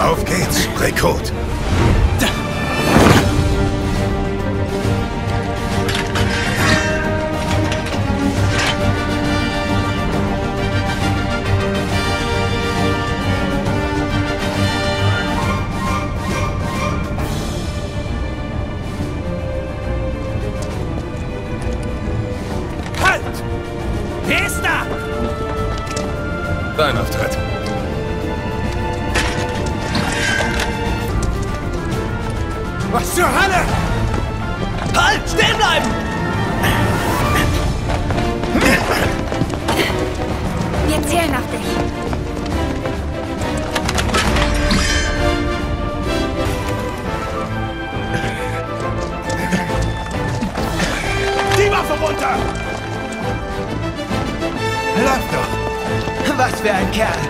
Auf geht's, Rekrut. Halt! Wer ist da? Dein Auftritt. Was zur Hölle? Halt! Stehen bleiben! Wir zählen auf dich. Die Waffe runter! Lauf doch. Was für ein Kerl!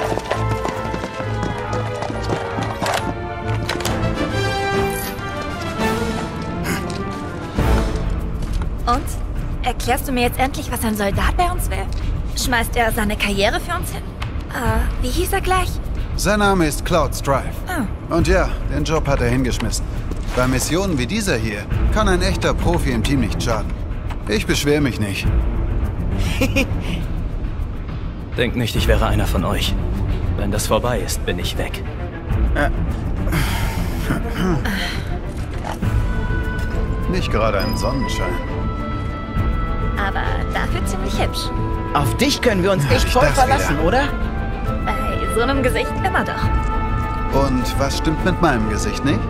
Und? Erklärst du mir jetzt endlich, was ein Soldat bei uns will? Schmeißt er seine Karriere für uns hin? Wie hieß er gleich? Sein Name ist Cloud Strife. Oh. Und ja, den Job hat er hingeschmissen. Bei Missionen wie dieser hier kann ein echter Profi im Team nicht schaden. Ich beschwere mich nicht. Denk nicht, ich wäre einer von euch. Wenn das vorbei ist, bin ich weg. Nicht gerade ein Sonnenschein. Aber dafür ziemlich hübsch. Auf dich können wir uns echt ich voll das verlassen, wieder? oder? Bei so einem Gesicht immer doch. Und was stimmt mit meinem Gesicht nicht?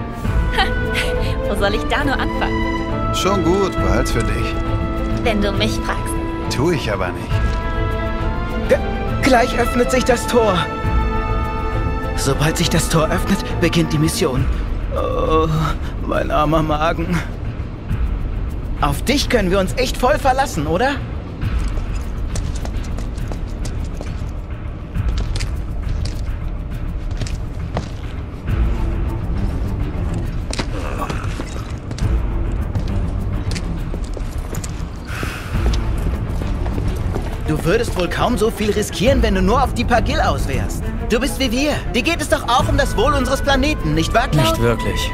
Wo soll ich da nur anfangen? Schon gut, behalt's für dich. Wenn du mich fragst. Tu ich aber nicht. Gleich öffnet sich das Tor. Sobald sich das Tor öffnet, beginnt die Mission. Oh, mein armer Magen. Auf dich können wir uns echt voll verlassen, oder? Du würdest wohl kaum so viel riskieren, wenn du nur auf die Pagil aus wärst. Du bist wie wir. Dir geht es doch auch um das Wohl unseres Planeten, nicht wahr, Cloud? Nicht wirklich.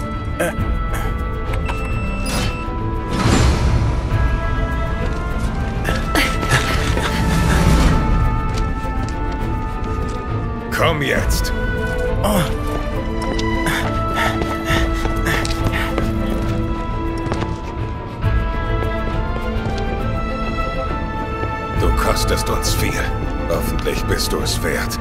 Komm jetzt. Du kostest uns viel. Hoffentlich bist du es wert.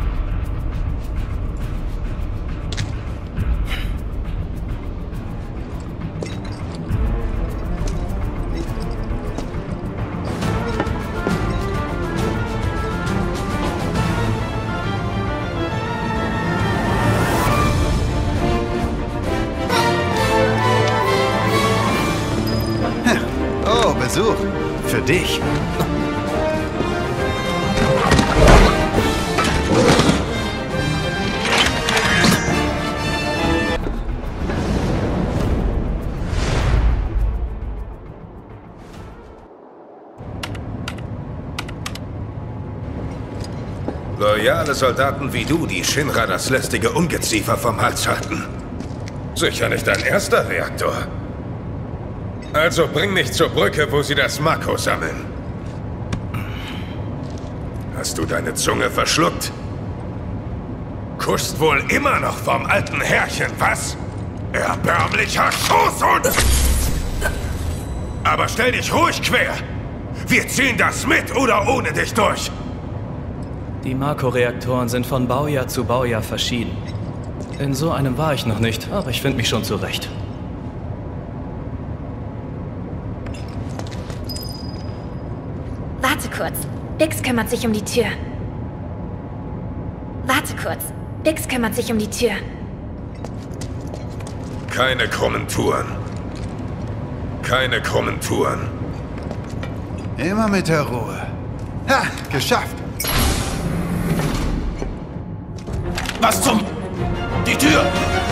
Oh, Besuch. Für dich. Loyale Soldaten wie du, die Shinra das lästige Ungeziefer vom Hals halten. Sicher nicht dein erster Reaktor. Also bring mich zur Brücke, wo sie das Mako sammeln. Hast du deine Zunge verschluckt? Kuschst wohl immer noch vom alten Herrchen, was? Erbärmlicher Schoßhund! Aber stell dich ruhig quer! Wir ziehen das mit oder ohne dich durch! Die Mako-Reaktoren sind von Baujahr zu Baujahr verschieden. In so einem war ich noch nicht, aber ich finde mich schon zurecht. Warte kurz. Bix kümmert sich um die Tür. Warte kurz. Bix kümmert sich um die Tür. Keine krummen Touren. Keine krummen Touren. Immer mit der Ruhe. Ha, geschafft. Was zum... Die Tür!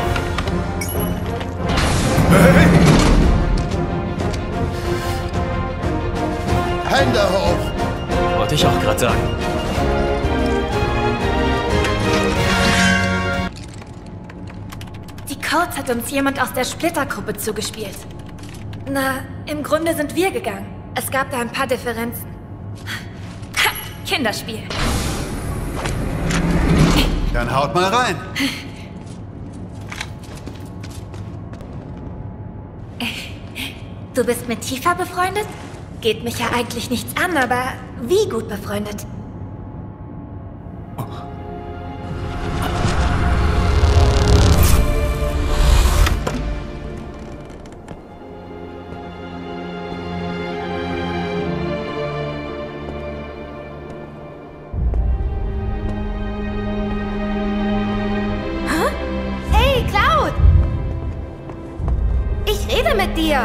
Hey! Hände hoch. Wollte ich auch gerade sagen. Kurz hat uns jemand aus der Splittergruppe zugespielt. Na, im Grunde sind wir gegangen. Es gab da ein paar Differenzen. Ha, Kinderspiel. Dann haut mal rein. Du bist mit Tifa befreundet? Geht mich ja eigentlich nichts an, aber wie gut befreundet? Hä? Hey, Cloud! Ich rede mit dir!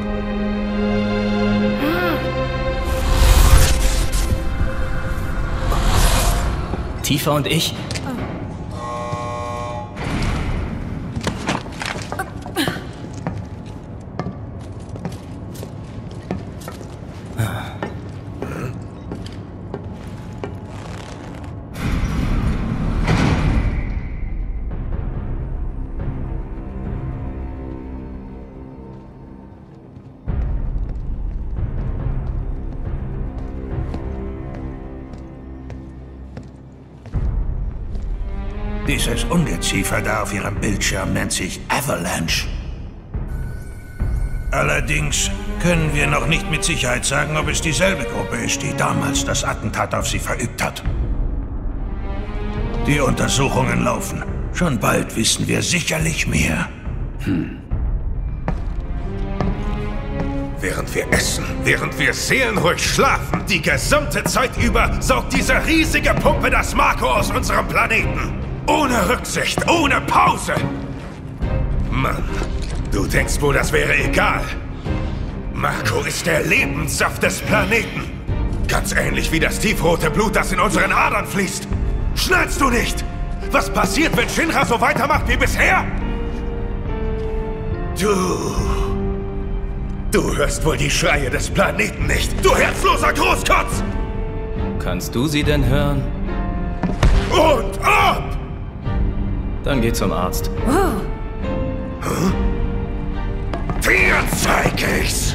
Tifa und ich? Dieses Ungeziefer da auf Ihrem Bildschirm nennt sich Avalanche. Allerdings können wir noch nicht mit Sicherheit sagen, ob es dieselbe Gruppe ist, die damals das Attentat auf Sie verübt hat. Die Untersuchungen laufen. Schon bald wissen wir sicherlich mehr. Während wir essen, während wir seelenruhig schlafen, die gesamte Zeit über saugt diese riesige Pumpe das Marco aus unserem Planeten. Ohne Rücksicht, ohne Pause. Mann, du denkst wohl, das wäre egal. Marco ist der Lebenssaft des Planeten. Ganz ähnlich wie das tiefrote Blut, das in unseren Adern fließt. Schnallst du nicht? Was passiert, wenn Shinra so weitermacht wie bisher? Du hörst wohl die Schreie des Planeten nicht, du herzloser Großkotz! Kannst du sie denn hören? Und ab! Dann geh zum Arzt. Dir zeig ich's!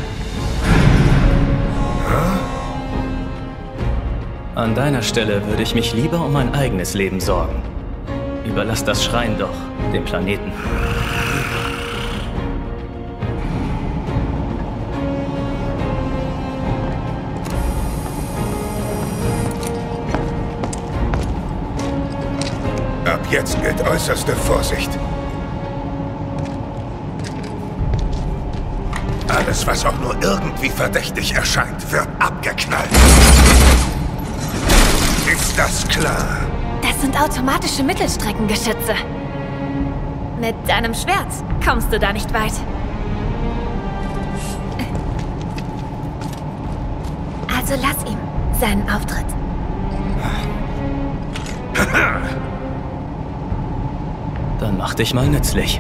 An deiner Stelle würde ich mich lieber um mein eigenes Leben sorgen. Überlass das Schreien doch dem Planeten. Ab jetzt gilt äußerste Vorsicht. Alles, was auch nur irgendwie verdächtig erscheint, wird abgeknallt. Ist das klar? Das sind automatische Mittelstreckengeschütze. Mit deinem Schwert kommst du da nicht weit. Also lass ihm seinen Auftritt. Dann mach dich mal nützlich.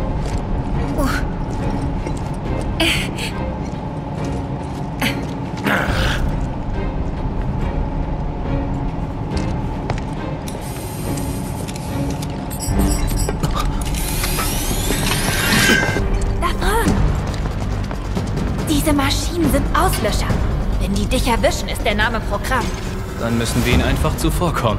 Diese Maschinen sind Auslöscher. Wenn die dich erwischen, ist der Name Programm. Dann müssen wir ihnen einfach zuvorkommen.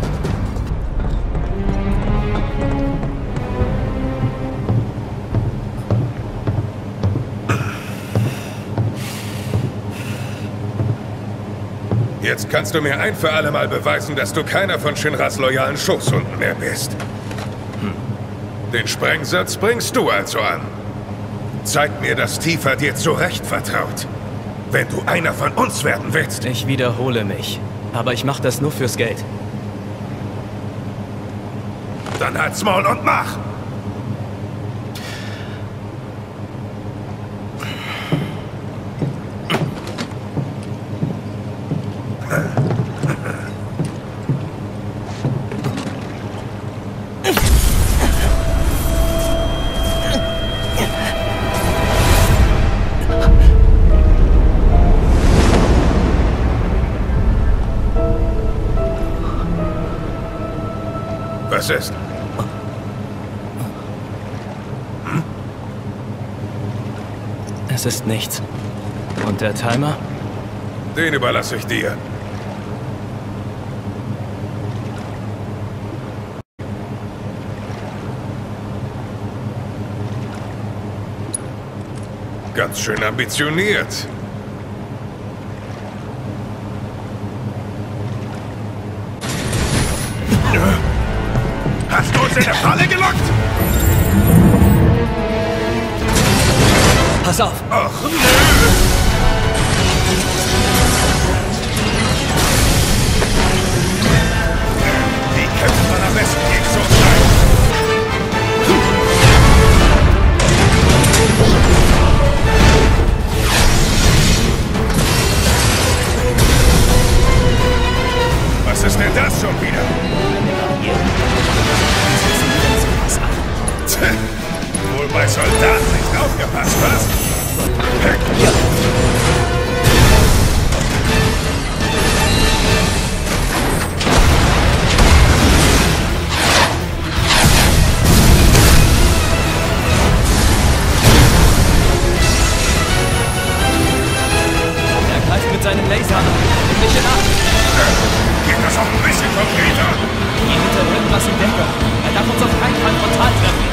Jetzt kannst du mir ein für alle Mal beweisen, dass du keiner von Shinras loyalen Schoßhunden mehr bist. Den Sprengsatz bringst du also an. Zeig mir, dass Tifa dir zu Recht vertraut. Wenn du einer von uns werden willst. Ich wiederhole mich. Aber ich mach das nur fürs Geld. Dann halt's Maul und mach! Was ist? Das ist nichts. Und der Timer? Den überlasse ich dir. Ganz schön ambitioniert. Hast du uns in der Falle gelockt? Pass auf! Ach, nö! Wie kämpft man am besten gegen so einen? Was ist denn das schon wieder? Wohl bei Soldaten nicht aufgepasst, was? Ja. Er greift mit seinen Lasern an. Nicht in Acht! Geht das auch ein bisschen konkreter? Die hinterrücken was in Deckung. Er darf uns auf keinen Fall frontal treffen.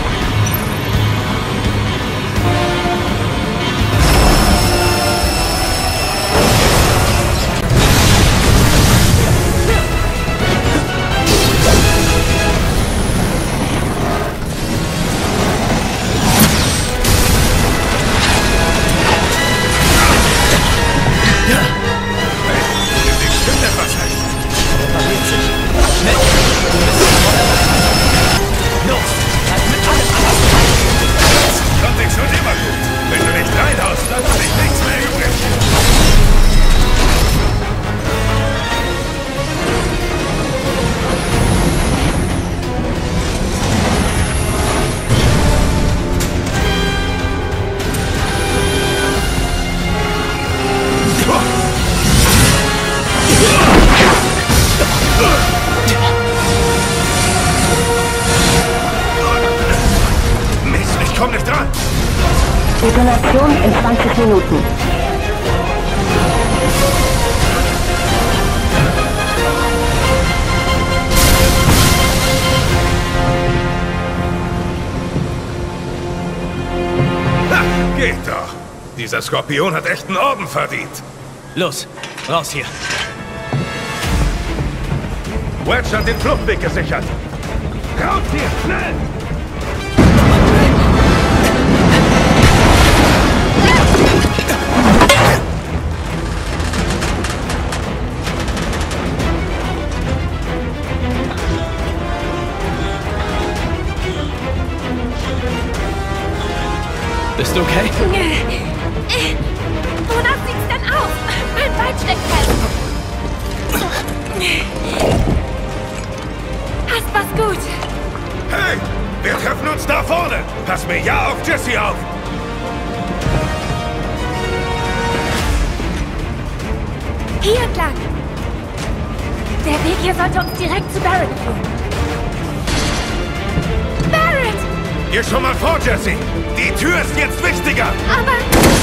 Detonation in 20 Minuten. Ha, geht doch. Dieser Skorpion hat echt einen Orden verdient. Los, raus hier. Wedge hat den Fluchtweg gesichert. Raus hier, schnell! Bist du okay? Wonach sieht's denn aus? Mein Bein steckt fest. Hast was gut? Hey, wir treffen uns da vorne. Pass mir ja auf Jesse auf. Hier entlang. Der Weg hier sollte uns direkt zu Barrett führen. Barrett! Geh schon mal vor, Jesse. Die Tür ist jetzt wichtiger. Aber...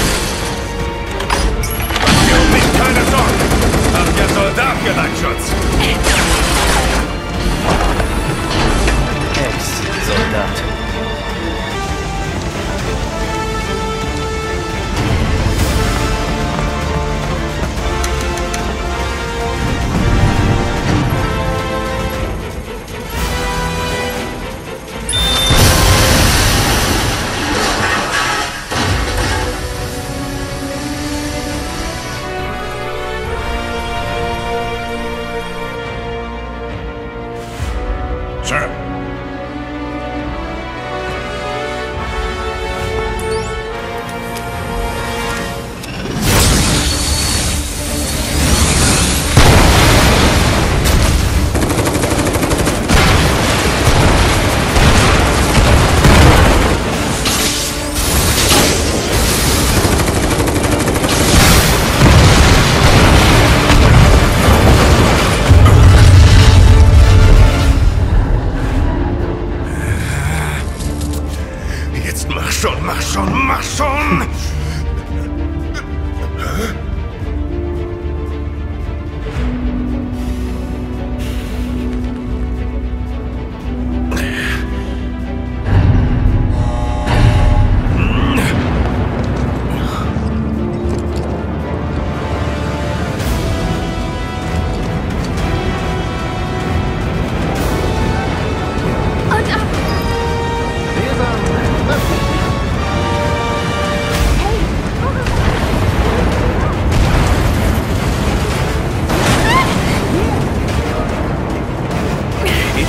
Um mich keine Sorgen. Haben wir Soldatgeleitschutz. Ex-Soldat.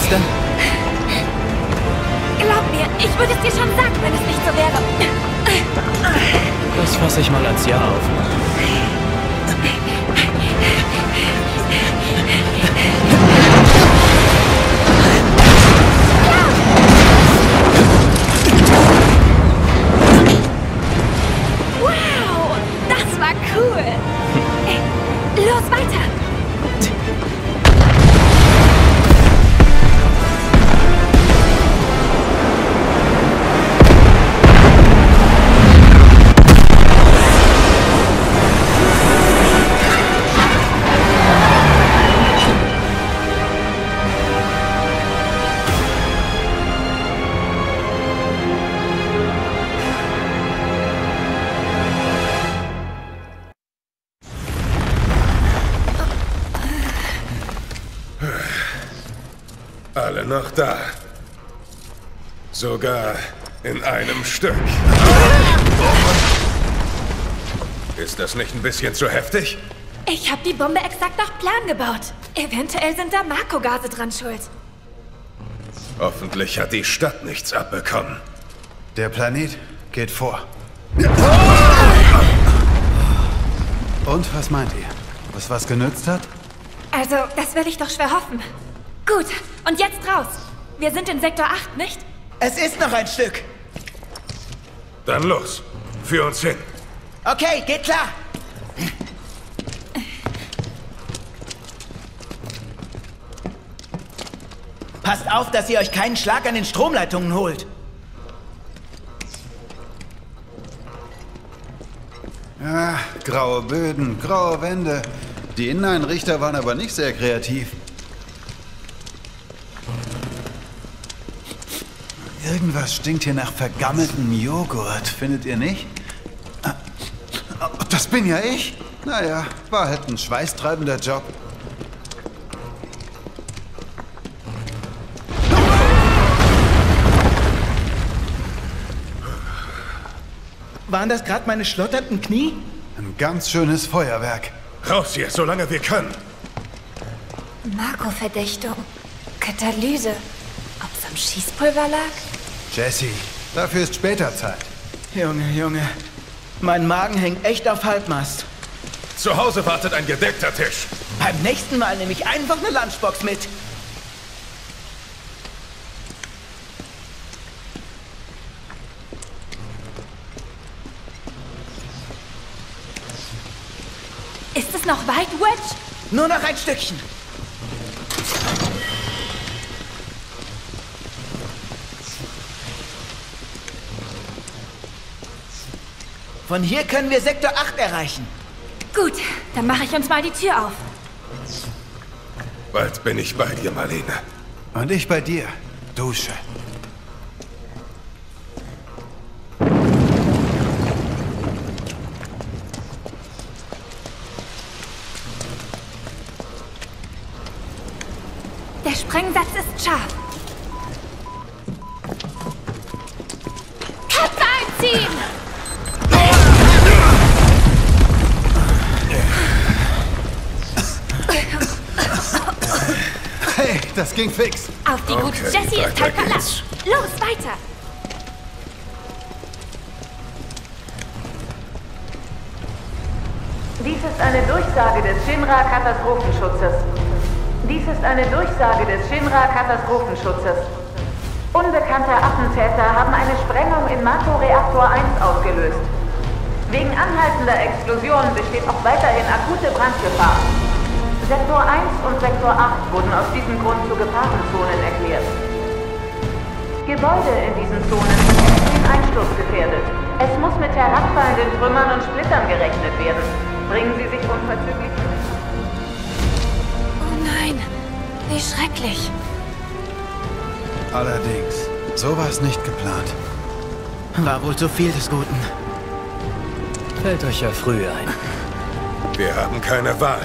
denn? Glaub mir, ich würde es dir schon sagen, wenn es nicht so wäre. Das fasse ich mal als Ja auf. Wow, das war cool. Los, weiter. Alle noch da. Sogar in einem Stück. Ist das nicht ein bisschen zu heftig? Ich habe die Bombe exakt nach Plan gebaut. Eventuell sind da Marco-Gase dran schuld. Hoffentlich hat die Stadt nichts abbekommen. Der Planet geht vor. Und was meint ihr? Ob es was genützt hat? Also, das will ich doch schwer hoffen. Gut, und jetzt raus. Wir sind in Sektor 8, nicht? Es ist noch ein Stück. Dann los. Führ uns hin. Okay, geht klar. Passt auf, dass ihr euch keinen Schlag an den Stromleitungen holt. Ja, graue Böden, graue Wände. Die Inneneinrichter waren aber nicht sehr kreativ. Irgendwas stinkt hier nach vergammeltem Joghurt, findet ihr nicht? Das bin ja ich. Naja, war halt ein schweißtreibender Job. Waren das gerade meine schlotternden Knie? Ein ganz schönes Feuerwerk. Raus hier, solange wir können. Marco-Verdächtung. Katalyse. Ob's am Schießpulver lag? Jesse, dafür ist später Zeit. Junge. Mein Magen hängt echt auf Halbmast. Zu Hause wartet ein gedeckter Tisch. Beim nächsten Mal nehme ich einfach eine Lunchbox mit. Ist es noch weit, Wedge? Nur noch ein Stückchen. Von hier können wir Sektor 8 erreichen. Gut, dann mache ich uns mal die Tür auf. Bald bin ich bei dir, Marlene. Und ich bei dir, Dusche. Der Sprengsatz ist scharf. Katze einziehen! Hey, das ging fix. Auf die gute Okay, Jessie ist weiter halt Verlass. geht's. Los, weiter! Dies ist eine Durchsage des Shinra-Katastrophenschutzes. Dies ist eine Durchsage des Shinra-Katastrophenschutzes. Unbekannte Attentäter haben eine Sprengung in Mako-Reaktor 1 ausgelöst. Wegen anhaltender Explosionen besteht auch weiterhin akute Brandgefahr. Sektor 1 und Sektor 8 wurden aus diesem Grund zu Gefahrenzonen erklärt. Gebäude in diesen Zonen sind extrem einsturzgefährdet. Es muss mit herabfallenden Trümmern und Splittern gerechnet werden. Bringen Sie sich unverzüglich zurück. Oh nein, wie schrecklich. Allerdings, so war es nicht geplant. War wohl zu viel des Guten. Fällt euch ja früh ein. Wir haben keine Wahl.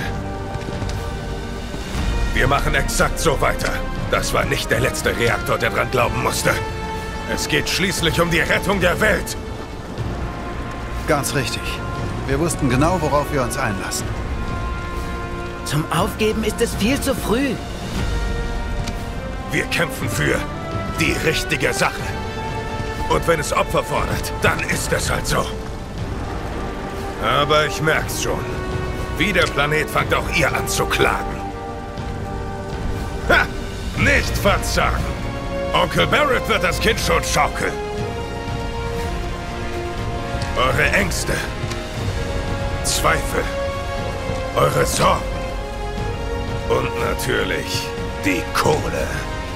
Wir machen exakt so weiter. Das war nicht der letzte Reaktor, der dran glauben musste. Es geht schließlich um die Rettung der Welt. Ganz richtig. Wir wussten genau, worauf wir uns einlassen. Zum Aufgeben ist es viel zu früh. Wir kämpfen für die richtige Sache. Und wenn es Opfer fordert, dann ist es halt so. Aber ich merk's schon. Wie der Planet fangt auch ihr an zu klagen. Ha! Nicht verzagen! Onkel Barrett wird das Kind schon schaukeln. Eure Ängste, Zweifel, eure Sorgen und natürlich die Kohle.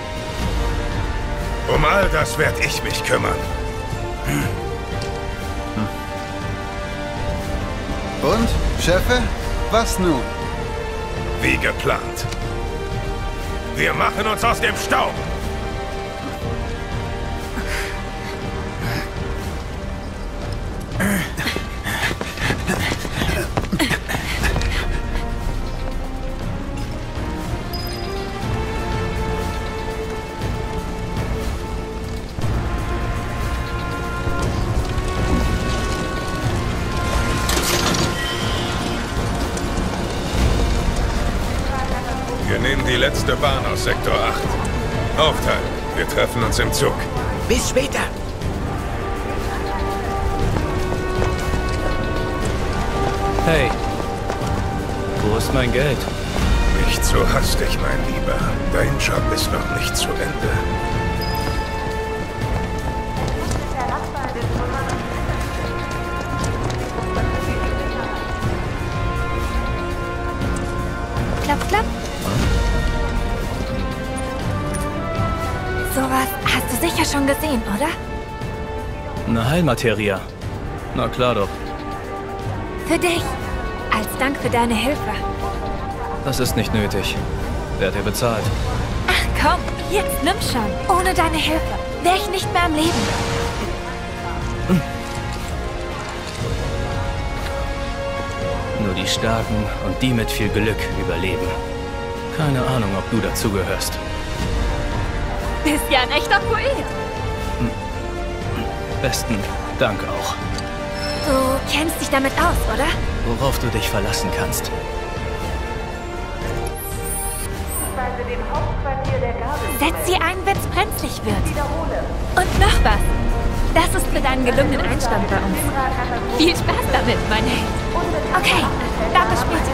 Um all das werde ich mich kümmern. Und, Chefe, was nun? Wie geplant. Wir machen uns aus dem Staub. Wir nehmen die letzte Bahn aus Sektor 8. Aufteilen. Wir treffen uns im Zug. Bis später. Hey, wo ist mein Geld? Nicht so hastig, mein Lieber. Dein Job ist noch nicht zu Ende. Klapp, klapp. Sowas hast du sicher schon gesehen, oder? Eine Heilmateria. Na klar doch. Für dich. Als Dank für deine Hilfe. Das ist nicht nötig. Wer hat dir bezahlt? Ach komm, jetzt nimm schon. Ohne deine Hilfe wäre ich nicht mehr am Leben. Nur die Starken und die mit viel Glück überleben. Keine Ahnung, ob du dazugehörst. Bist ja ein echter Poet. Besten Dank auch. Du kennst dich damit aus, oder? Worauf du dich verlassen kannst. Dem Hauptquartier der Gabel. Setz sie ein, wenn's brenzlig wird. Und noch was. Das ist für deinen gelungenen Einstand bei uns. Viel Spaß damit, mein Held. Okay, dann bis später.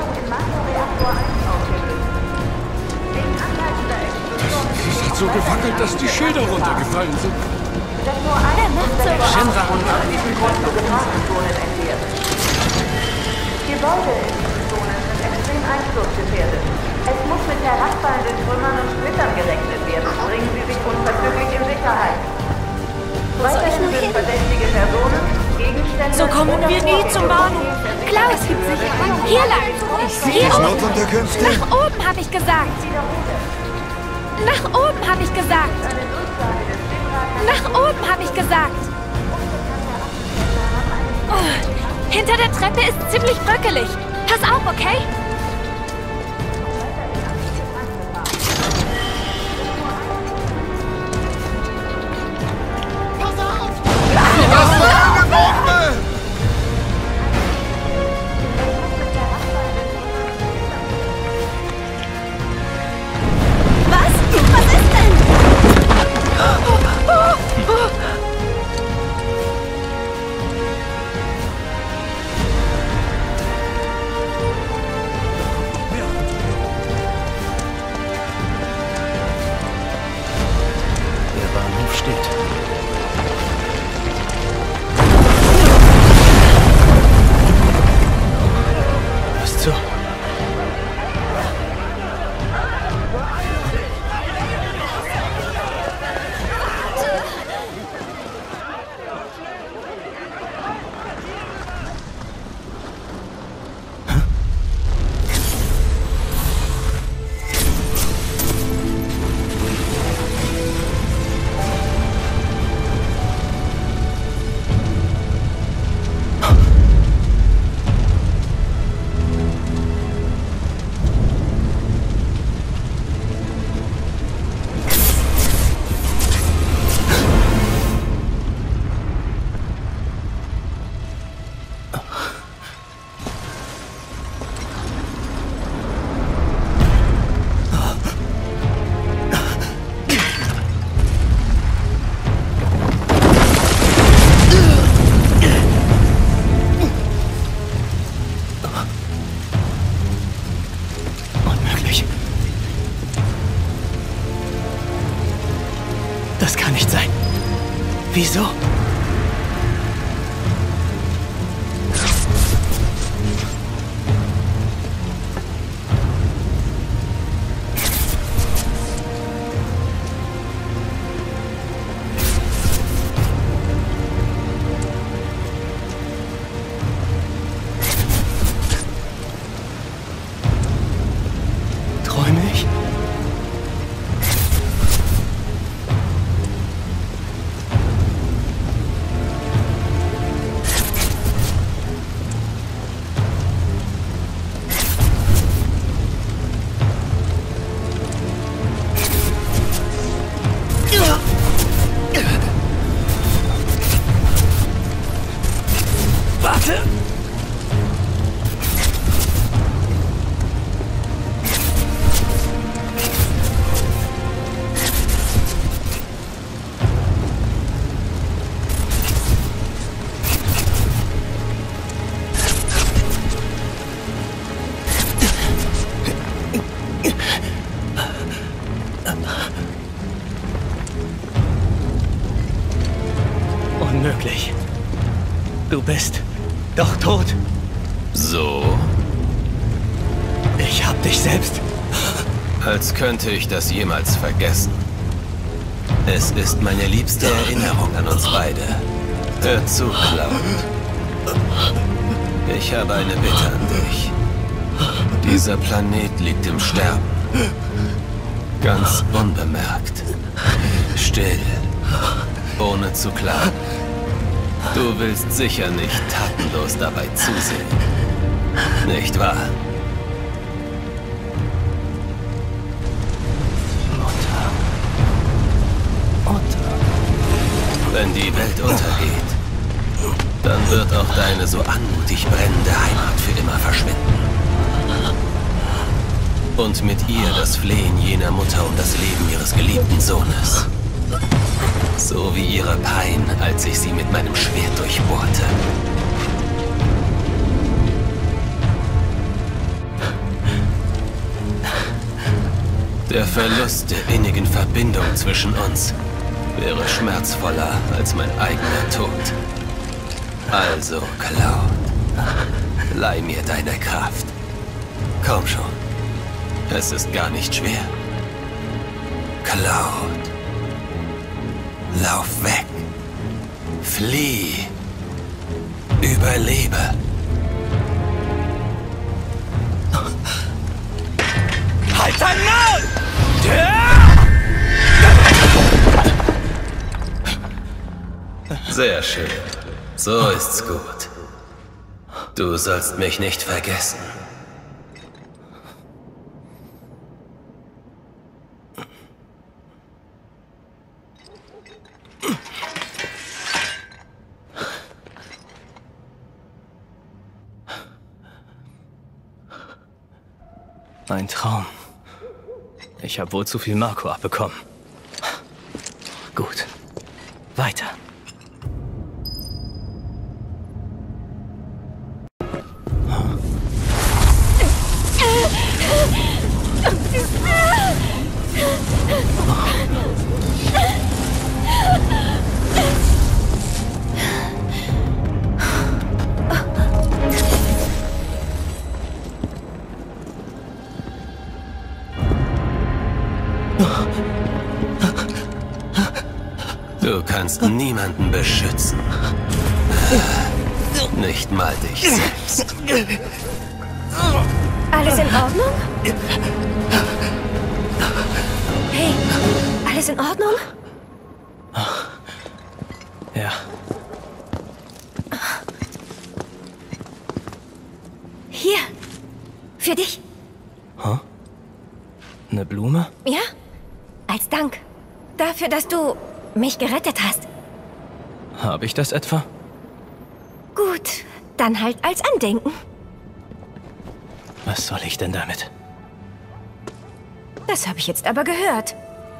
Es hat so gewackelt, dass die Schilder runtergefallen sind. Der macht so was. Shinra und aus diesem Grund zu Gefahrenzonen erklärt. Gebäude in diesen Zonen sind extrem einsturzgefährdet. Es muss mit herabfallenden Trümmern und Splittern gerechnet werden. Bringen Sie sich unverzüglich in Sicherheit. Weiterhin sind verdächtige Personen, Gegenstände... So kommen wir nie zum Bahnhof. Klar, es gibt Sicherheit. Hier lang. Hier oben. Notunterkünfte? Nach oben, habe ich gesagt. Nach oben, habe ich gesagt. Nach oben, habe ich gesagt. Oh, hinter der Treppe ist ziemlich bröckelig. Pass auf, okay? Das kann nicht sein. Wieso? Unmöglich. Du bist doch tot. So? Ich hab dich selbst. Als könnte ich das jemals vergessen. Es ist meine liebste Erinnerung an uns beide. Hör zu, Cloud. Ich habe eine Bitte an dich. Dieser Planet liegt im Sterben. Ganz unbemerkt. Still. Ohne zu klagen. Du willst sicher nicht tatenlos dabei zusehen. Nicht wahr? Wenn die Welt untergeht, dann wird auch deine so anmutig brennende Heimat für immer verschwinden. Und mit ihr das Flehen jener Mutter um das Leben ihres geliebten Sohnes. So wie ihre Pein, als ich sie mit meinem Schwert durchbohrte. Der Verlust der innigen Verbindung zwischen uns wäre schmerzvoller als mein eigener Tod. Also, Cloud, leih mir deine Kraft. Komm schon. Es ist gar nicht schwer. Cloud. Lauf weg. Flieh. Überlebe. Halt dein Maul! Sehr schön. So ist's gut. Du sollst mich nicht vergessen. Ein Traum. Ich habe wohl zu viel Marco abbekommen. Gut. Weiter. Du kannst niemanden beschützen. Nicht mal dich selbst. Alles in Ordnung? Hey, alles in Ordnung? Ja. Hier, für dich. Huh? Eine Blume? Ja, als Dank. Dafür, dass du mich gerettet hast. Habe ich das etwa? Gut, dann halt als Andenken. Was soll ich denn damit? Das habe ich jetzt aber gehört.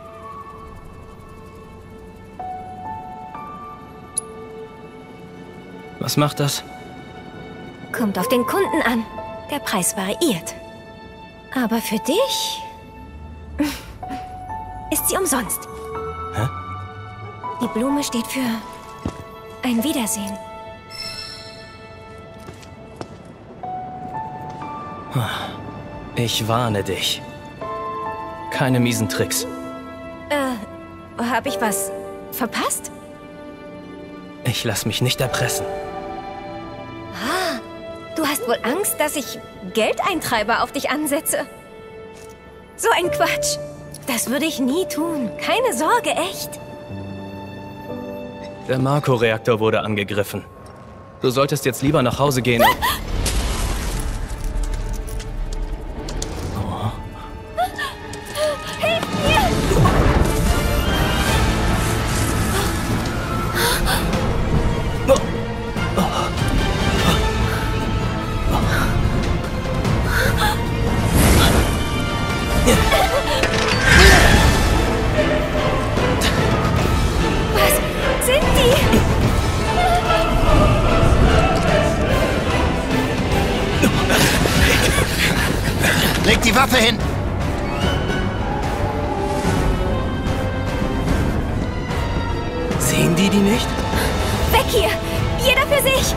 Was macht das? Kommt auf den Kunden an. Der Preis variiert. Aber für dich ist sie umsonst. Hä? Die Blume steht für ein Wiedersehen. Ich warne dich. Keine miesen Tricks. Hab ich was verpasst? Ich lass mich nicht erpressen. Ah, du hast wohl Angst, dass ich Geldeintreiber auf dich ansetze? So ein Quatsch. Das würde ich nie tun. Keine Sorge, echt. Der Marco-Reaktor wurde angegriffen. Du solltest jetzt lieber nach Hause gehen und... Leg die Waffe hin! Sehen die nicht? Weg hier! Jeder für sich!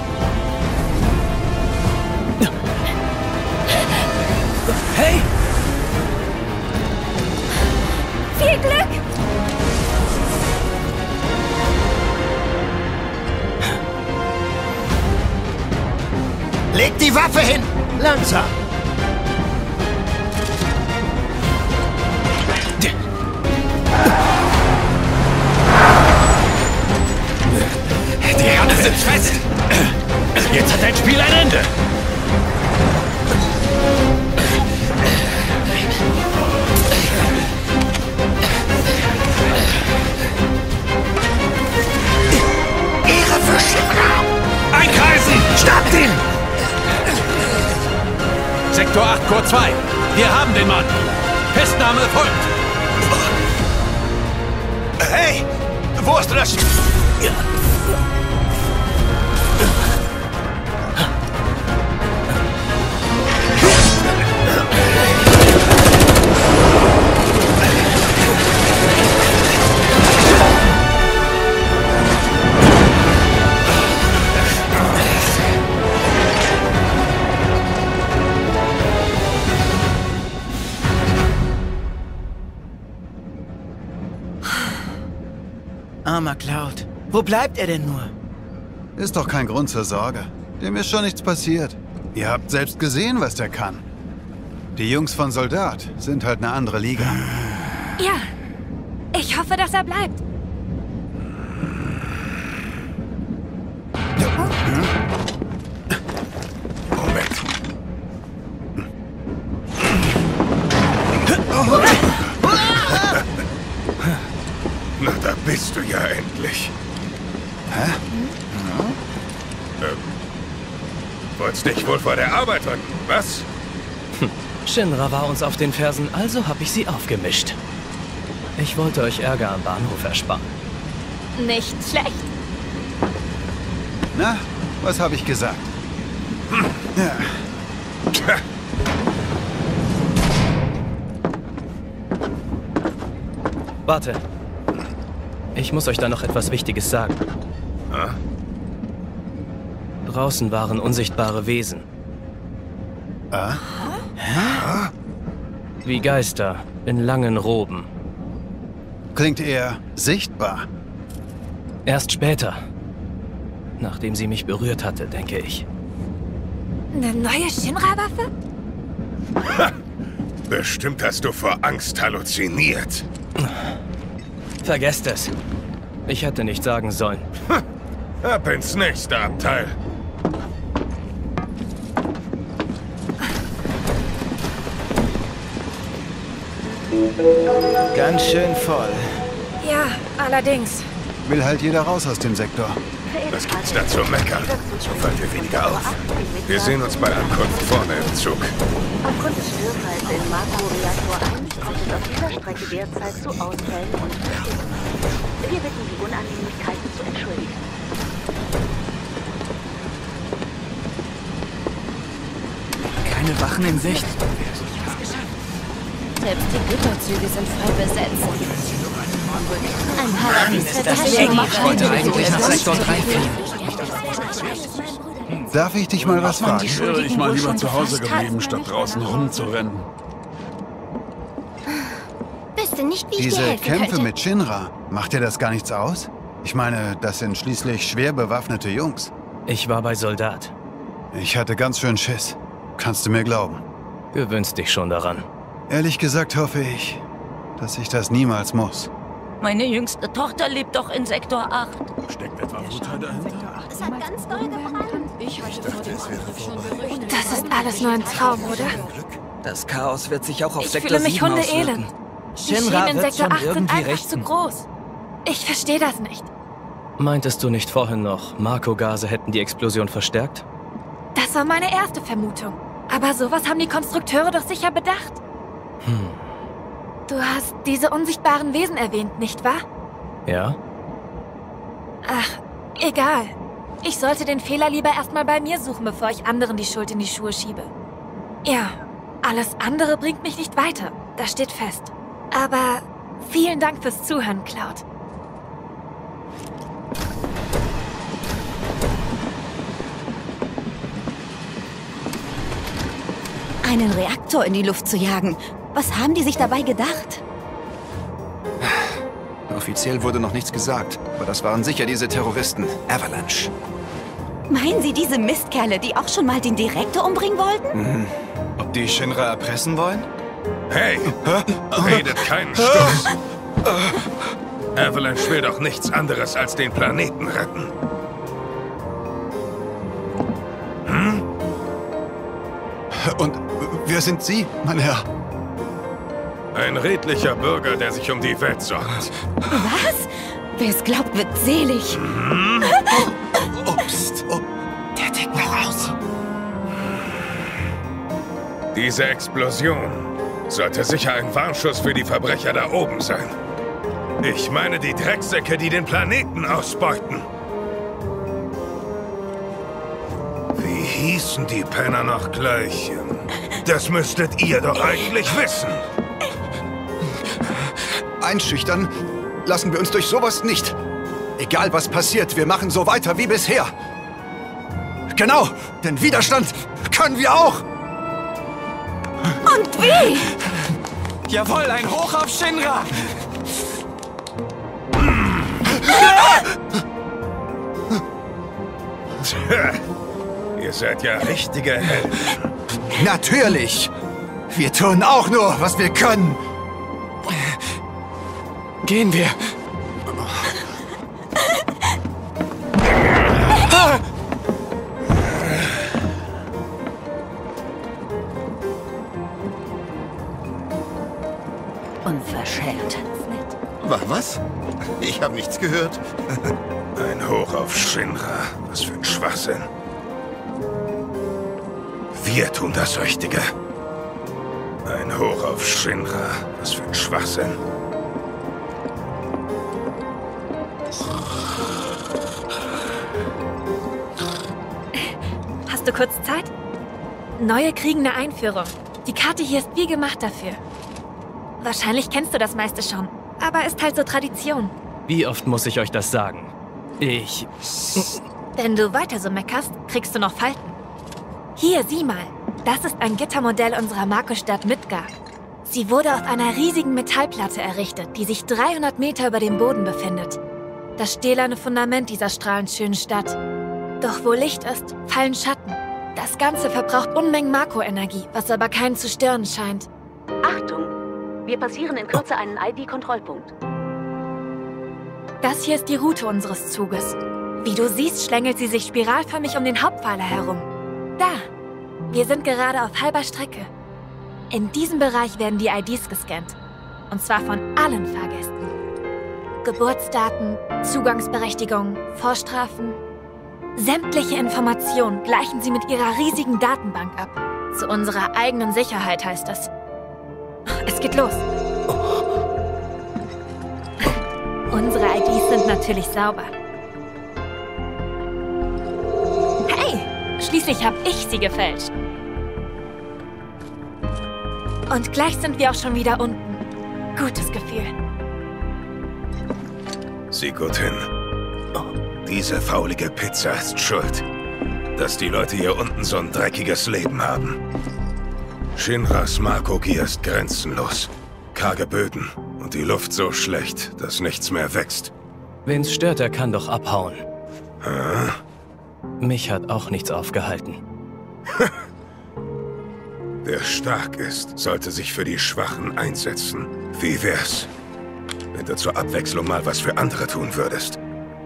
Hey! Viel Glück! Leg die Waffe hin! Langsam! Die Hände sind fest! Jetzt hat dein Spiel ein Ende! Ehre für Shinra! Einkreisen! Schnappt ihn! Sektor 8, Chor 2. Wir haben den Mann. Festnahme folgt. Hey! Wo hast du das? Armer Cloud. Wo bleibt er denn nur? Ist doch kein Grund zur Sorge. Dem ist schon nichts passiert. Ihr habt selbst gesehen, was der kann. Die Jungs von Soldat sind halt eine andere Liga. Ja. Ich hoffe, dass er bleibt. Moment. Na, da bist du ja endlich. Hä? Wolltest dich wohl vor der Arbeit drücken, was? Shinra war uns auf den Fersen, also hab ich sie aufgemischt. Ich wollte euch Ärger am Bahnhof ersparen. Nicht schlecht. Na, was habe ich gesagt? Ja. Warte. Ich muss euch da noch etwas Wichtiges sagen. Ah? Draußen waren unsichtbare Wesen. Ah? Hä? Wie Geister in langen Roben. Klingt eher sichtbar. Erst später. Nachdem sie mich berührt hatte, denke ich. Eine neue Shinra-Waffe? Bestimmt hast du vor Angst halluziniert. Vergesst es. Ich hätte nicht sagen sollen. Ab ins nächste Abteil. Ganz schön voll. Ja, allerdings. Will halt jeder raus aus dem Sektor. Was gibt's da zu meckern? So fallen wir weniger auf. Wir sehen uns bei Ankunft vorne im Zug. Aufgrund des Störfalls in Marco-Reaktor 1 kommt es auf dieser Strecke derzeit zu Ausfällen und Verspätungen. Wir bitten die Unannehmlichkeiten zu entschuldigen. Keine Wachen in Sicht. Selbst die Güterzüge sind voll besetzt. Ein Paradies für das Ich wollte eigentlich nach Sektor 3 fliehen. Darf ich dich mal was fragen? Wäre ich mal lieber zu Hause geblieben, statt draußen rumzurennen. Wüsste nicht, wie ich dir Diese helfen Kämpfe könnte. mit Shinra, macht dir das gar nichts aus? Ich meine, das sind schließlich schwer bewaffnete Jungs. Ich war bei Soldat. Ich hatte ganz schön Schiss. Kannst du mir glauben? Gewöhnst dich schon daran. Ehrlich gesagt hoffe ich, dass ich das niemals muss. Meine jüngste Tochter lebt doch in Sektor 8. Steckt etwa Mutter dahinter? Es hat ganz doll gebrannt. Das ist alles nur ein Traum, oder? Das Chaos wird sich auch auf Ich Sektor fühle mich 7 auswirken. hundeelend. Die Shinra Schienen in wird Sektor schon 8 sind irgendwie einfach zu groß. Ich verstehe das nicht. Meintest du nicht vorhin noch, Marco-Gase hätten die Explosion verstärkt? Das war meine erste Vermutung. Aber sowas haben die Konstrukteure doch sicher bedacht. Du hast diese unsichtbaren Wesen erwähnt, nicht wahr? Ja? Ach, egal. Ich sollte den Fehler lieber erstmal bei mir suchen, bevor ich anderen die Schuld in die Schuhe schiebe. Ja, alles andere bringt mich nicht weiter. Das steht fest. Aber vielen Dank fürs Zuhören, Cloud. Einen Reaktor in die Luft zu jagen. Was haben die sich dabei gedacht? Offiziell wurde noch nichts gesagt, aber das waren sicher diese Terroristen. Avalanche. Meinen Sie diese Mistkerle, die auch schon mal den Direktor umbringen wollten? Ob die Shinra erpressen wollen? Hey, redet keinen Stuss. Avalanche will doch nichts anderes als den Planeten retten. Und wer sind Sie, mein Herr? Ein redlicher Bürger, der sich um die Welt sorgt. Was? Wer es glaubt, wird selig. Ups. Oh, der tickt noch aus. Diese Explosion sollte sicher ein Warnschuss für die Verbrecher da oben sein. Ich meine die Drecksäcke, die den Planeten ausbeuten. Wie hießen die Penner noch gleich? Das müsstet ihr doch eigentlich wissen. Einschüchtern lassen wir uns durch sowas nicht. Egal was passiert, wir machen so weiter wie bisher. Genau, denn Widerstand können wir auch. Und wie? Jawohl, ein Hoch auf Shinra! Tja, ihr seid ja richtige Helden. Natürlich. Wir tun auch nur, was wir können. Gehen wir. Unverschämt. Was? Ich habe nichts gehört. Ein Hoch auf Shinra. Was für ein Schwachsinn. Wir tun das Richtige. Ein Hoch auf Shinra. Was für ein Schwachsinn. Hast du kurz Zeit? Neue kriegende Einführung. Die Karte hier ist wie gemacht dafür. Wahrscheinlich kennst du das meiste schon, aber ist halt so Tradition. Wie oft muss ich euch das sagen? Wenn du weiter so meckerst, kriegst du noch Falten. Hier, sieh mal. Das ist ein Gittermodell unserer Marco-Stadt Midgar. Sie wurde auf einer riesigen Metallplatte errichtet, die sich 300 Meter über dem Boden befindet. Das stählerne Fundament dieser strahlend schönen Stadt. Doch wo Licht ist, fallen Schatten. Das Ganze verbraucht Unmengen Marco-Energie, was aber keinen zu stören scheint. Achtung! Wir passieren in Kürze einen ID-Kontrollpunkt. Das hier ist die Route unseres Zuges. Wie du siehst, schlängelt sie sich spiralförmig um den Hauptpfeiler herum. Da! Wir sind gerade auf halber Strecke. In diesem Bereich werden die IDs gescannt. Und zwar von allen Fahrgästen. Geburtsdaten, Zugangsberechtigungen, Vorstrafen. Sämtliche Informationen gleichen sie mit ihrer riesigen Datenbank ab. Zu unserer eigenen Sicherheit heißt das. Es geht los. Unsere IDs sind natürlich sauber. Hey, schließlich habe ich sie gefälscht. Und gleich sind wir auch schon wieder unten. Gutes Gefühl. Sieh gut hin. Diese faulige Pizza ist schuld, dass die Leute hier unten so ein dreckiges Leben haben. Shinras Markogier ist grenzenlos. Karge Böden und die Luft so schlecht, dass nichts mehr wächst. Wen's stört, der kann doch abhauen. Mich hat auch nichts aufgehalten. Wer stark ist, sollte sich für die Schwachen einsetzen. Wie wär's, wenn du zur Abwechslung mal was für andere tun würdest?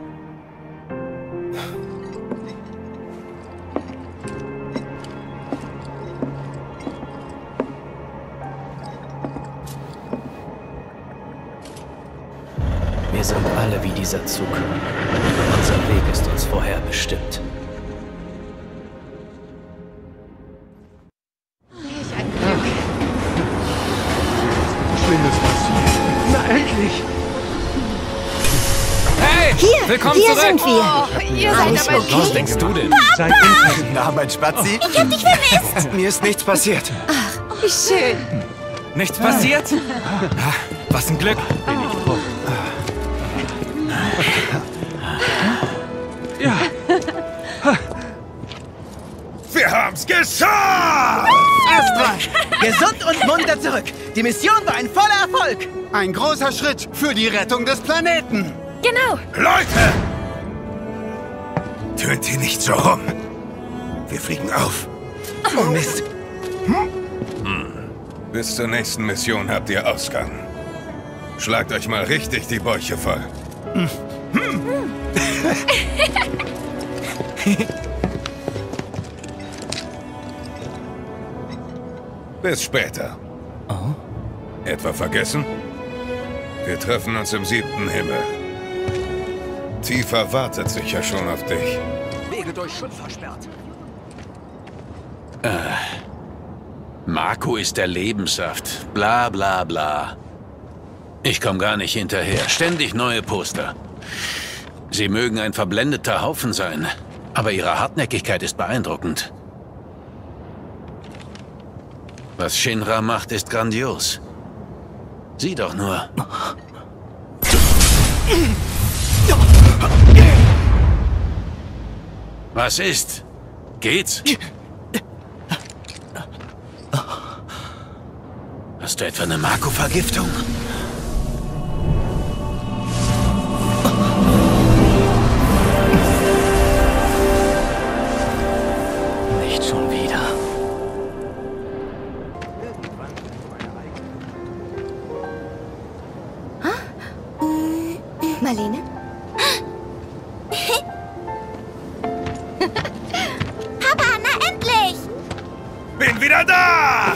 Wir sind alle wie dieser Zug. Unser Weg ist uns vorher bestimmt. Schlimmes passiert. Na endlich! Hey! Hier, willkommen hier zurück! sind wir. Oh, ihr seid aber lieb. Was denkst du denn? Seid Na, mein Spatzi. Ich hab dich vermisst. Mir ist nichts passiert. Wie schön. Nichts passiert? Ah, was ein Glück. Ja. Wir haben's geschafft! Astra, gesund und munter zurück. Die Mission war ein voller Erfolg. Ein großer Schritt für die Rettung des Planeten. Genau. Leute! Tönt hier nicht so rum. Wir fliegen auf. Oh Mist. Bis zur nächsten Mission habt ihr Ausgang. Schlagt euch mal richtig die Bäuche voll. Bis später. Oh? Etwa vergessen? Wir treffen uns im 7. Himmel. Tifa wartet sicher schon auf dich. Wege durch Schutz versperrt. Marco ist der Lebenssaft. Bla bla bla. Ich komme gar nicht hinterher. Ständig neue Poster. Sie mögen ein verblendeter Haufen sein, aber ihre Hartnäckigkeit ist beeindruckend. Was Shinra macht, ist grandios. Sieh doch nur. Was ist? Geht's? Hast du etwa eine Marco-Vergiftung? Nicht schon wieder. Marlene? Papa, na endlich! Bin wieder da!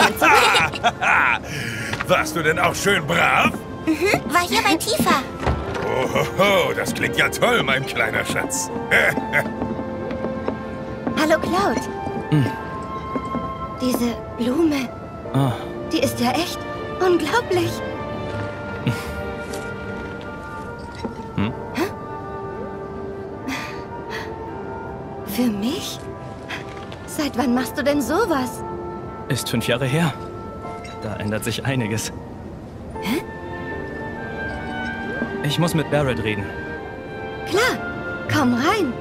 Warst du denn auch schön brav? War hier bei Tifa. Ohoho, das klingt ja toll, mein kleiner Schatz. Hallo, Cloud. Diese Blume, die ist ja echt unglaublich. Für mich? Seit wann machst du denn sowas? Ist 5 Jahre her. Da ändert sich einiges. Hä? Ich muss mit Barrett reden. Klar, komm rein.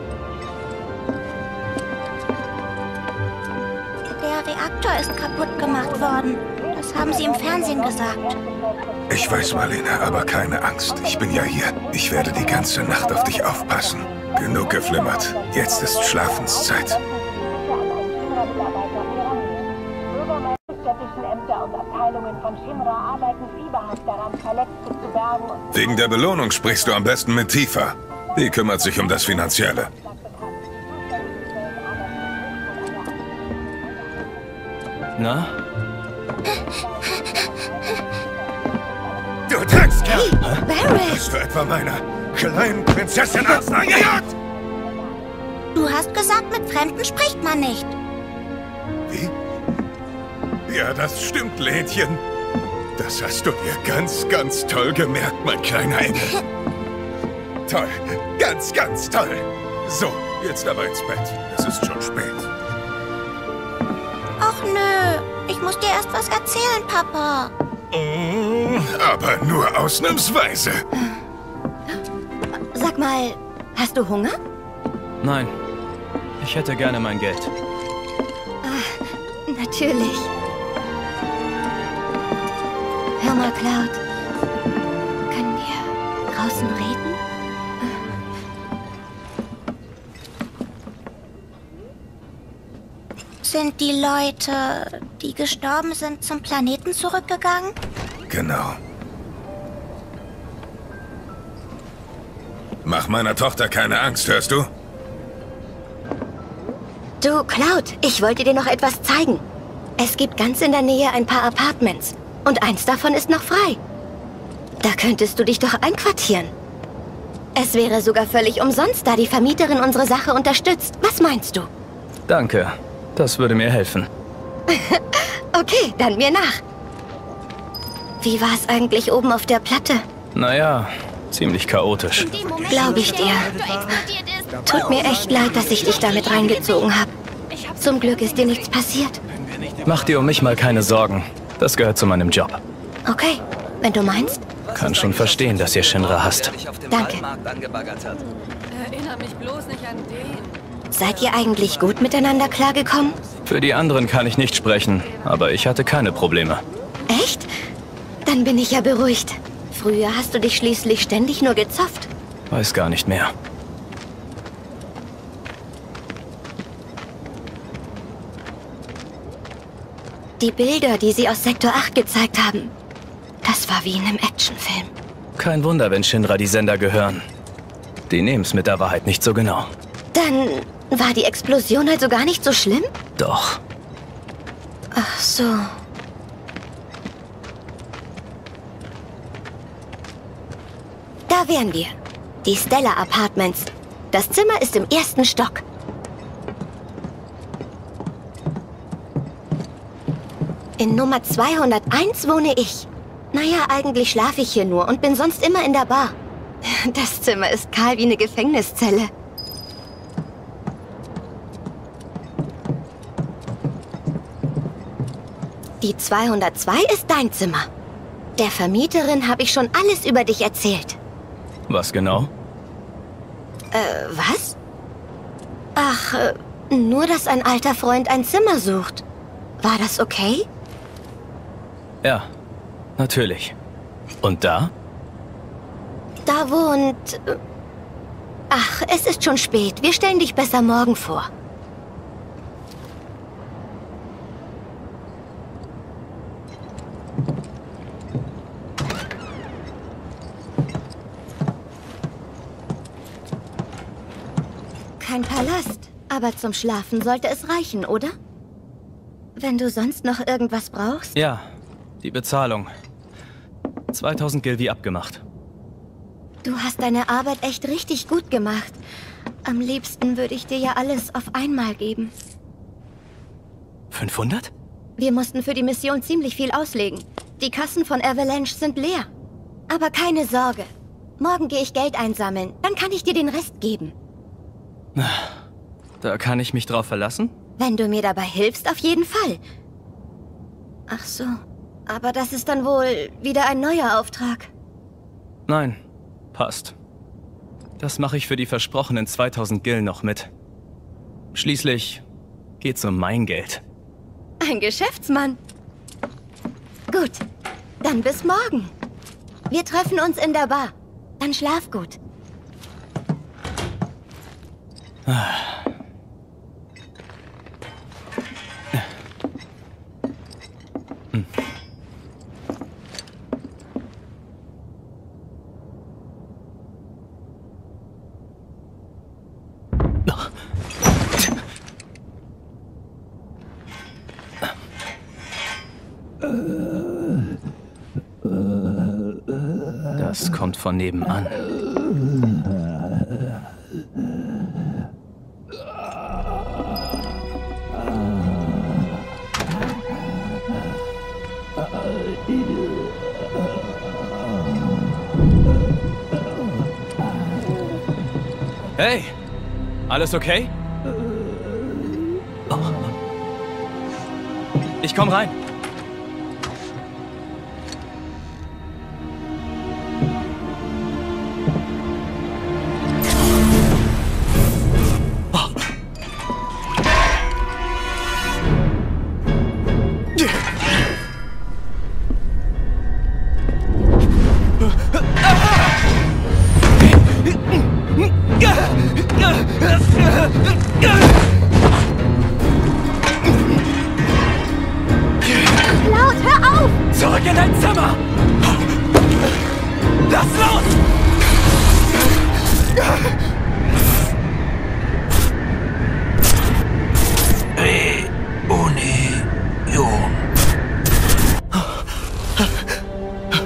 Der Reaktor ist kaputt gemacht worden. Das haben sie im Fernsehen gesagt. Ich weiß, Marlene, aber keine Angst. Ich bin ja hier. Ich werde die ganze Nacht auf dich aufpassen. Genug geflimmert. Jetzt ist Schlafenszeit. Wegen der Belohnung sprichst du am besten mit Tifa. Die kümmert sich um das Finanzielle. Na? Du Dreckskerl! Barrett! Bist du etwa meiner kleinen Prinzessin ausgejagt? Du hast gesagt, mit Fremden spricht man nicht. Wie? Ja, das stimmt, Lädchen. Das hast du dir ganz, ganz toll gemerkt, mein kleiner Engel. Toll. Ganz, ganz toll. So, jetzt aber ins Bett. Es ist schon spät. Ach nö, ich muss dir erst was erzählen, Papa. Aber nur ausnahmsweise. Sag mal, hast du Hunger? Nein. Ich hätte gerne mein Geld. Ah, natürlich. Hör mal, Cloud. Können wir draußen reden? Sind die Leute, die gestorben sind, zum Planeten zurückgegangen? Genau. Mach meiner Tochter keine Angst, hörst du? Du, Cloud, ich wollte dir noch etwas zeigen. Es gibt ganz in der Nähe ein paar Apartments. Und eins davon ist noch frei. Da könntest du dich doch einquartieren. Es wäre sogar völlig umsonst, da die Vermieterin unsere Sache unterstützt. Was meinst du? Danke. Das würde mir helfen. Okay, dann mir nach. Wie war es eigentlich oben auf der Platte? Naja, ziemlich chaotisch. Glaube ich dir. Tut mir echt leid, dass ich dich damit reingezogen habe. Zum Glück ist dir nichts passiert. Mach dir um mich mal keine Sorgen. Das gehört zu meinem Job. Okay, wenn du meinst. Kann schon verstehen, dass ihr Shinra hasst. Danke. Erinnere mich bloß nicht an den. Seid ihr eigentlich gut miteinander klargekommen? Für die anderen kann ich nicht sprechen, aber ich hatte keine Probleme. Echt? Dann bin ich ja beruhigt. Früher hast du dich schließlich ständig nur gezofft. Weiß gar nicht mehr. Die Bilder, die sie aus Sektor 8 gezeigt haben, das war wie in einem Actionfilm. Kein Wunder, wenn Shinra die Sender gehören. Die nehmen's mit der Wahrheit nicht so genau. Dann war die Explosion also gar nicht so schlimm? Doch. Ach so. Da wären wir. Die Stella Apartments. Das Zimmer ist im 1. Stock. In Nummer 201 wohne ich. Naja, eigentlich schlafe ich hier nur und bin sonst immer in der Bar. Das Zimmer ist kahl wie eine Gefängniszelle. Die 202 ist dein Zimmer. Der Vermieterin habe ich schon alles über dich erzählt. Was genau? Was? Ach, nur, dass ein alter Freund ein Zimmer sucht. War das okay? Ja, natürlich. Und da? Da wohnt... Ach, es ist schon spät. Wir stellen dich besser morgen vor. Kein Palast, aber zum Schlafen sollte es reichen, oder? Wenn du sonst noch irgendwas brauchst? Ja, die Bezahlung. 2000 Gil wie abgemacht. Du hast deine Arbeit echt richtig gut gemacht. Am liebsten würde ich dir ja alles auf einmal geben. 500? Wir mussten für die Mission ziemlich viel auslegen. Die Kassen von Avalanche sind leer. Aber keine Sorge. Morgen gehe ich Geld einsammeln. Dann kann ich dir den Rest geben. Da kann ich mich drauf verlassen? Wenn du mir dabei hilfst, auf jeden Fall. Ach so. Aber das ist dann wohl wieder ein neuer Auftrag. Nein, passt. Das mache ich für die versprochenen 2000 Gil noch mit. Schließlich geht's um mein Geld. Ein Geschäftsmann. Gut, dann bis morgen. Wir treffen uns in der Bar. Dann schlaf gut. Das kommt von nebenan. Hey! Alles okay? Oh. Ich komm rein.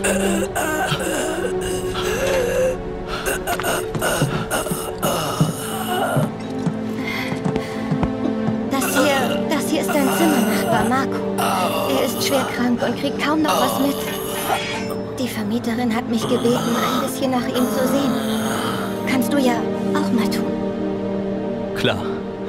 Das hier ist dein Zimmernachbar, Marco. Er ist schwer krank und kriegt kaum noch was mit. Die Vermieterin hat mich gebeten, ein bisschen nach ihm zu sehen. Kannst du ja auch mal tun. Klar.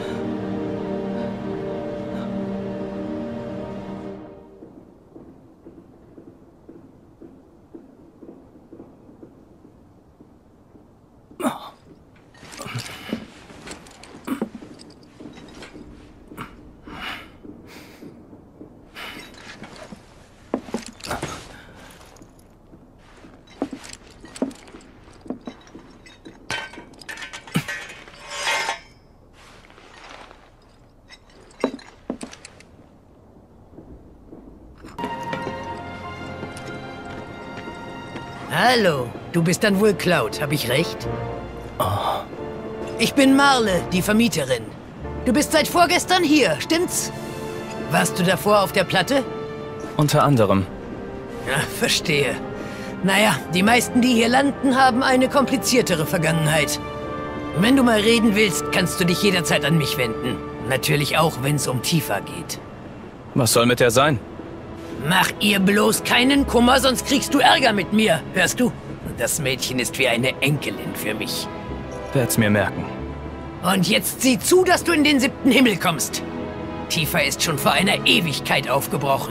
Hallo, du bist dann wohl Cloud, hab ich recht? Oh. Ich bin Marle, die Vermieterin. Du bist seit vorgestern hier, stimmt's? Warst du davor auf der Platte? Unter anderem. Ja, verstehe. Naja, die meisten, die hier landen, haben eine kompliziertere Vergangenheit. Wenn du mal reden willst, kannst du dich jederzeit an mich wenden. Natürlich auch, wenn es um Tifa geht. Was soll mit der sein? Mach ihr bloß keinen Kummer, sonst kriegst du Ärger mit mir, hörst du? Das Mädchen ist wie eine Enkelin für mich. Werd's mir merken. Und jetzt sieh zu, dass du in den 7. Himmel kommst. Tifa ist schon vor einer Ewigkeit aufgebrochen.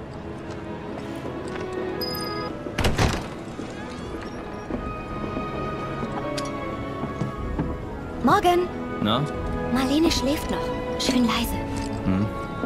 Morgen. Na? Marlene schläft noch. Schön leise. Hm.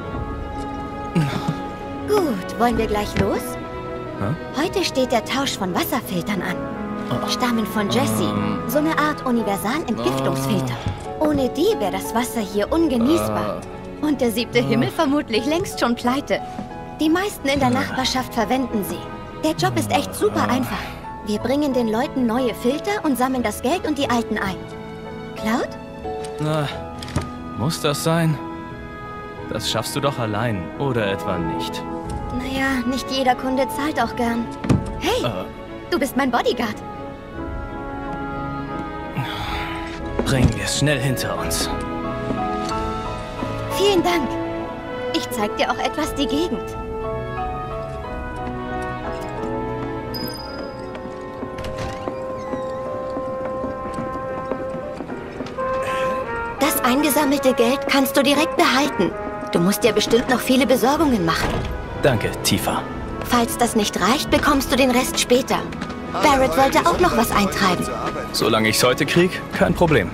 Gut, wollen wir gleich los? Hä? Heute steht der Tausch von Wasserfiltern an. Stammen von Jessie. So eine Art Universal-Entgiftungsfilter. Ohne die wäre das Wasser hier ungenießbar. Und der 7. Himmel vermutlich längst schon pleite. Die meisten in der Nachbarschaft verwenden sie. Der Job ist echt super einfach. Wir bringen den Leuten neue Filter und sammeln das Geld und die alten ein. Cloud? Na, muss das sein? Das schaffst du doch allein, oder etwa nicht? Naja, nicht jeder Kunde zahlt auch gern. Hey, du bist mein Bodyguard. Bringen wir es schnell hinter uns. Vielen Dank. Ich zeig dir auch etwas die Gegend. Das eingesammelte Geld kannst du direkt behalten. Du musst dir bestimmt noch viele Besorgungen machen. Danke, Tifa. Falls das nicht reicht, bekommst du den Rest später. Barrett wollte auch noch was eintreiben. Solange ich's heute krieg, kein Problem.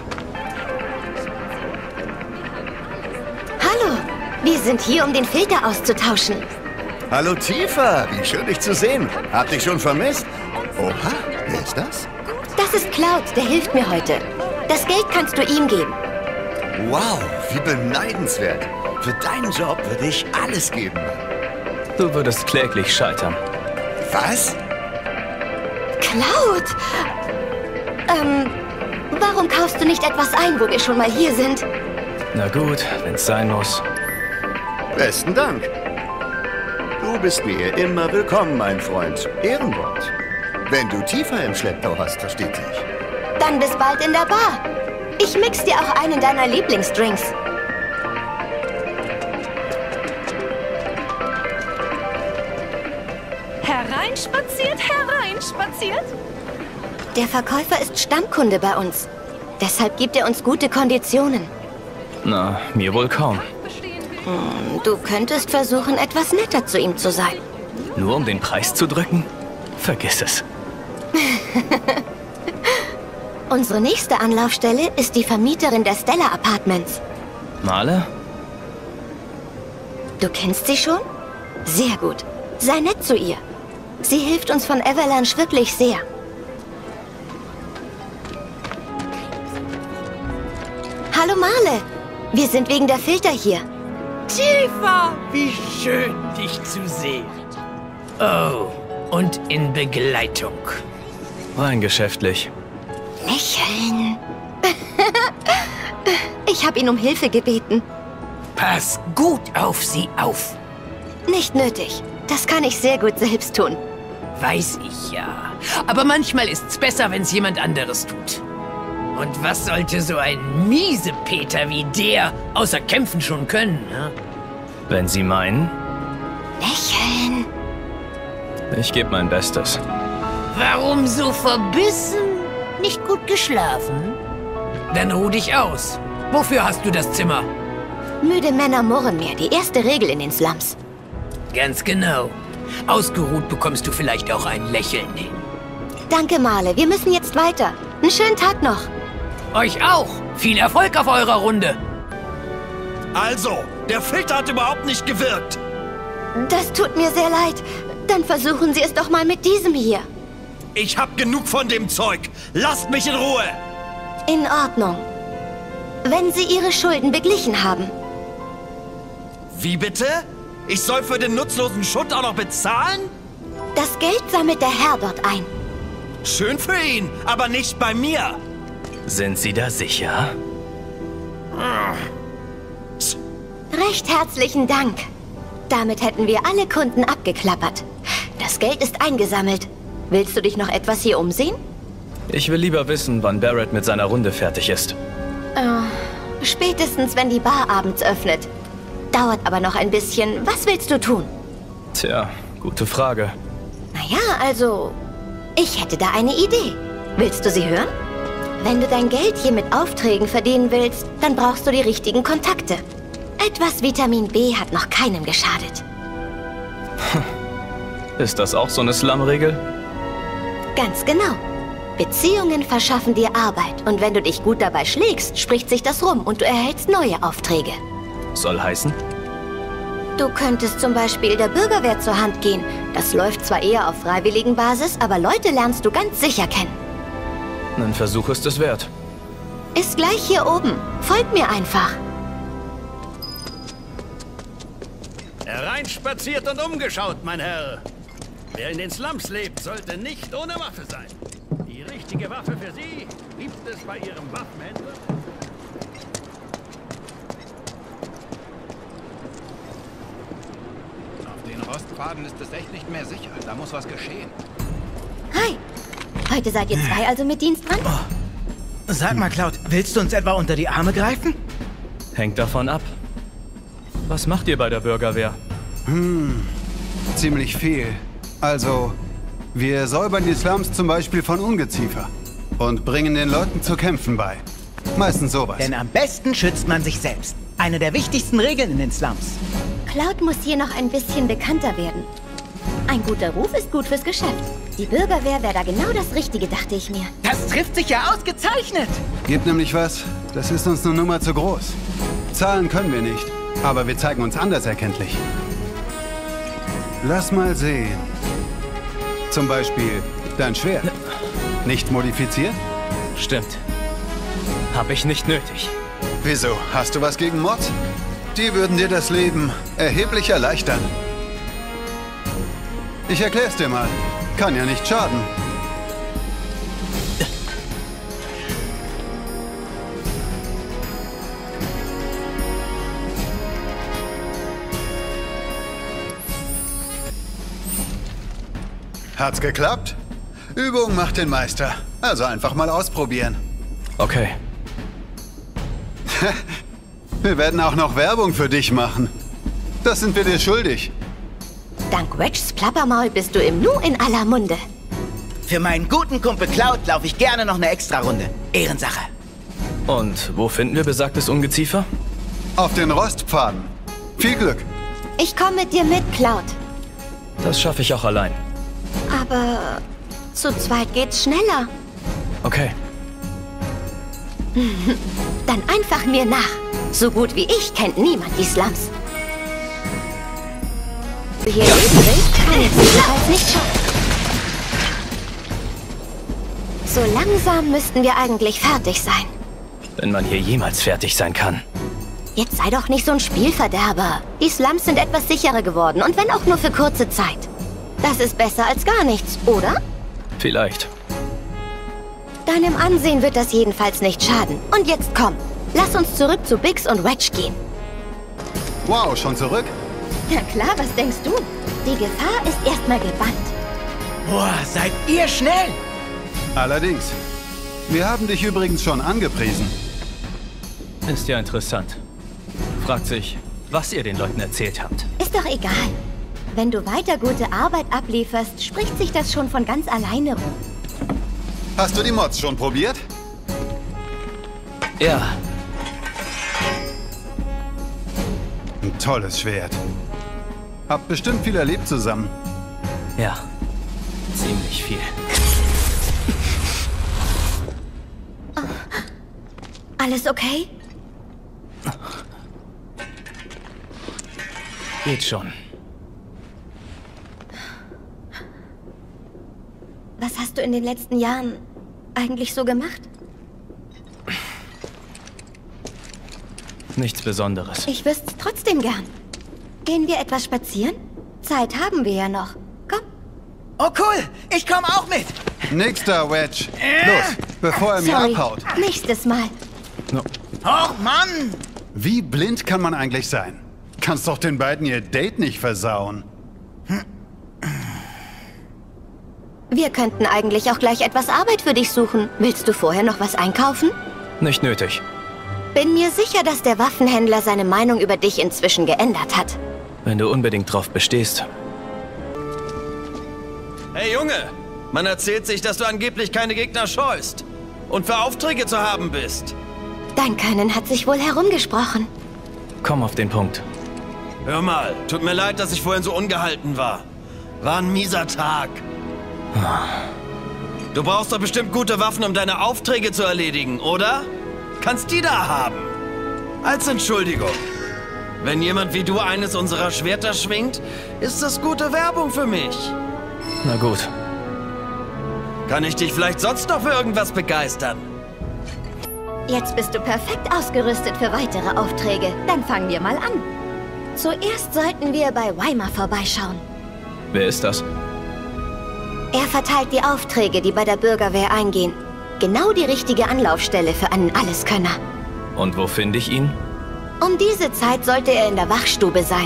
Hallo, wir sind hier, um den Filter auszutauschen. Hallo Tifa, wie schön dich zu sehen. Hab dich schon vermisst. Oha, wer ist das? Das ist Cloud, der hilft mir heute. Das Geld kannst du ihm geben. Wow, wie beneidenswert. Für deinen Job würde ich alles geben. Du würdest kläglich scheitern. Was? Cloud! Warum kaufst du nicht etwas ein, wo wir schon mal hier sind? Na gut, wenn's sein muss. Besten Dank. Du bist mir immer willkommen, mein Freund. Ehrenwort. Wenn du Tifa im Schlepptau hast, versteht sich. Dann bis bald in der Bar. Ich mix dir auch einen deiner Lieblingsdrinks. Hereinspaziert, hereinspaziert. Der Verkäufer ist Stammkunde bei uns. Deshalb gibt er uns gute Konditionen. Na, mir wohl kaum. Du könntest versuchen, etwas netter zu ihm zu sein. Nur um den Preis zu drücken? Vergiss es. Unsere nächste Anlaufstelle ist die Vermieterin der Stella Apartments. Marle? Du kennst sie schon? Sehr gut. Sei nett zu ihr. Sie hilft uns von Avalanche wirklich sehr. Hallo Marle. Wir sind wegen der Filter hier. Tifa, wie schön, dich zu sehen. Oh, und in Begleitung. Rein geschäftlich. Lächeln. Ich habe ihn um Hilfe gebeten. Pass gut auf sie auf. Nicht nötig. Das kann ich sehr gut selbst tun. Weiß ich ja. Aber manchmal ist's besser, wenn's jemand anderes tut. Und was sollte so ein Miesepeter wie der außer kämpfen schon können, ne? Wenn Sie meinen. Lächeln. Ich gebe mein Bestes. Warum so verbissen? Nicht gut geschlafen? Dann ruh dich aus. Wofür hast du das Zimmer? Müde Männer murren mehr. Die erste Regel in den Slums. Ganz genau. Ausgeruht bekommst du vielleicht auch ein Lächeln hin. Danke, Marle. Wir müssen jetzt weiter. Einen schönen Tag noch. Euch auch. Viel Erfolg auf eurer Runde. Also, der Filter hat überhaupt nicht gewirkt. Das tut mir sehr leid. Dann versuchen Sie es doch mal mit diesem hier. Ich hab genug von dem Zeug. Lasst mich in Ruhe. In Ordnung. Wenn Sie Ihre Schulden beglichen haben. Wie bitte? Ich soll für den nutzlosen Schutt auch noch bezahlen? Das Geld sammelt der Herr dort ein. Schön für ihn, aber nicht bei mir. Sind Sie da sicher? Recht herzlichen Dank. Damit hätten wir alle Kunden abgeklappert. Das Geld ist eingesammelt. Willst du dich noch etwas hier umsehen? Ich will lieber wissen, wann Barrett mit seiner Runde fertig ist. Spätestens, wenn die Bar abends öffnet. Dauert aber noch ein bisschen. Was willst du tun? Tja, gute Frage. Naja, also, ich hätte da eine Idee. Willst du sie hören? Wenn du dein Geld hier mit Aufträgen verdienen willst, dann brauchst du die richtigen Kontakte. Etwas Vitamin B hat noch keinem geschadet. Ist das auch so eine Slum-Regel? Ganz genau. Beziehungen verschaffen dir Arbeit. Und wenn du dich gut dabei schlägst, spricht sich das rum und du erhältst neue Aufträge. Soll heißen? Du könntest zum Beispiel der Bürgerwehr zur Hand gehen. Das läuft zwar eher auf freiwilligen Basis, aber Leute lernst du ganz sicher kennen. Ein Versuch ist es wert. Ist gleich hier oben. Folg mir einfach. Hereinspaziert und umgeschaut, mein Herr. Wer in den Slums lebt, sollte nicht ohne Waffe sein. Die richtige Waffe für Sie gibt es bei Ihrem Waffenhändler. Auf den Rostpfaden ist es echt nicht mehr sicher. Da muss was geschehen. Hi. Heute seid ihr zwei also mit Dienst dran? Sag mal, Cloud, willst du uns etwa unter die Arme greifen? Hängt davon ab. Was macht ihr bei der Bürgerwehr? Ziemlich viel. Also, wir säubern die Slums zum Beispiel von Ungeziefer und bringen den Leuten zu kämpfen bei. Meistens sowas. Denn am besten schützt man sich selbst. Eine der wichtigsten Regeln in den Slums. Cloud muss hier noch ein bisschen bekannter werden. Ein guter Ruf ist gut fürs Geschäft. Die Bürgerwehr wäre da genau das Richtige, dachte ich mir. Das trifft sich ja ausgezeichnet. Gibt nämlich was, das ist uns eine Nummer zu groß. Zahlen können wir nicht, aber wir zeigen uns anders erkenntlich. Lass mal sehen. Zum Beispiel dein Schwert. Nicht modifiziert? Stimmt. Hab ich nicht nötig. Wieso? Hast du was gegen Mods? Die würden dir das Leben erheblich erleichtern. Ich erklär's dir mal. Kann ja nicht schaden. Hat's geklappt? Übung macht den Meister. Also einfach mal ausprobieren. Okay. Wir werden auch noch Werbung für dich machen. Das sind wir dir schuldig. Dank Wedges Plappermaul bist du im Nu in aller Munde. Für meinen guten Kumpel Cloud laufe ich gerne noch eine Extra-Runde. Ehrensache. Und wo finden wir besagtes Ungeziefer? Auf den Rostpfaden. Viel Glück. Ich komme mit dir mit, Cloud. Das schaffe ich auch allein. Aber zu zweit geht's schneller. Okay. Dann einfach mir nach. So gut wie ich kennt niemand die Slums. Hier leben willst, kann ich jedenfalls nicht schaffen. So langsam müssten wir eigentlich fertig sein. Wenn man hier jemals fertig sein kann. Jetzt sei doch nicht so ein Spielverderber. Die Slums sind etwas sicherer geworden und wenn auch nur für kurze Zeit. Das ist besser als gar nichts, oder? Vielleicht. Deinem Ansehen wird das jedenfalls nicht schaden. Und jetzt komm, lass uns zurück zu Biggs und Wedge gehen. Wow, schon zurück? Ja klar, was denkst du? Die Gefahr ist erstmal gebannt. Boah, seid ihr schnell! Allerdings. Wir haben dich übrigens schon angepriesen. Ist ja interessant. Fragt sich, was ihr den Leuten erzählt habt. Ist doch egal. Wenn du weiter gute Arbeit ablieferst, spricht sich das schon von ganz alleine rum. Hast du die Mods schon probiert? Ja. Ein tolles Schwert. Habt bestimmt viel erlebt zusammen. Ja, ziemlich viel. Alles okay? Geht schon. Was hast du in den letzten Jahren eigentlich so gemacht? Nichts Besonderes. Ich wüsste es trotzdem gern. Gehen wir etwas spazieren? Zeit haben wir ja noch. Komm. Oh cool, ich komme auch mit. Nix da, Wedge. Los, bevor er mir Sorry. abhaut. Nächstes Mal. No. Oh Mann! Wie blind kann man eigentlich sein? Kannst doch den beiden ihr Date nicht versauen. Wir könnten eigentlich auch gleich etwas Arbeit für dich suchen. Willst du vorher noch was einkaufen? Nicht nötig. Bin mir sicher, dass der Waffenhändler seine Meinung über dich inzwischen geändert hat. Wenn du unbedingt drauf bestehst. Hey Junge, man erzählt sich, dass du angeblich keine Gegner scheust und für Aufträge zu haben bist. Dein Können hat sich wohl herumgesprochen. Komm auf den Punkt. Hör mal, tut mir leid, dass ich vorhin so ungehalten war. War ein mieser Tag. Du brauchst doch bestimmt gute Waffen, um deine Aufträge zu erledigen, oder? Kannst die da haben. Als Entschuldigung. Wenn jemand wie du eines unserer Schwerter schwingt, ist das gute Werbung für mich. Na gut. Kann ich dich vielleicht sonst noch für irgendwas begeistern? Jetzt bist du perfekt ausgerüstet für weitere Aufträge. Dann fangen wir mal an. Zuerst sollten wir bei Weimar vorbeischauen. Wer ist das? Er verteilt die Aufträge, die bei der Bürgerwehr eingehen. Genau die richtige Anlaufstelle für einen Alleskönner. Und wo finde ich ihn? Um diese Zeit sollte er in der Wachstube sein.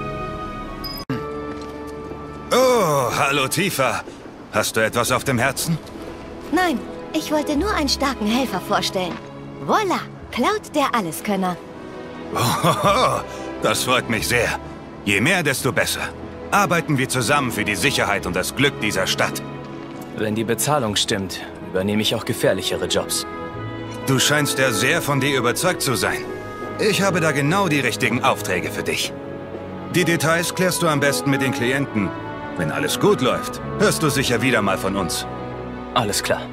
Oh, hallo Tifa. Hast du etwas auf dem Herzen? Nein, ich wollte nur einen starken Helfer vorstellen. Voila, Cloud der Alleskönner. Oh, das freut mich sehr. Je mehr, desto besser. Arbeiten wir zusammen für die Sicherheit und das Glück dieser Stadt. Wenn die Bezahlung stimmt, übernehme ich auch gefährlichere Jobs. Du scheinst ja sehr von dir überzeugt zu sein. Ich habe da genau die richtigen Aufträge für dich. Die Details klärst du am besten mit den Klienten. Wenn alles gut läuft, hörst du sicher wieder mal von uns. Alles klar.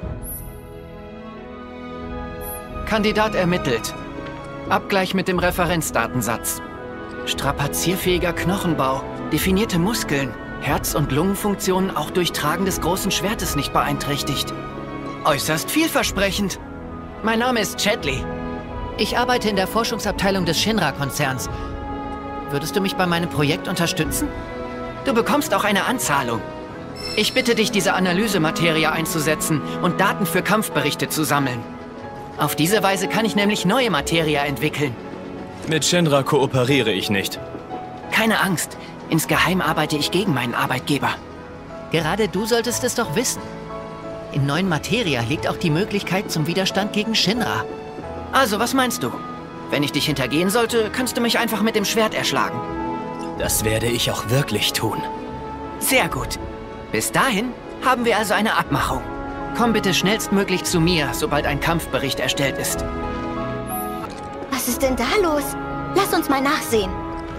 Kandidat ermittelt. Abgleich mit dem Referenzdatensatz. Strapazierfähiger Knochenbau, definierte Muskeln, Herz- und Lungenfunktionen auch durch Tragen des großen Schwertes nicht beeinträchtigt. Äußerst vielversprechend. Mein Name ist Chadley. Ich arbeite in der Forschungsabteilung des Shinra-Konzerns. Würdest du mich bei meinem Projekt unterstützen? Du bekommst auch eine Anzahlung. Ich bitte dich, diese Analysematerie einzusetzen und Daten für Kampfberichte zu sammeln. Auf diese Weise kann ich nämlich neue Materie entwickeln. Mit Shinra kooperiere ich nicht. Keine Angst. Insgeheim arbeite ich gegen meinen Arbeitgeber. Gerade du solltest es doch wissen. In neuen Materia liegt auch die Möglichkeit zum Widerstand gegen Shinra. Also, was meinst du? Wenn ich dich hintergehen sollte, kannst du mich einfach mit dem Schwert erschlagen. Das werde ich auch wirklich tun. Sehr gut. Bis dahin haben wir also eine Abmachung. Komm bitte schnellstmöglich zu mir, sobald ein Kampfbericht erstellt ist. Was ist denn da los? Lass uns mal nachsehen.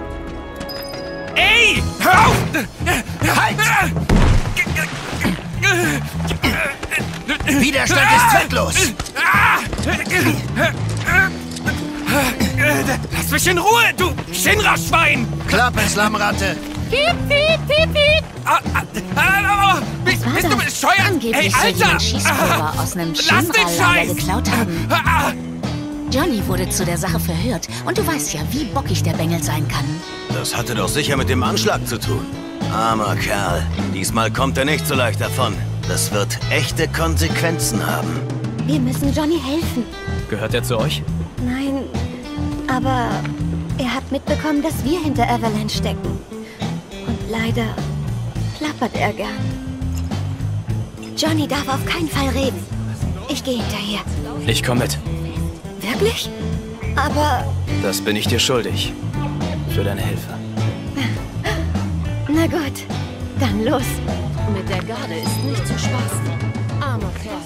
Ey! Hör auf! Halt! Widerstand ist zwecklos! Lass mich in Ruhe, du Shinra-Schwein! Klappe, Slammratte! Piep, piep, piep, piep! Bist du bescheuert? Angeblich soll jemand Schießpulver aus einem Shinra-Lager geklaut haben. Johnny wurde zu der Sache verhört. Und du weißt ja, wie bockig der Bengel sein kann. Das hatte doch sicher mit dem Anschlag zu tun. Armer Kerl. Diesmal kommt er nicht so leicht davon. Das wird echte Konsequenzen haben. Wir müssen Johnny helfen. Gehört er zu euch? Nein, aber er hat mitbekommen, dass wir hinter Avalanche stecken. Und leider plappert er gern. Johnny darf auf keinen Fall reden. Ich gehe hinterher. Ich komme mit. Wirklich? Aber... Das bin ich dir schuldig. Für deine Hilfe. Na gut, dann los. Mit der Garde ist nicht zu spaßen. Armer Kerl.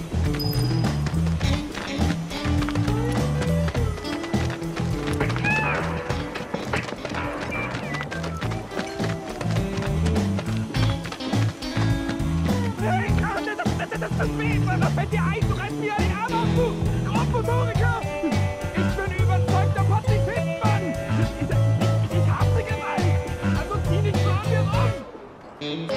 Das Wesen, das fällt dir ein, du rennst mir den Arm auf, du Grobmotoriker! Ich bin überzeugter Pazifistmann! Ich hasse Gewalt! Also zieh nicht so an mir rum!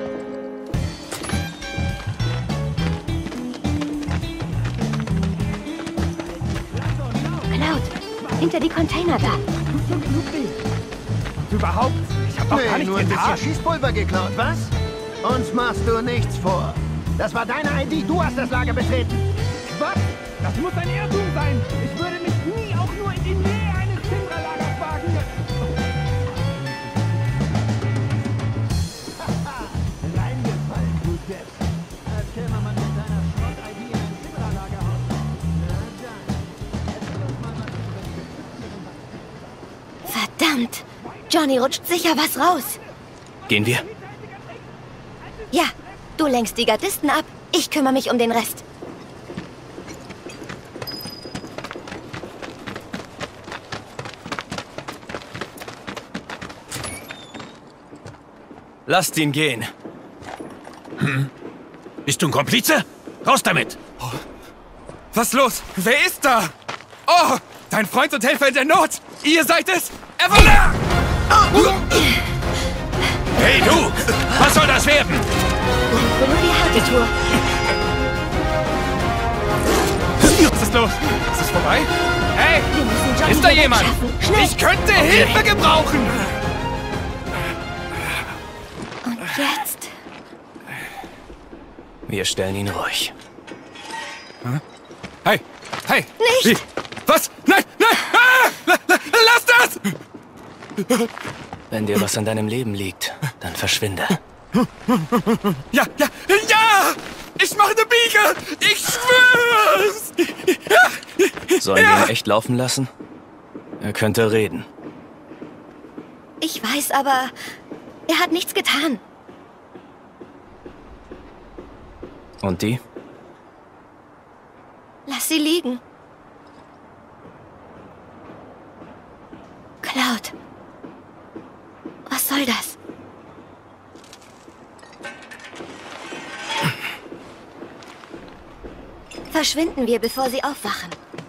Cloud, hinter die Container da. Überhaupt? Ich hab doch gar nichts nur ein getan. bisschen Schießpulver geklaut, was? Uns machst du nichts vor. Das war deine ID, du hast das Lager betreten. Was? Das muss ein Irrtum sein. Ich würde mich nie auch nur in die Nähe eines Timberlagers wagen. Reingefallen, du Depp. Als käme man mit deiner Schrott-ID in ein Timberlagerhaus. Verdammt! Johnny rutscht sicher was raus. Gehen wir? Ja, du lenkst die Gardisten ab. Ich kümmere mich um den Rest. Lasst ihn gehen. Bist du ein Komplize? Raus damit! Oh. Was los? Wer ist da? Oh, dein Freund und Helfer in der Not. Ihr seid es? Evola! Hey, du! Was soll das werden? Für nur die harte Tour. Was ist los? Ist es vorbei? Hey! Wir müssen Johnny ist da hier jemand? wegschaffen. Schnell! Ich könnte Hilfe gebrauchen! Und jetzt? Wir stellen ihn ruhig. Hey! Hey! Nicht! Wie? Was? Nein! Nein! Ah! Lass das! Wenn dir was an deinem Leben liegt, dann verschwinde. Ja! Ja! Ja! Ich mache eine Biege! Ich schwör's! Sollen wir ihn echt laufen lassen? Er könnte reden. Ich weiß, aber er hat nichts getan. Und die? Lass sie liegen. Cloud. Was soll das? Verschwinden wir, bevor sie aufwachen.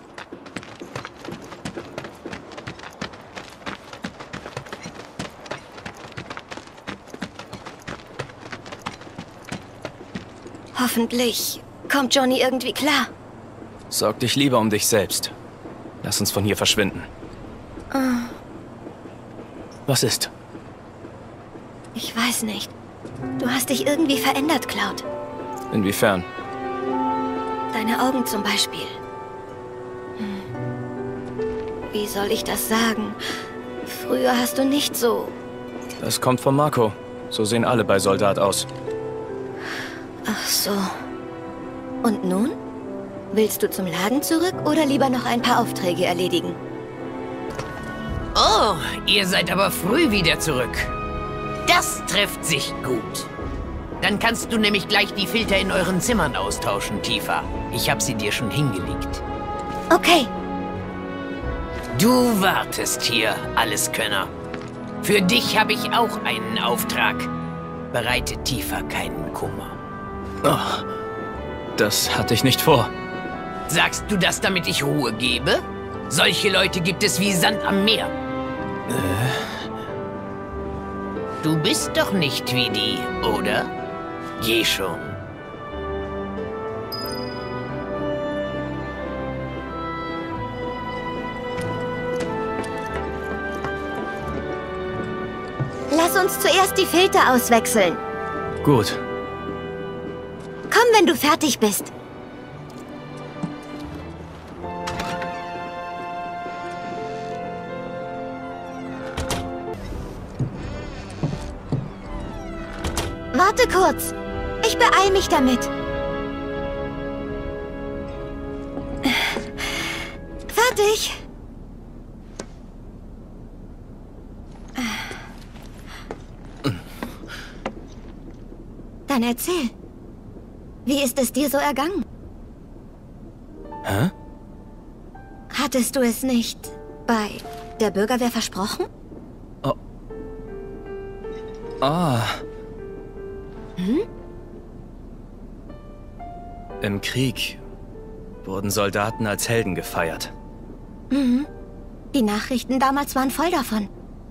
Hoffentlich kommt Johnny irgendwie klar. Sorg dich lieber um dich selbst. Lass uns von hier verschwinden. Oh, Was ist? ich weiß nicht. Du hast dich irgendwie verändert, Cloud. Inwiefern? Deine Augen zum Beispiel. Wie soll ich das sagen? Früher hast du nicht so... Das kommt von Marco. So sehen alle bei Soldat aus. Ach so. Und nun? Willst du zum Laden zurück oder lieber noch ein paar Aufträge erledigen? Oh, ihr seid aber früh wieder zurück. Das trifft sich gut. Dann kannst du nämlich gleich die Filter in euren Zimmern austauschen, Tifa. Ich habe sie dir schon hingelegt. Okay. Du wartest hier, Alleskönner. Für dich habe ich auch einen Auftrag. Bereite Tifa keinen Kummer. Oh, das hatte ich nicht vor. Sagst du das, damit ich Ruhe gebe? Solche Leute gibt es wie Sand am Meer. Du bist doch nicht wie die, oder? Geh schon. Lass uns zuerst die Filter auswechseln. Gut. Komm, wenn du fertig bist. Warte kurz. Ich beeil mich damit. Fertig. Dann erzähl. Wie ist es dir so ergangen? Hä? Hattest du es nicht bei der Bürgerwehr versprochen? Oh. Ah. Hm? Im Krieg wurden Soldaten als Helden gefeiert. Mhm. Die Nachrichten damals waren voll davon.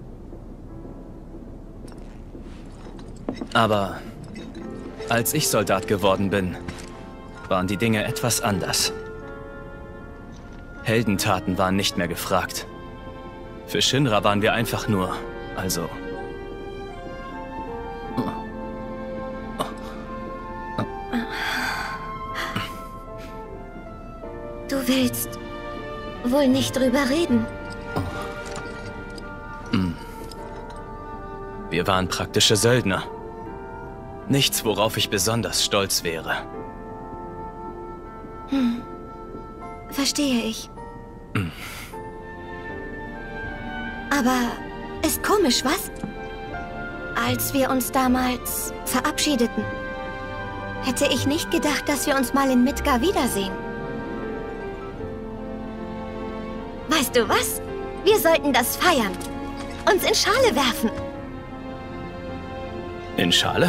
Aber als ich Soldat geworden bin, waren die Dinge etwas anders. Heldentaten waren nicht mehr gefragt. Für Shinra waren wir einfach nur, also... Du willst wohl nicht drüber reden. Wir waren praktische Söldner. Nichts, worauf ich besonders stolz wäre. Hm. Verstehe ich. Aber ist komisch, was? Als wir uns damals verabschiedeten, hätte ich nicht gedacht, dass wir uns mal in Midgar wiedersehen. Weißt du was? Wir sollten das feiern. Uns in Schale werfen. In Schale?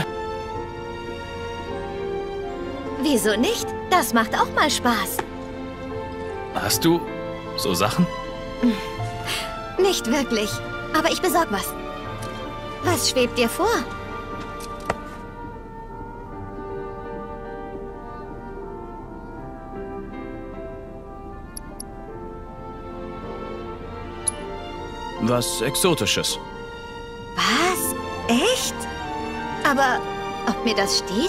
Wieso nicht? Das macht auch mal Spaß. Hast du so Sachen? Nicht wirklich. Aber ich besorg was. Was schwebt dir vor? Was Exotisches. Was? Echt? Aber ob mir das steht?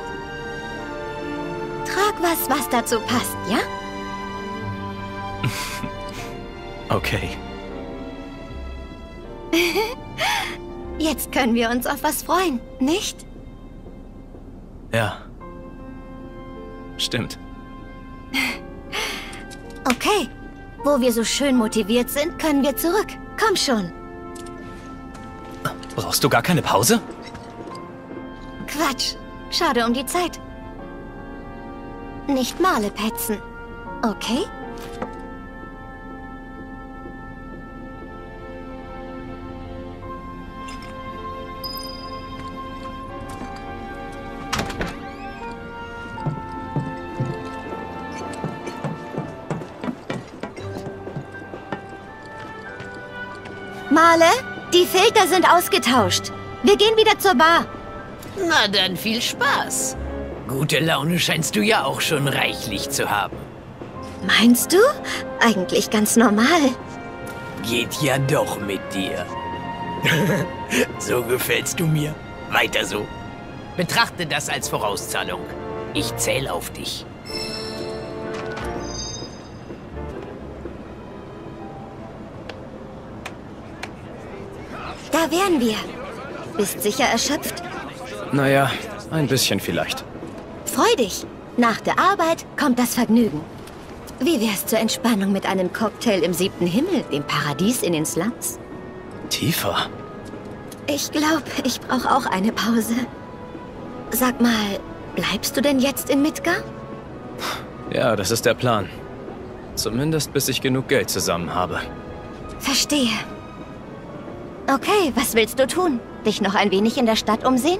Trag was dazu passt, ja? Okay. Jetzt können wir uns auf was freuen, nicht? Ja. Stimmt. Okay. Wo wir so schön motiviert sind, können wir zurück. Komm schon. Brauchst du gar keine Pause? Quatsch. Schade um die Zeit. Nicht Male petzen. Okay? Male, die Filter sind ausgetauscht. Wir gehen wieder zur Bar. Na dann viel Spaß. Gute Laune scheinst du ja auch schon reichlich zu haben. Meinst du? Eigentlich ganz normal. Geht ja doch mit dir. So gefällst du mir. Weiter so. Betrachte das als Vorauszahlung. Ich zähle auf dich. Da wären wir. Bist sicher erschöpft? Naja, ein bisschen vielleicht. Freu dich. Nach der Arbeit kommt das Vergnügen. Wie wär's zur Entspannung mit einem Cocktail im 7. Himmel, dem Paradies in den Slums? Tiefer? Ich glaube, ich brauche auch eine Pause. Sag mal, bleibst du denn jetzt in Midgar? Ja, das ist der Plan. Zumindest bis ich genug Geld zusammen habe. Verstehe. Okay, was willst du tun? Dich noch ein wenig in der Stadt umsehen?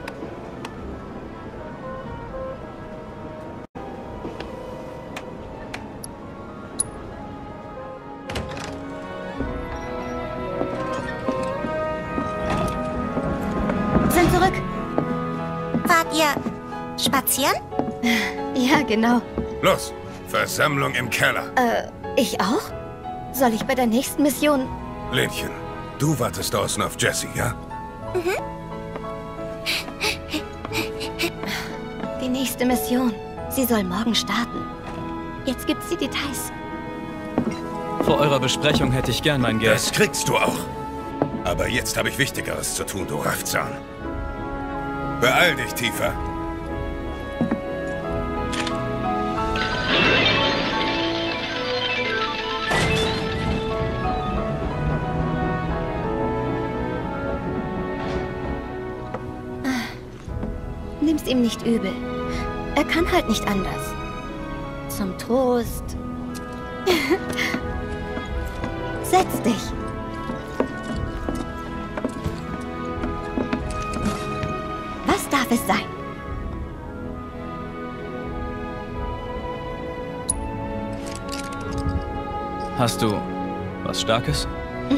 Sind zurück. Fahrt ihr spazieren? Ja, genau. Los, Versammlung im Keller. Ich auch? Soll ich bei der nächsten Mission... Lädchen, du wartest draußen auf Jessie, ja? Mhm. Die nächste Mission. Sie soll morgen starten. Jetzt gibt's die Details. Vor eurer Besprechung hätte ich gern mein Geld. Das kriegst du auch. Aber jetzt habe ich Wichtigeres zu tun, du Raffzahn. Beeil dich, Tifa. nimm's ihm nicht übel. Er kann halt nicht anders. Zum Trost. Setz dich. Was darf es sein? Hast du was Starkes?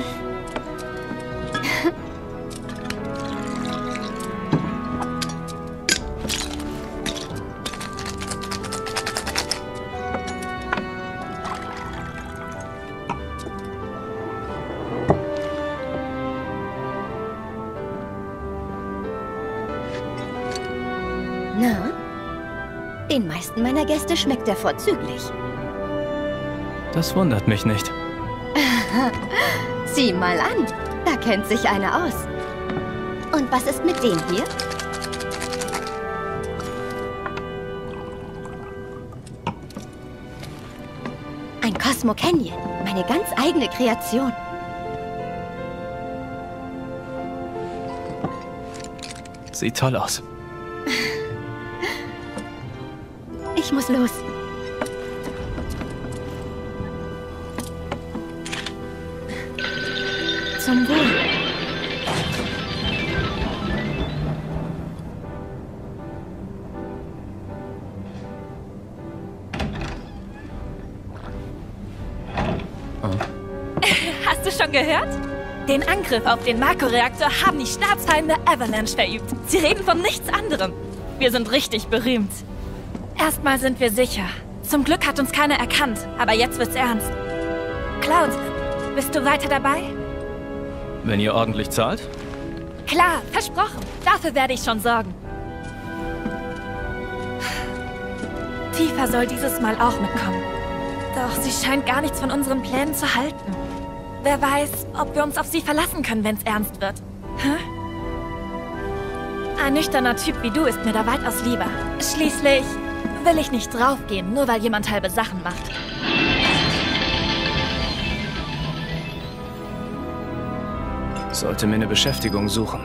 Na? Den meisten meiner Gäste schmeckt er vorzüglich. Das wundert mich nicht. Sieh mal an, da kennt sich einer aus. Und was ist mit dem hier? Ein Cosmo Canyon, meine ganz eigene Kreation. Sieht toll aus. Ich muss los. Zum Wohl. Hast du schon gehört? Den Angriff auf den Makro-Reaktor haben die Staatsfeinde Avalanche verübt. Sie reden von nichts anderem. Wir sind richtig berühmt. Erstmal sind wir sicher. Zum Glück hat uns keiner erkannt, aber jetzt wird's ernst. Cloud, bist du weiter dabei? Wenn ihr ordentlich zahlt? Klar, versprochen. Dafür werde ich schon sorgen. Tifa soll dieses Mal auch mitkommen. Doch sie scheint gar nichts von unseren Plänen zu halten. Wer weiß, ob wir uns auf sie verlassen können, wenn es ernst wird. Hä? Ein nüchterner Typ wie du ist mir da weitaus lieber. Schließlich will ich nicht draufgehen, nur weil jemand halbe Sachen macht. Sollte mir eine Beschäftigung suchen.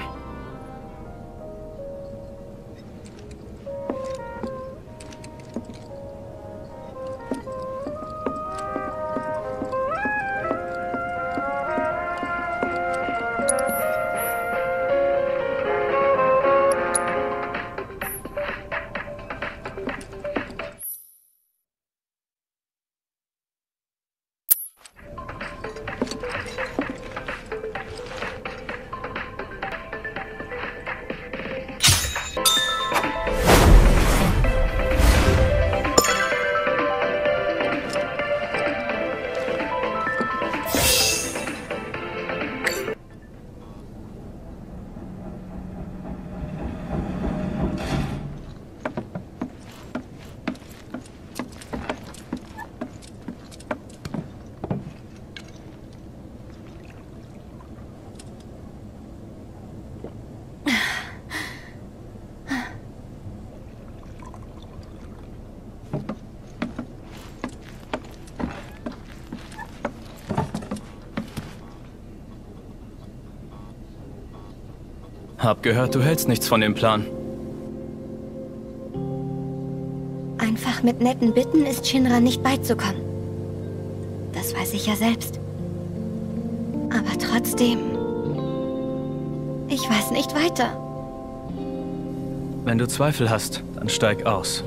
Hab gehört, du hältst nichts von dem Plan. Einfach mit netten Bitten ist Shinra nicht beizukommen. Das weiß ich ja selbst. Aber trotzdem... Ich weiß nicht weiter. Wenn du Zweifel hast, dann steig aus.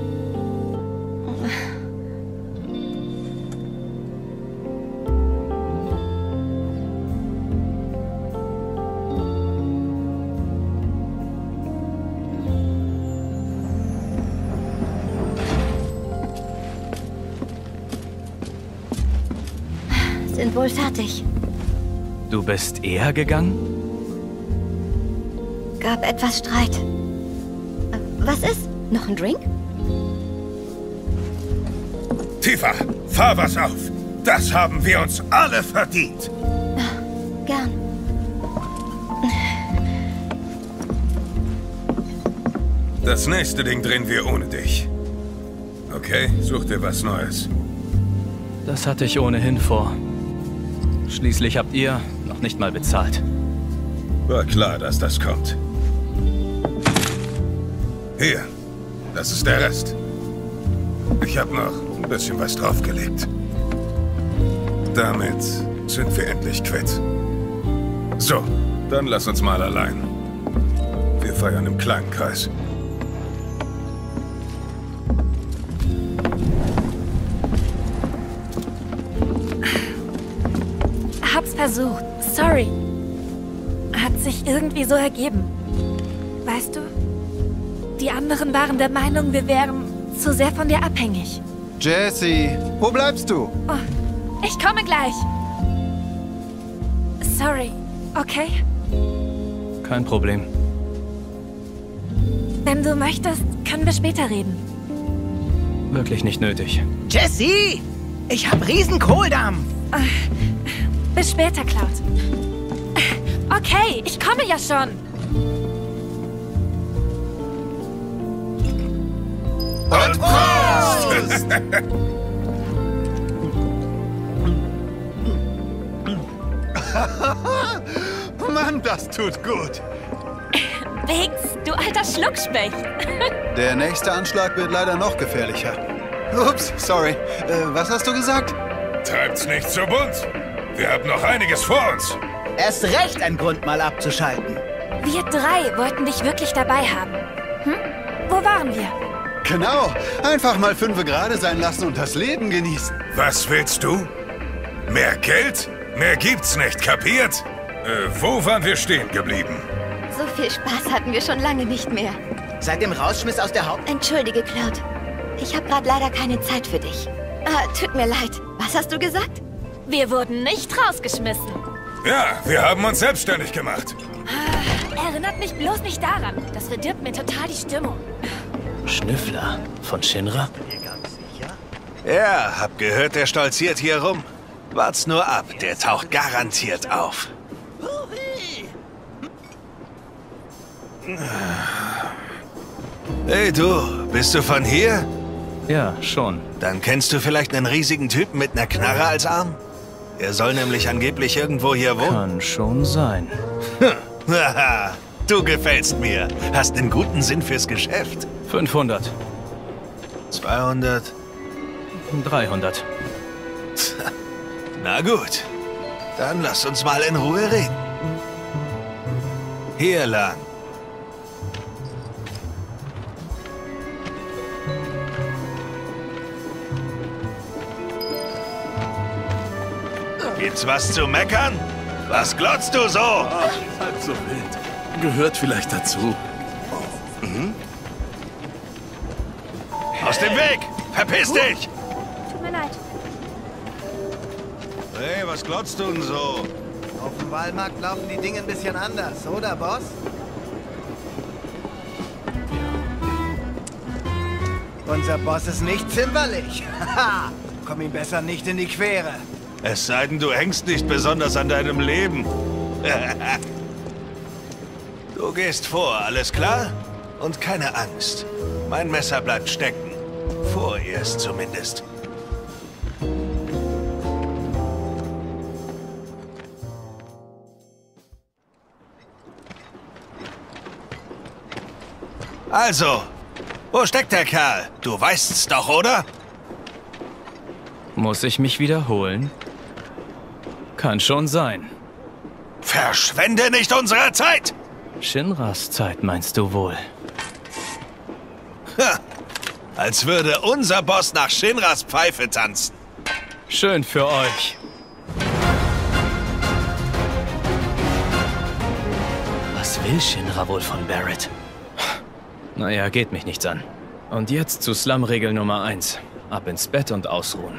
Sind wohl fertig. Du bist eher gegangen? Gab etwas Streit. Was ist? Noch ein Drink? Tifa, fahr was auf. Das haben wir uns alle verdient. Gern. Das nächste Ding drehen wir ohne dich. Okay, such dir was Neues. Das hatte ich ohnehin vor. Schließlich habt ihr noch nicht mal bezahlt. War klar, dass das kommt. Hier, das ist der Rest. Ich habe noch ein bisschen was draufgelegt. Damit sind wir endlich quitt. So, dann lass uns mal allein. Wir feiern im kleinen Kreis. Hab's versucht. Sorry. Hat sich irgendwie so ergeben. Weißt du, die anderen waren der Meinung, wir wären zu sehr von dir abhängig. Jessie, wo bleibst du? Oh, ich komme gleich. Sorry, okay? Kein Problem. Wenn du möchtest, können wir später reden. Wirklich nicht nötig. Jessie! Ich hab Riesenkohldampf! Bis später, Cloud. Okay, ich komme ja schon. Und Prost! Mann, das tut gut. Biggs, du alter Schluckspecht. Der nächste Anschlag wird leider noch gefährlicher. Ups, sorry. Was hast du gesagt? Treibt's nicht so bunt. Wir haben noch einiges vor uns. Erst recht ein Grund, mal abzuschalten. Wir drei wollten dich wirklich dabei haben. Hm? Wo waren wir? Genau. Einfach mal 5 Grad sein lassen und das Leben genießen. Was willst du? Mehr Geld? Mehr gibt's nicht, kapiert? Wo waren wir stehen geblieben? So viel Spaß hatten wir schon lange nicht mehr. Seit dem Rausschmiss aus der Haupt... Entschuldige, Cloud. Ich habe gerade leider keine Zeit für dich. Tut mir leid. Was hast du gesagt? Wir wurden nicht rausgeschmissen. Ja, wir haben uns selbstständig gemacht. Erinnert mich bloß nicht daran. Das verdirbt mir total die Stimmung. Schnüffler von Shinra? Ja, hab gehört, der stolziert hier rum. Wart's nur ab, der taucht garantiert auf. Hey du, bist du von hier? Ja, schon. Dann kennst du vielleicht einen riesigen Typen mit einer Knarre als Arm? Er soll nämlich angeblich irgendwo hier wohnen. Kann schon sein. Haha, du gefällst mir. Hast einen guten Sinn fürs Geschäft. 500. 200. 300. Na gut, dann lass uns mal in Ruhe reden. Hier lang. Gibt's was zu meckern? Was glotzt du so? Ach, halb so wild. Gehört vielleicht dazu. Aus dem Weg! Verpiss dich! Tut mir leid. Hey, was glotzt du denn so? Auf dem Walmarkt laufen die Dinge ein bisschen anders, oder, Boss? Unser Boss ist nicht zimperlich. Haha! Komm ihm besser nicht in die Quere. Es sei denn, du hängst nicht besonders an deinem Leben. Du gehst vor, alles klar? Und keine Angst. Mein Messer bleibt stecken. Vorerst zumindest. Also, wo steckt der Kerl? Du weißt's doch, oder? Muss ich mich wiederholen? Kann schon sein. Verschwende nicht unsere Zeit! Shinras Zeit, meinst du wohl? Ha, als würde unser Boss nach Shinras Pfeife tanzen. Schön für euch. Was will Shinra wohl von Barrett? Naja, geht mich nichts an. Und jetzt zu Slum-Regel Nummer 1. Ab ins Bett und ausruhen.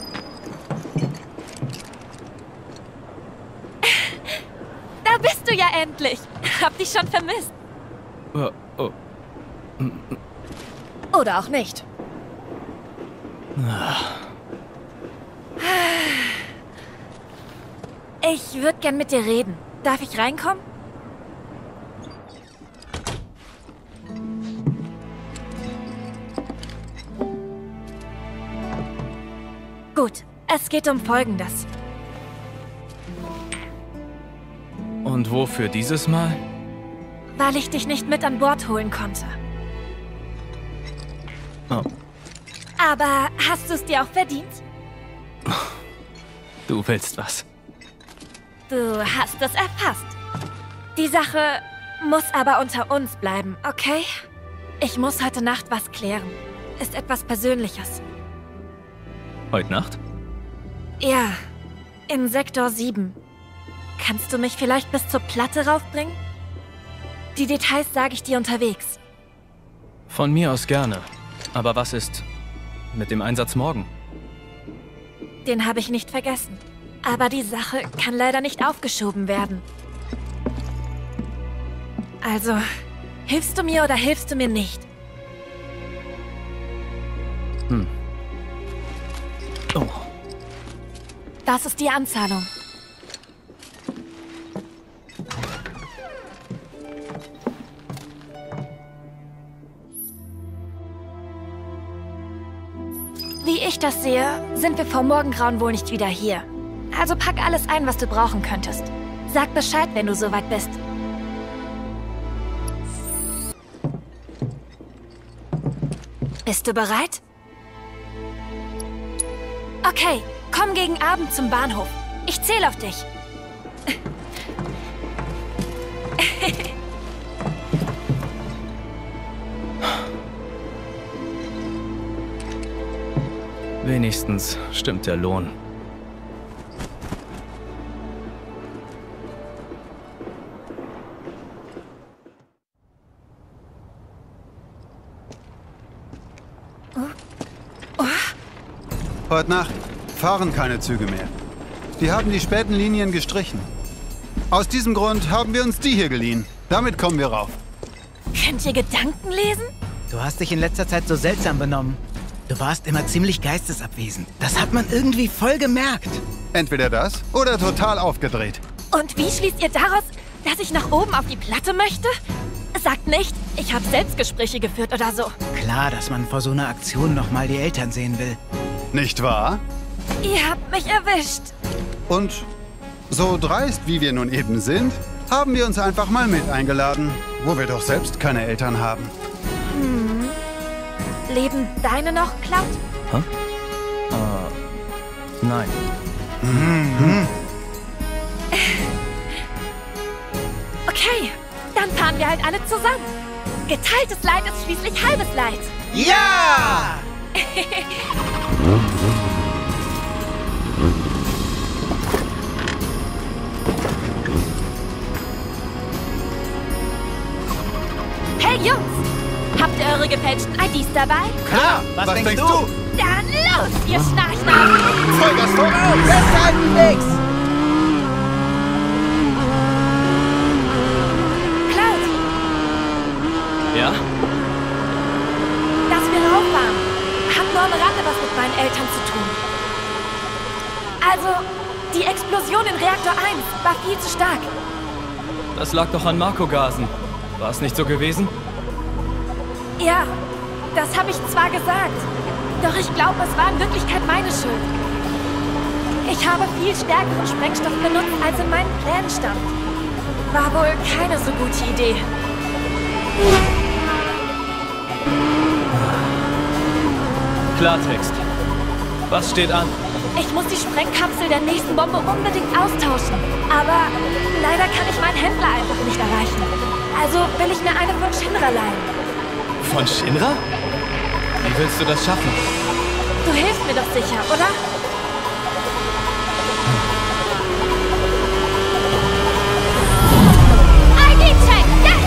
Da bist du ja endlich. Hab dich schon vermisst. Oh. Oder auch nicht. Ich würde gern mit dir reden. Darf ich reinkommen? Gut, es geht um Folgendes. Und wofür dieses Mal? Weil ich dich nicht mit an Bord holen konnte. Aber hast du es dir auch verdient? Du willst was. Du hast es erfasst. Die Sache muss aber unter uns bleiben, okay? Ich muss heute Nacht was klären. Ist etwas Persönliches. Heute Nacht? Ja, in Sektor 7. Kannst du mich vielleicht bis zur Platte raufbringen? Die Details sage ich dir unterwegs. Von mir aus gerne. Aber was ist mit dem Einsatz morgen? Den habe ich nicht vergessen. Aber die Sache kann leider nicht aufgeschoben werden. Also, hilfst du mir oder hilfst du mir nicht? Oh. Das ist die Anzahlung. Wie ich das sehe, sind wir vor Morgengrauen wohl nicht wieder hier. Also pack alles ein, was du brauchen könntest. Sag Bescheid, wenn du soweit bist. Bist du bereit? Okay, komm gegen Abend zum Bahnhof. Ich zähle auf dich. Wenigstens stimmt der Lohn. Heute Nacht fahren keine Züge mehr. Die haben die späten Linien gestrichen. Aus diesem Grund haben wir uns die hier geliehen. Damit kommen wir rauf. Könnt ihr Gedanken lesen? Du hast dich in letzter Zeit so seltsam benommen. Du warst immer ziemlich geistesabwesend. Das hat man irgendwie voll gemerkt. Entweder das oder total aufgedreht. Und wie schließt ihr daraus, dass ich nach oben auf die Platte möchte? Sagt nicht, ich habe Selbstgespräche geführt oder so. Klar, dass man vor so einer Aktion nochmal die Eltern sehen will. Nicht wahr? Ihr habt mich erwischt. Und so dreist, wie wir nun eben sind, haben wir uns einfach mal mit eingeladen, wo wir doch selbst keine Eltern haben. Leben deine noch, Cloud? Hä? Nein. Okay, dann fahren wir halt alle zusammen. Geteiltes Leid ist schließlich halbes Leid. Ja! Hey Jungs, habt ihr eure gefälschten IDs dabei? Klar, was denkst du? Dann los, ihr Schnarchnasen! Vollgas voraus! Festhalten, nix! Cloud! Ja? Dass wir rauffahren, hat nur am Rande was mit meinen Eltern zu tun. Also, die Explosion in Reaktor 1 war viel zu stark. Das lag doch an Marco-Gasen. War es nicht so gewesen? Ja, das habe ich zwar gesagt, doch ich glaube, es war in Wirklichkeit meine Schuld. Ich habe viel stärkeren Sprengstoff benutzt, als in meinen Plänen stand. War wohl keine so gute Idee. Klartext. Was steht an? Ich muss die Sprengkapsel der nächsten Bombe unbedingt austauschen. Aber leider kann ich meinen Händler einfach nicht erreichen. Also will ich mir eine von Shinra leihen. Von Shinra? Wie willst du das schaffen? Du hilfst mir doch sicher, oder? ID-Check! Yes!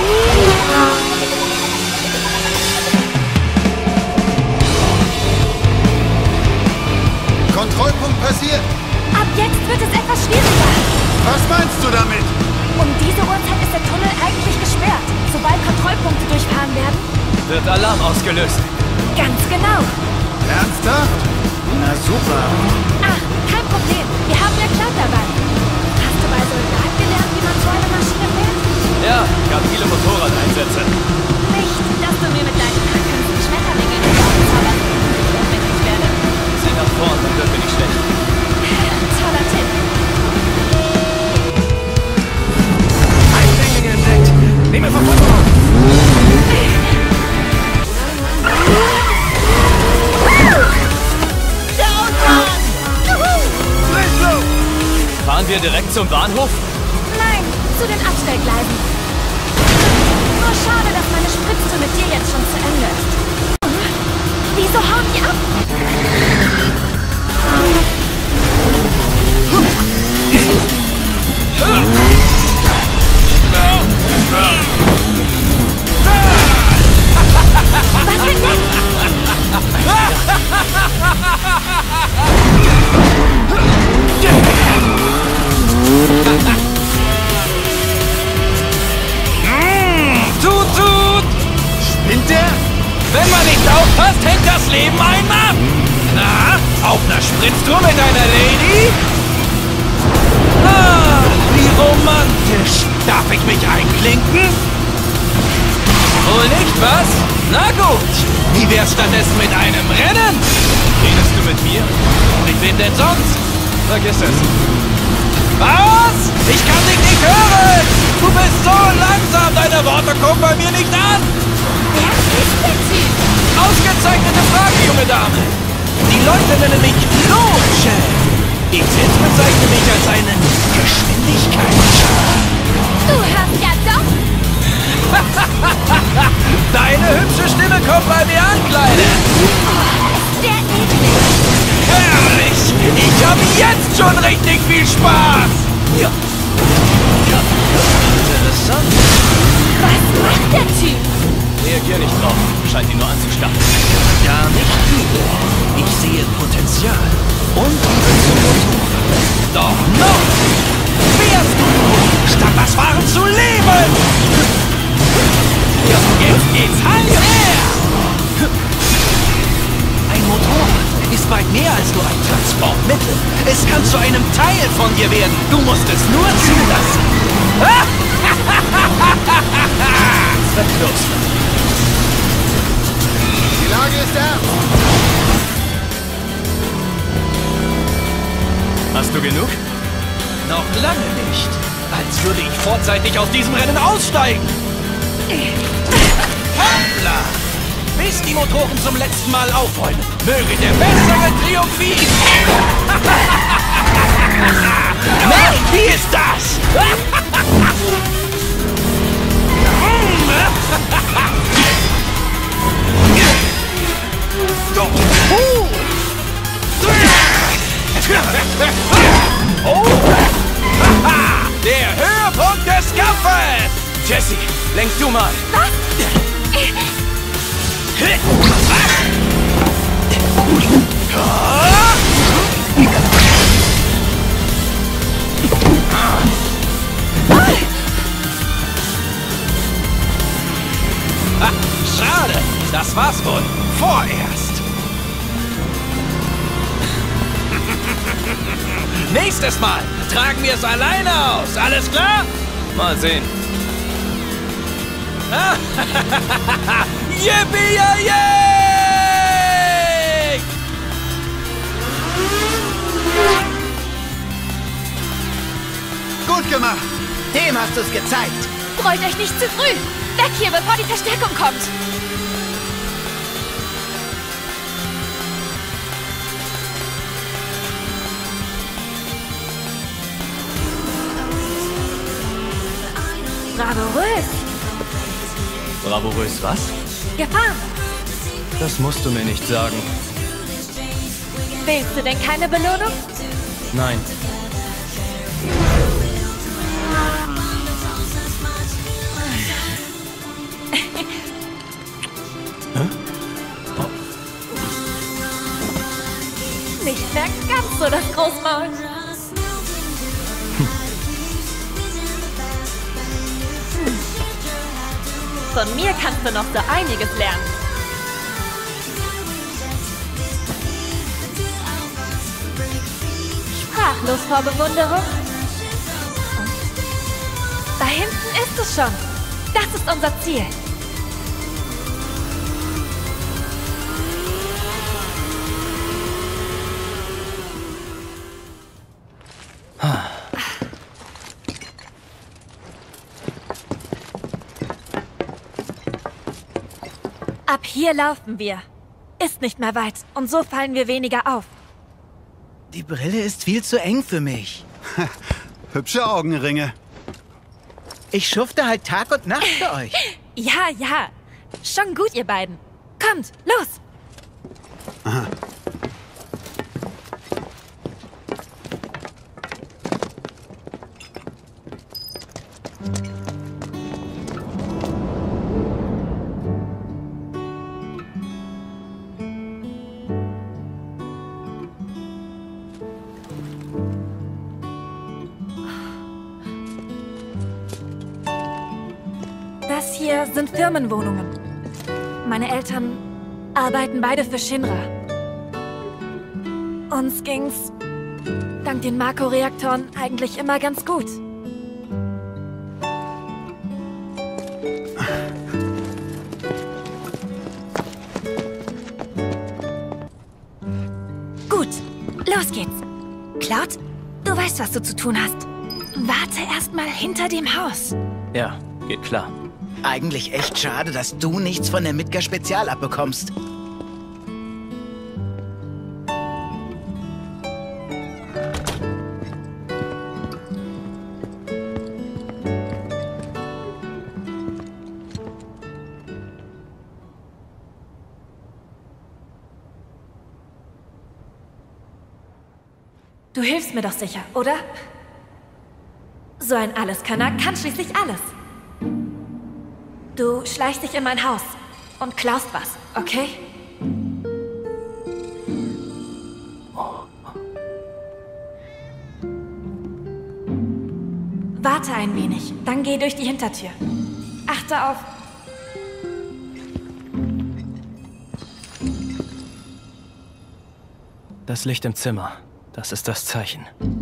Kontrollpunkt passiert. Ab jetzt wird es etwas schwieriger. Was meinst du damit? Um diese Uhrzeit ist der Tunnel eigentlich gesperrt. Sobald Kontrollpunkte durchfahren werden, wird Alarm ausgelöst. Ganz genau. Ernsthaft? Na super. Ach, kein Problem. Wir haben ja Cloud dabei. Hast du bei Soldat gelernt, wie man so eine Maschine fährt? Ja, gab viele Motorradeinsätze. Nicht, dass du mir mit deinen verkürzten Schmetterlingen in die Augen zauberst und ich ohnmächtig werde. Sieh nach vorn, dann wird mir nicht schlecht. Toller Tipp. Eindringlinge entdeckt. Nehme Verfolgung. wir direkt zum Bahnhof? Nein, zu den Abstellgleisen. Nur schade, dass meine Spritztour mit dir jetzt schon zu Ende ist. Wieso hauen die ab? Was denn jetzt? Tut! Spinnt der? Wenn man nicht aufpasst, hängt das Leben einen ab! Na, auf einer Spritztour mit einer Lady? Ah, wie romantisch! Darf ich mich einklinken? Wohl nicht, was? Na gut, wie wär's stattdessen mit einem Rennen? Redest du mit mir? Mit wem denn sonst? Vergiss es. Was? Ich kann dich nicht hören! Du bist so langsam, deine Worte kommen bei mir nicht an! Wer ist der Typ? Ausgezeichnete Frage, junge Dame! Die Leute nennen mich Loche. Ich selbst bezeichne mich als einen Geschwindigkeitsstar. Du hörst ja doch! Deine hübsche Stimme kommt bei mir an, Kleine! Oh, der eklig! Herrlich! Ich habe jetzt schon richtig viel Spaß! Ja. Interessant. Was macht der Typ? Reagier nicht drauf. Scheint ihn nur anzustarren. Ja, nicht übel. Ich sehe Potenzial. Und Liebe zum Motor. Doch noch! Fährst du nur, statt das Fahren zu leben! Ja, jetzt geht's Hals her! Ein Motorrad ist bald mehr als nur ein Transportmittel. Es kann zu einem Teil von dir werden. Du musst es nur zulassen. Was ist los? Die Lage ist ernst. Hast du genug? Noch lange nicht. Als würde ich vorzeitig aus diesem Rennen aussteigen. Hoppla! Bis die Motoren zum letzten Mal aufräumen, möge der Bessere triumphieren! Nein, wie ist das? Oh! Der Höhepunkt des Kampfes! Jesse, lenk du mal! Was? Schade, das war's wohl. Vorerst. Nächstes Mal tragen wir es alleine aus. Alles klar? Mal sehen. Yippie-yay! Gut gemacht. Dem hast du es gezeigt. Freut euch nicht zu früh. Weg hier, bevor die Verstärkung kommt. Bravourös. Bravourös was? Gefahren. Das musst du mir nicht sagen. Willst du denn keine Belohnung? Nein. Nicht mehr ganz so das Großmaul. Von mir kannst du noch so einiges lernen. Sprachlos vor Bewunderung. Da hinten ist es schon. Das ist unser Ziel. Ab hier laufen wir. Ist nicht mehr weit und so fallen wir weniger auf. Die Brille ist viel zu eng für mich. Hübsche Augenringe. Ich schufte halt Tag und Nacht für euch. Ja, ja. Schon gut, ihr beiden. Kommt, los! Aha. Das hier sind Firmenwohnungen. Meine Eltern arbeiten beide für Shinra. Uns ging's dank den Mako-Reaktoren eigentlich immer ganz gut. Gut, los geht's. Cloud, du weißt, was du zu tun hast. Warte erst mal hinter dem Haus. Ja, geht klar. Eigentlich echt schade, dass du nichts von der Midgar Spezial abbekommst. Du hilfst mir doch sicher, oder? So ein Alleskönner kann schließlich alles. Du schleichst dich in mein Haus und klaust was, okay? Warte ein wenig, dann geh durch die Hintertür. Achte auf... Das Licht im Zimmer, das ist das Zeichen.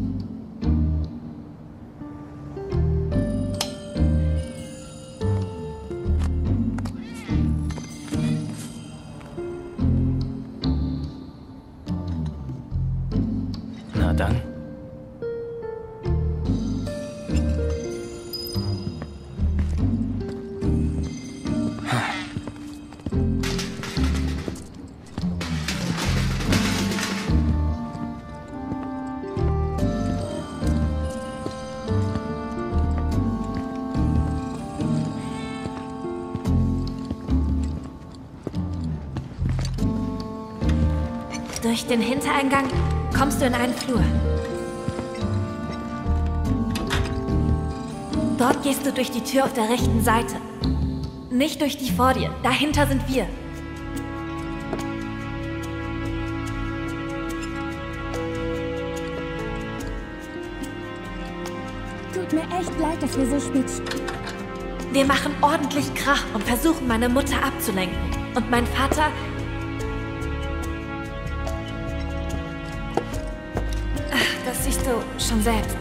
Na dann. Durch den Hintereingang kommst du in einen Flur. Dort gehst du durch die Tür auf der rechten Seite. Nicht durch die vor dir. Dahinter sind wir. Tut mir echt leid, dass wir so spät... Wir machen ordentlich Krach und versuchen, meine Mutter abzulenken. Und mein Vater... Das siehst du schon selbst.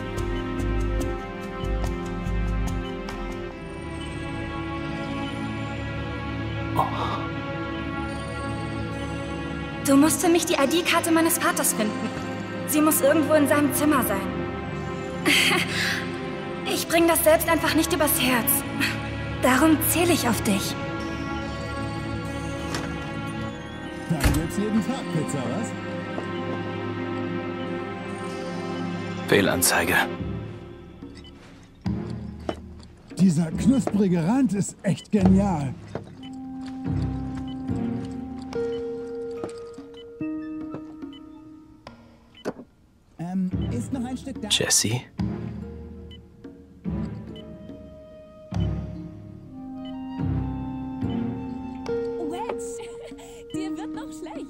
Du musst für mich die ID-Karte meines Vaters finden. Sie muss irgendwo in seinem Zimmer sein. Ich bring das selbst einfach nicht übers Herz. Darum zähle ich auf dich. Dann gibt's jeden Tag Pizza, was? Fehlanzeige. Dieser knusprige Rand ist echt genial. Ist noch ein Stück da? Jesse? Wedge, dir wird noch schlecht.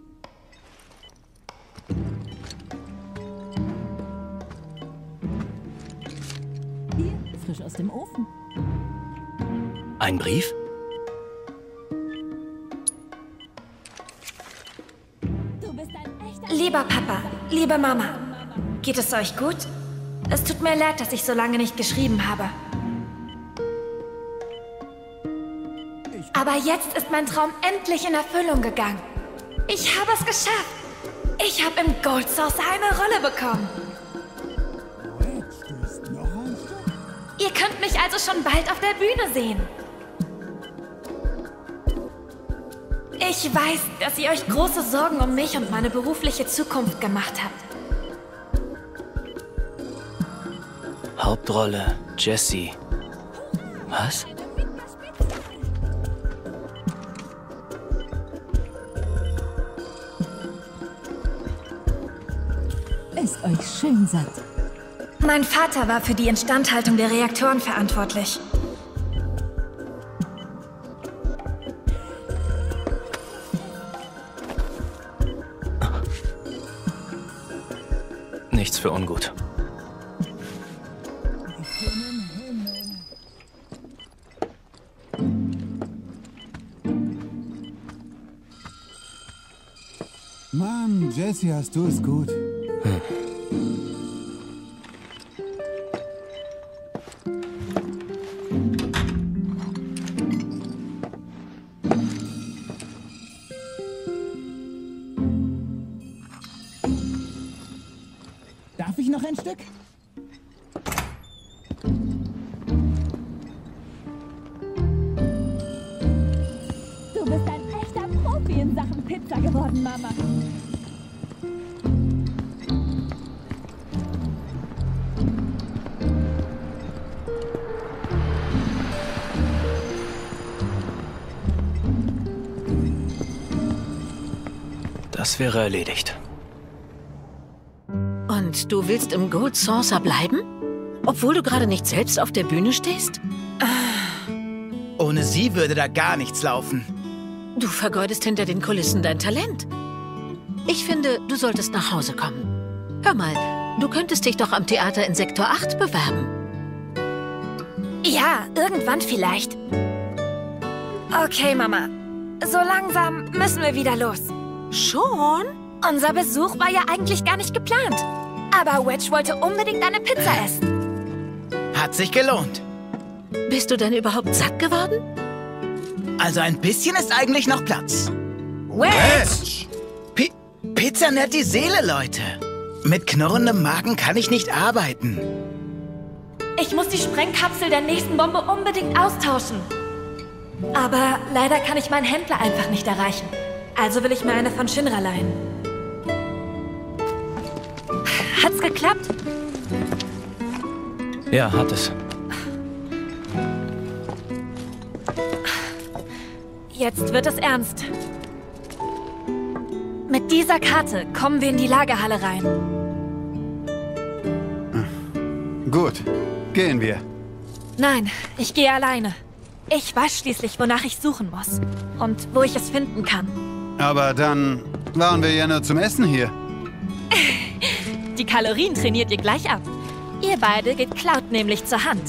Hier, frisch aus dem Ofen. Ein Brief? Du bist ein echter... Lieber Papa, liebe Mama, geht es euch gut? Es tut mir leid, dass ich so lange nicht geschrieben habe. Aber jetzt ist mein Traum endlich in Erfüllung gegangen. Ich habe es geschafft. Ich habe im Gold Saucer eine Rolle bekommen. Ihr könnt mich also schon bald auf der Bühne sehen. Ich weiß, dass ihr euch große Sorgen um mich und meine berufliche Zukunft gemacht habt. Hauptrolle, Jesse. Was? Ist euch schön satt. Mein Vater war für die Instandhaltung der Reaktoren verantwortlich. Nichts für ungut. Mann, Jesse, hast du es gut. Darf ich noch ein Stück? Du bist ein echter Profi in Sachen Pizza geworden, Mama. Das wäre erledigt. Und du willst im Gold Saucer bleiben? Obwohl du gerade nicht selbst auf der Bühne stehst? Ohne sie würde da gar nichts laufen. Du vergeudest hinter den Kulissen dein Talent. Ich finde, du solltest nach Hause kommen. Hör mal, du könntest dich doch am Theater in Sektor 8 bewerben. Ja, irgendwann vielleicht. Okay, Mama. So langsam müssen wir wieder los. Schon? Unser Besuch war ja eigentlich gar nicht geplant. Aber Wedge wollte unbedingt eine Pizza essen. Hat sich gelohnt. Bist du denn überhaupt satt geworden? Also ein bisschen ist eigentlich noch Platz. Wedge! Pizza nährt die Seele, Leute. Mit knurrendem Magen kann ich nicht arbeiten. Ich muss die Sprengkapsel der nächsten Bombe unbedingt austauschen. Aber leider kann ich meinen Händler einfach nicht erreichen. Also will ich mir eine von Shinra leihen. Hat's geklappt? Ja, hat es. Jetzt wird es ernst. Mit dieser Karte kommen wir in die Lagerhalle rein. Gut, gehen wir. Nein, ich gehe alleine. Ich weiß schließlich, wonach ich suchen muss. Und wo ich es finden kann. Aber dann waren wir ja nur zum Essen hier. Die Kalorien trainiert ihr gleich ab. Ihr beide geht Cloud nämlich zur Hand.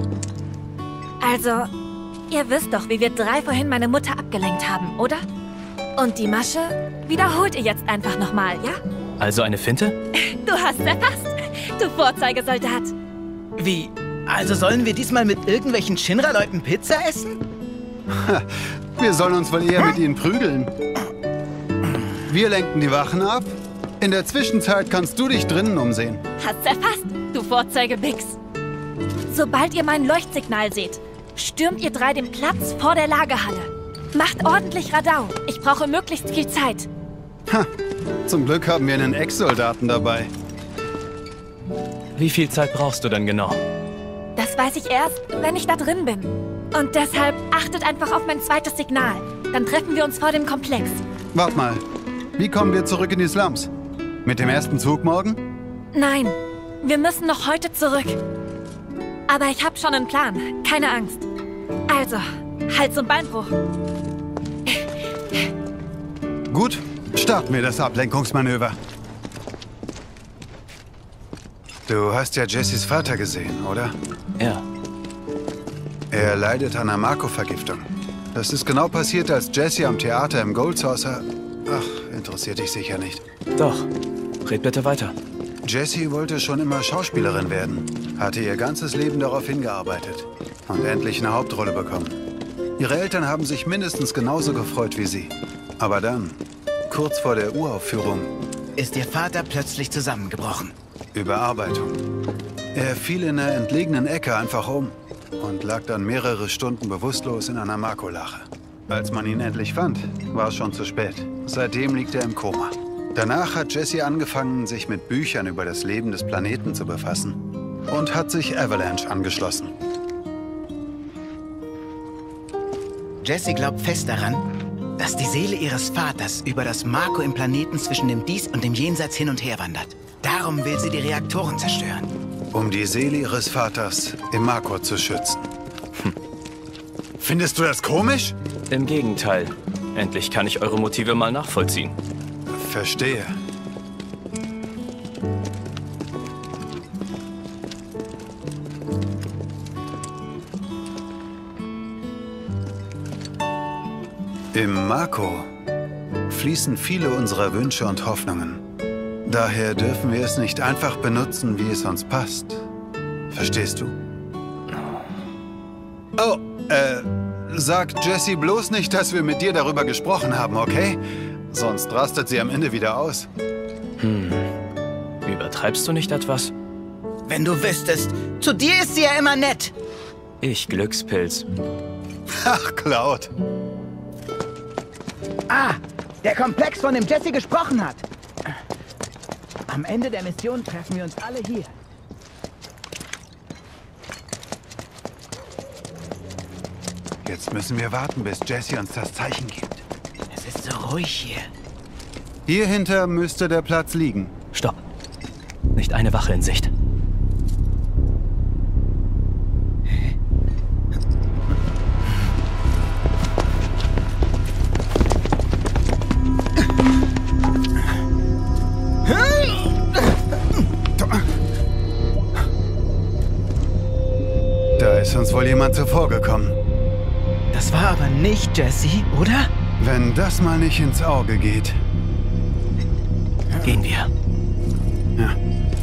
Also, ihr wisst doch, wie wir 3 vorhin meine Mutter abgelenkt haben, oder? Und die Masche wiederholt ihr jetzt einfach nochmal, ja? Also eine Finte? Du hast erfasst, du Vorzeigesoldat. Wie? Also sollen wir diesmal mit irgendwelchen Shinra-Leuten Pizza essen? Wir sollen uns wohl eher mit ihnen prügeln. Wir lenken die Wachen ab. In der Zwischenzeit kannst du dich drinnen umsehen. Hast erfasst, du Vorzeigebix. Sobald ihr mein Leuchtsignal seht, stürmt ihr 3 den Platz vor der Lagerhalle. Macht ordentlich Radau. Ich brauche möglichst viel Zeit. Ha, zum Glück haben wir einen Ex-Soldaten dabei. Wie viel Zeit brauchst du denn genau? Das weiß ich erst, wenn ich da drin bin. Und deshalb achtet einfach auf mein zweites Signal. Dann treffen wir uns vor dem Komplex. Wart mal, wie kommen wir zurück in die Slums? Mit dem ersten Zug morgen? Nein, wir müssen noch heute zurück. Aber ich habe schon einen Plan, keine Angst. Also, Hals- und Beinbruch. Gut, starten wir das Ablenkungsmanöver. Du hast ja Jessys Vater gesehen, oder? Ja. Er leidet an einer Marco-Vergiftung. Das ist genau passiert, als Jesse am Theater im Gold Saucer... Ach, interessiert dich sicher nicht. Doch. Red bitte weiter. Jessie wollte schon immer Schauspielerin werden. Hatte ihr ganzes Leben darauf hingearbeitet. Und endlich eine Hauptrolle bekommen. Ihre Eltern haben sich mindestens genauso gefreut wie sie. Aber dann, kurz vor der Uraufführung... Ist ihr Vater plötzlich zusammengebrochen. Überarbeitung. Er fiel in einer entlegenen Ecke einfach um und lag dann mehrere Stunden bewusstlos in einer Marco-Lache. Als man ihn endlich fand, war es schon zu spät. Seitdem liegt er im Koma. Danach hat Jesse angefangen, sich mit Büchern über das Leben des Planeten zu befassen. und hat sich Avalanche angeschlossen. Jessie glaubt fest daran, dass die Seele ihres Vaters über das Marco im Planeten zwischen dem Dies und dem Jenseits hin und her wandert. Darum will sie die Reaktoren zerstören. Um die Seele ihres Vaters im Marco zu schützen. Findest du das komisch? Im Gegenteil. Endlich kann ich eure Motive mal nachvollziehen. Verstehe. Im Marco fließen viele unserer Wünsche und Hoffnungen. Daher dürfen wir es nicht einfach benutzen, wie es uns passt. Verstehst du? Oh, sag Jessie bloß nicht, dass wir mit dir darüber gesprochen haben, okay? Sonst rastet sie am Ende wieder aus. Übertreibst du nicht etwas? Wenn du wüsstest, zu dir ist sie ja immer nett. Ich Glückspilz. Ach, Cloud. Ah, der Komplex, von dem Jessie gesprochen hat. Am Ende der Mission treffen wir uns alle hier. Jetzt müssen wir warten, bis Jessie uns das Zeichen gibt. Es ist so ruhig hier. Hier hinter müsste der Platz liegen. Stopp. Nicht eine Wache in Sicht. Da ist uns wohl jemand zuvorgekommen. Das war aber nicht Jessie, oder? Wenn das mal nicht ins Auge geht. Gehen wir. Ja.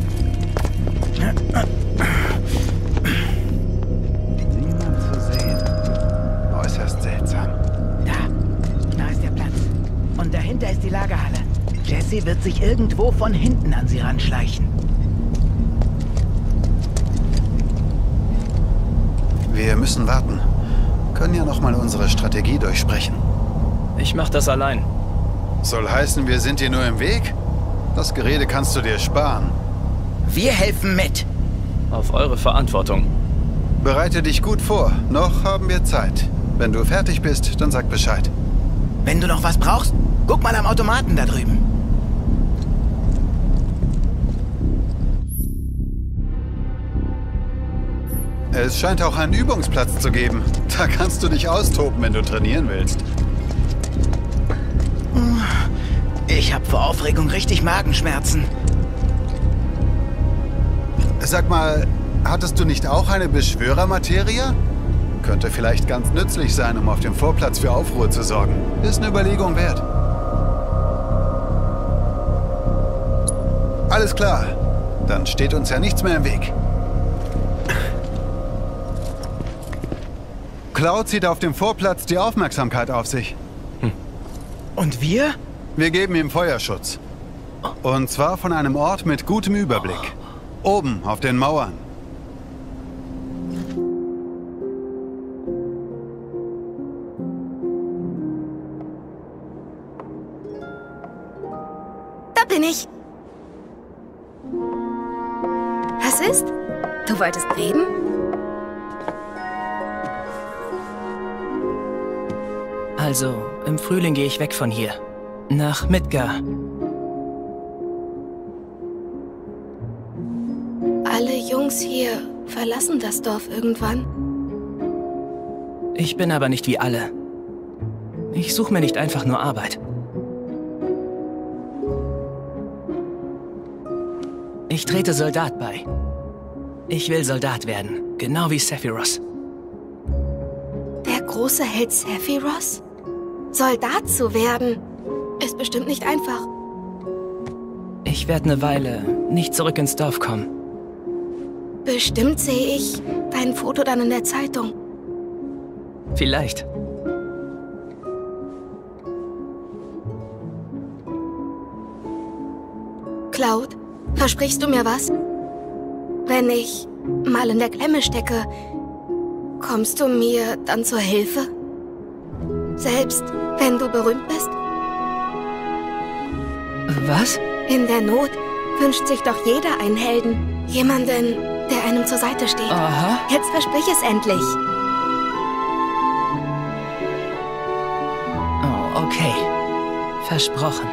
Niemand zu sehen. Äußerst seltsam. Da ist der Platz. Und dahinter ist die Lagerhalle. Jessie wird sich irgendwo von hinten an sie ranschleichen. Wir müssen warten. Können ja noch mal unsere Strategie durchsprechen. Ich mach das allein. Soll heißen, wir sind dir nur im Weg? Das Gerede kannst du dir sparen. Wir helfen mit. Auf eure Verantwortung. Bereite dich gut vor. Noch haben wir Zeit. Wenn du fertig bist, dann sag Bescheid. Wenn du noch was brauchst, guck mal am Automaten da drüben. Es scheint auch einen Übungsplatz zu geben. Da kannst du dich austoben, wenn du trainieren willst. Ich hab vor Aufregung richtig Magenschmerzen. Sag mal, hattest du nicht auch eine Beschwörermaterie? Könnte vielleicht ganz nützlich sein, um auf dem Vorplatz für Aufruhr zu sorgen. Ist eine Überlegung wert. Alles klar. Dann steht uns ja nichts mehr im Weg. Cloud zieht auf dem Vorplatz die Aufmerksamkeit auf sich. Und wir? Wir geben ihm Feuerschutz. Und zwar von einem Ort mit gutem Überblick. Oben auf den Mauern. Da bin ich. Was ist? Du wolltest reden? Also, im Frühling gehe ich weg von hier. Nach Midgar. Alle Jungs hier verlassen das Dorf irgendwann. Ich bin aber nicht wie alle. Ich suche mir nicht einfach nur Arbeit. Ich trete Soldat bei. Ich will Soldat werden, genau wie Sephiroth. Der große Held Sephiroth? Soldat zu werden, ist bestimmt nicht einfach. Ich werde eine Weile nicht zurück ins Dorf kommen. Bestimmt sehe ich dein Foto dann in der Zeitung. Vielleicht. Cloud, versprichst du mir was? Wenn ich mal in der Klemme stecke, kommst du mir dann zur Hilfe? Selbst wenn du berühmt bist? Was? In der Not wünscht sich doch jeder einen Helden. Jemanden, der einem zur Seite steht. Aha. Jetzt versprich es endlich. Oh, okay. Versprochen.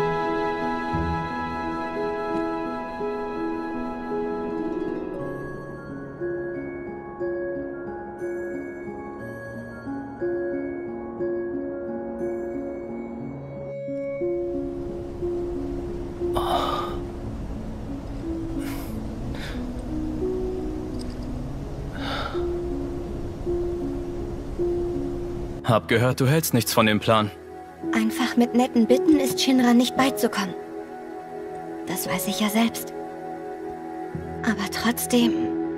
Hab gehört, du hältst nichts von dem Plan. Einfach mit netten Bitten ist Shinra nicht beizukommen. Das weiß ich ja selbst. Aber trotzdem...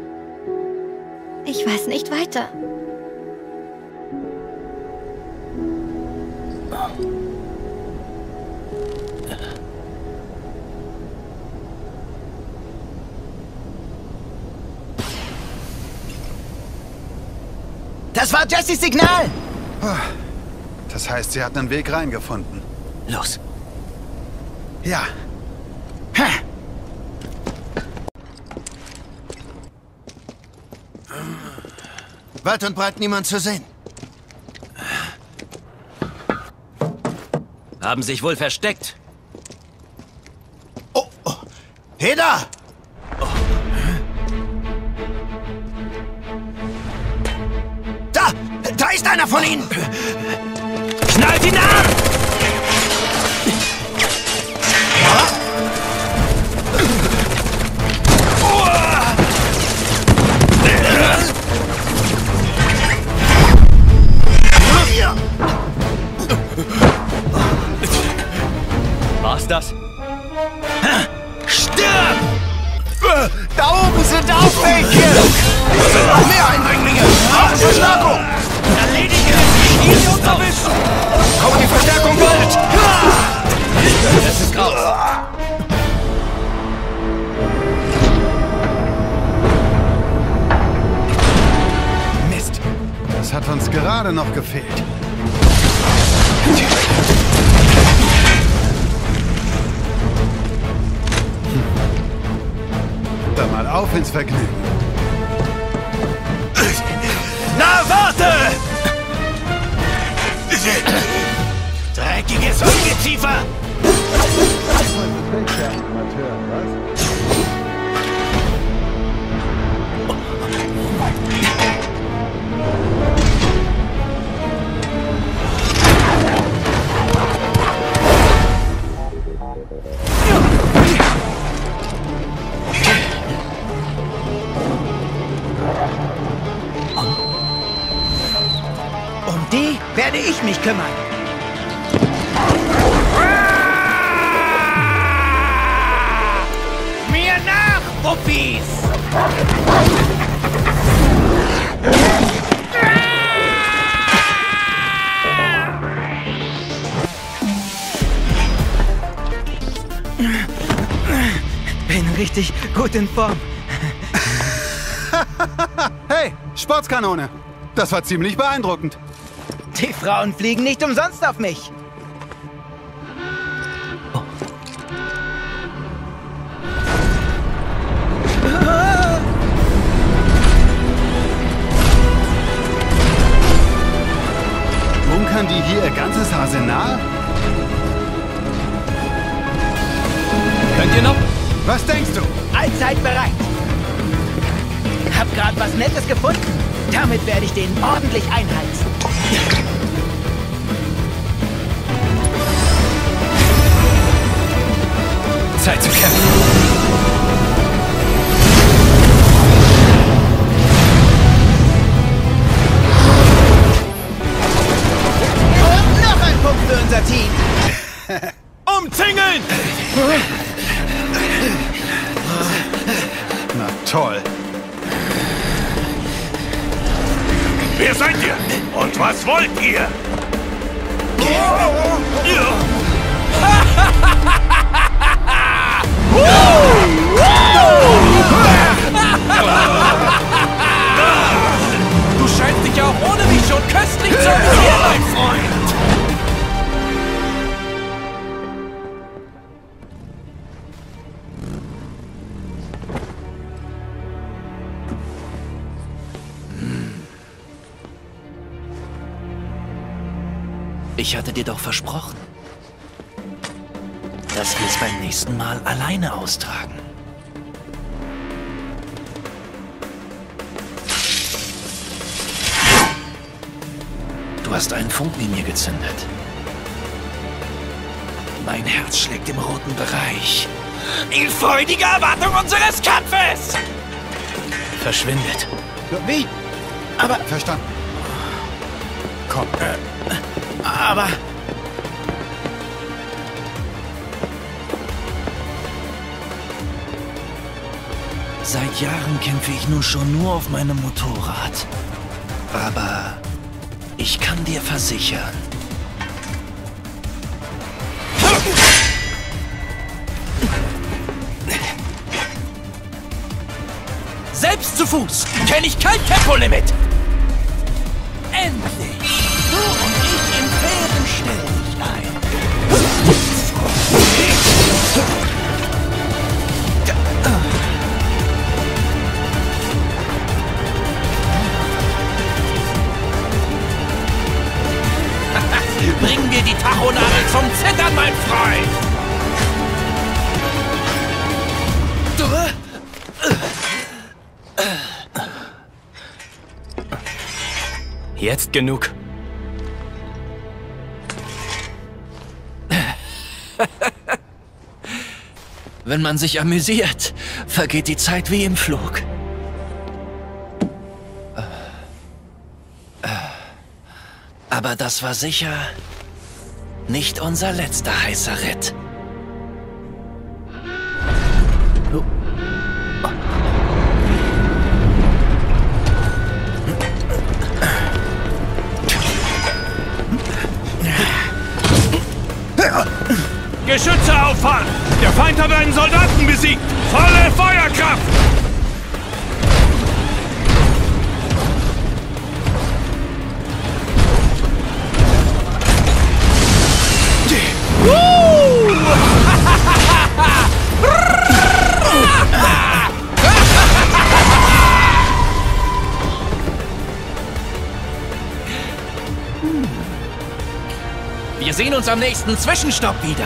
Ich weiß nicht weiter. Das war Jessys Signal! Das heißt, sie hat einen Weg reingefunden. Los. Ja. Weit und breit niemand zu sehen. Haben sich wohl versteckt. Oh, oh. Heda! Oh. Da ist einer von ihnen! Knallt ihn ab! War's das? Stirb! Da oben sind auch welche! Es sind noch mehr Eindringlinge! Brauchen Verstärkung! Erledige! Ihn unterwischen! Kommt die Verstärkung bald! Es ist raus! Mist! Das hat uns gerade noch gefehlt. Dann mal auf ins Vergnügen. Na, warte! Dreckiges Ungeziefer! Um die werde ich mich kümmern. Mir nach, Puppies! Bin richtig gut in Form. Hey, Sportskanone! Das war ziemlich beeindruckend. Die Frauen fliegen nicht umsonst auf mich. Oh. Bunkern die hier ihr ganzes Arsenal? Könnt ihr noch? Was denkst du? Allzeit bereit. Hab grad was Nettes gefunden. Damit werde ich den ordentlich einheizen. Zeit zu kämpfen. Und noch ein Punkt für unser Team. Umzingeln! Na toll. Wer seid ihr? Und was wollt ihr? Du scheinst dich auch ohne mich schon köstlich zu amüsieren, mein Freund! Ich hatte dir doch versprochen, dass wir es beim nächsten Mal alleine austragen. Du hast einen Funken in mir gezündet. Mein Herz schlägt im roten Bereich. In freudiger Erwartung unseres Kampfes! Verschwindet. Wie? Aber... Verstanden. Komm. Aber... Seit Jahren kämpfe ich nun schon nur auf meinem Motorrad. Aber ich kann dir versichern, selbst zu Fuß kenne ich kein Tempolimit. Endlich! Du und ich im fairen Stelldichein. Bringen wir die Tachonadel zum Zittern, mein Freund! Jetzt genug. Wenn man sich amüsiert, vergeht die Zeit wie im Flug. Aber das war sicher nicht unser letzter heißer Ritt. Geschütze auffahren! Der Feind hat einen Soldaten besiegt! Volle Feuerkraft! Wir sehen uns am nächsten Zwischenstopp wieder.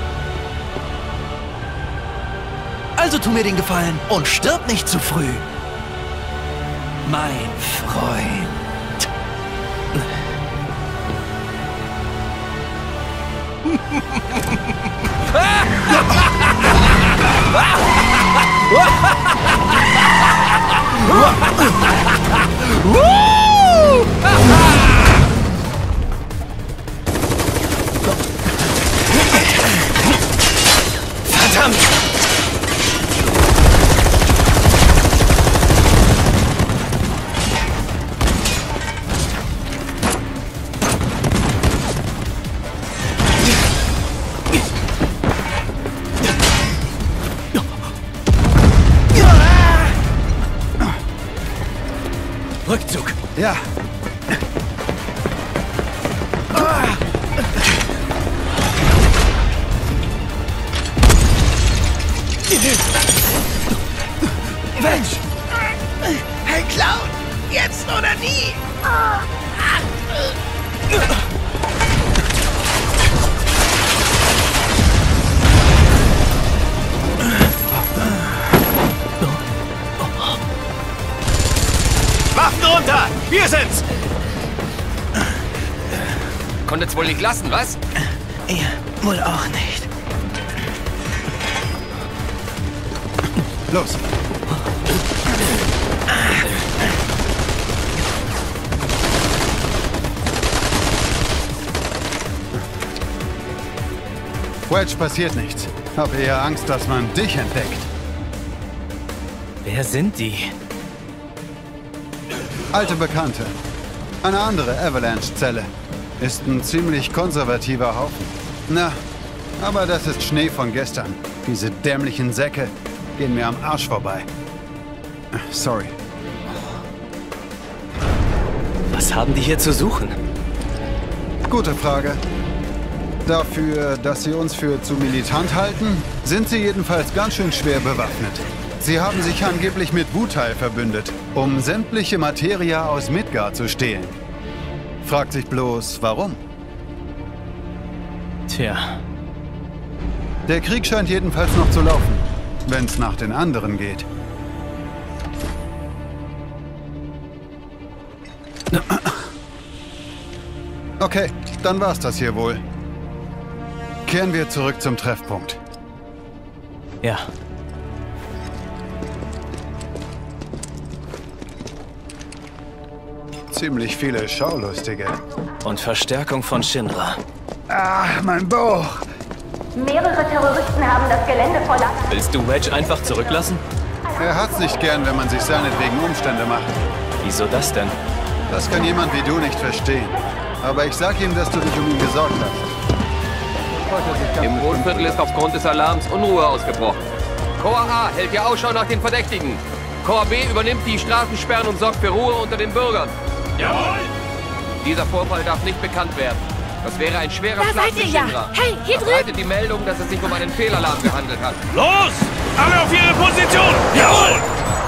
Also tu mir den Gefallen und stirb nicht zu früh. Mein Freund. Verdammt! Rückzug. Ja. Mensch! Hey Cloud! Jetzt oder nie! Waffen runter! Wir sind's! Konntest wohl nicht lassen, was? Ihr wohl auch nicht. Los! Wedge, passiert nichts. Hab eher Angst, dass man dich entdeckt. Wer sind die? Alte Bekannte. Eine andere Avalanche-Zelle. Ist ein ziemlich konservativer Haufen. Na, aber das ist Schnee von gestern. Diese dämlichen Säcke gehen mir am Arsch vorbei. Sorry. Was haben die hier zu suchen? Gute Frage. Dafür, dass sie uns für zu militant halten, sind sie jedenfalls ganz schön schwer bewaffnet. Sie haben sich angeblich mit Wutai verbündet, um sämtliche Materia aus Midgard zu stehlen. Fragt sich bloß, warum? Tja. Der Krieg scheint jedenfalls noch zu laufen, wenn es nach den anderen geht. Okay, dann war's das hier wohl. Kehren wir zurück zum Treffpunkt. Ja. Ziemlich viele Schaulustige. Und Verstärkung von Shinra. Ah, mein Bauch. Mehrere Terroristen haben das Gelände verlassen. Willst du Wedge einfach zurücklassen? Er hat's nicht gern, wenn man sich seinetwegen Umstände macht. Wieso das denn? Das kann jemand wie du nicht verstehen. Aber ich sag ihm, dass du dich um ihn gesorgt hast. Im Wohnviertel ist aufgrund des Alarms Unruhe ausgebrochen. Korps A hält die Ausschau nach den Verdächtigen. Korps B übernimmt die Straßensperren und sorgt für Ruhe unter den Bürgern. Jawohl! Dieser Vorfall darf nicht bekannt werden. Das wäre ein schwerer Da Schlag seid für ihr ja. Shinra. Hey, hier drüben. Verbreitet die Meldung, dass es sich um einen Fehlalarm gehandelt hat. Los! Alle auf ihre Position! Jawohl!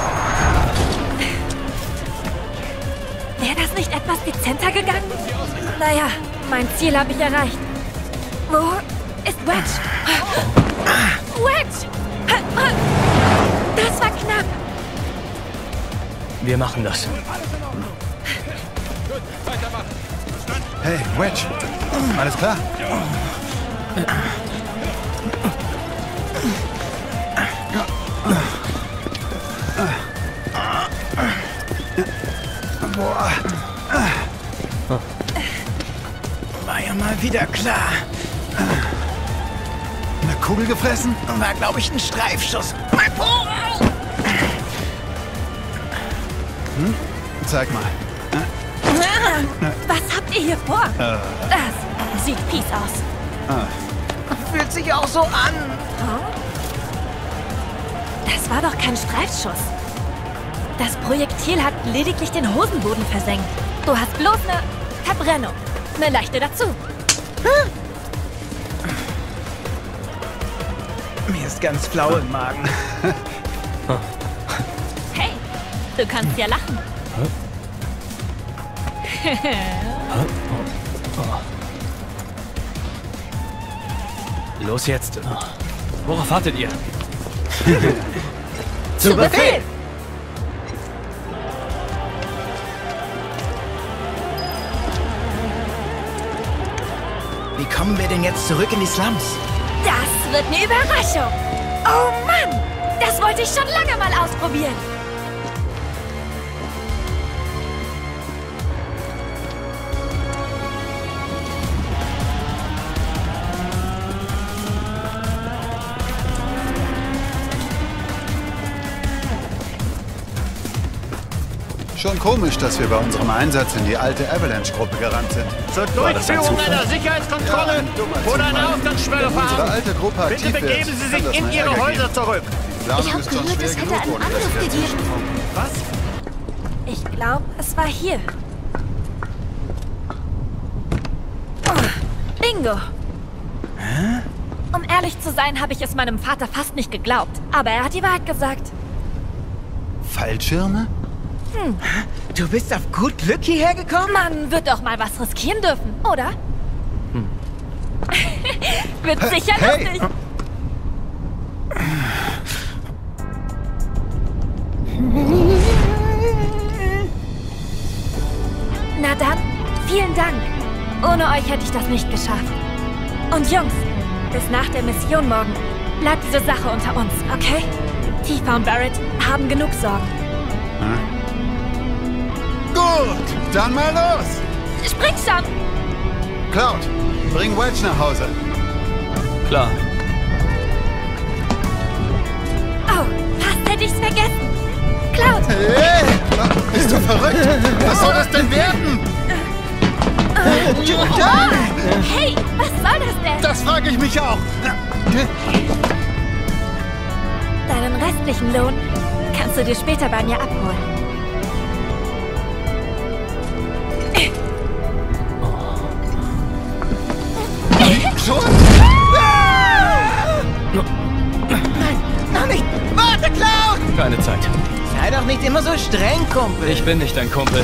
Wäre das nicht etwas dezenter gegangen? Naja, mein Ziel habe ich erreicht. Wo ist Wedge? Wedge! Das war knapp. Wir machen das. Hey, Wedge. Alles klar? Boah. War ja mal wieder klar. Eine Kugel gefressen? War, glaube ich, ein Streifschuss. Mein Po! Hm? Zeig mal. Was habt ihr hier vor? Das sieht fies aus. Fühlt sich auch so an. Das war doch kein Streifschuss. Das Projektil hat lediglich den Hosenboden versenkt. Du hast bloß eine Verbrennung. Eine leichte dazu. Mir ist ganz flau im Magen. Hey, du kannst ja lachen. Los jetzt. Worauf wartet ihr? Zu Befehl! Wie kommen wir denn jetzt zurück in die Slums? Das wird eine Überraschung. Oh Mann, das wollte ich schon lange mal ausprobieren. Schon komisch, dass wir bei unserem Einsatz in die alte Avalanche-Gruppe gerannt sind. Zur Durchführung einer Sicherheitskontrolle wurde eine Aufgangssperre Wenn unsere verhängt. alte Gruppe Bitte aktiv begeben wird, Sie kann sich das in nur Ihre Ärger Häuser geben. zurück. Die Planung ist schon schwer genug, ohne das Pferd zu schimpfen. Was? Ich glaube, es war hier. Oh, Bingo. Um ehrlich zu sein, habe ich es meinem Vater fast nicht geglaubt. Aber er hat die Wahrheit gesagt. Fallschirme? Du bist auf gut Glück hierher gekommen? Man wird doch mal was riskieren dürfen, oder? Wird sicher lustig. Na dann, vielen Dank. Ohne euch hätte ich das nicht geschafft. Und Jungs, bis nach der Mission morgen bleibt diese Sache unter uns, okay? Tifa und Barrett haben genug Sorgen. Gut, dann mal los! Spring schon! Cloud, bring Wedge nach Hause. Klar. Oh, fast hätte ich's vergessen. Cloud! Hey, bist du verrückt? Was soll das denn werden? Hey, was soll das denn? Das frage ich mich auch. Deinen restlichen Lohn kannst du dir später bei mir abholen. Schon? Nein, noch nicht! Warte, Cloud! Keine Zeit. Sei doch nicht immer so streng, Kumpel. Ich bin nicht dein Kumpel.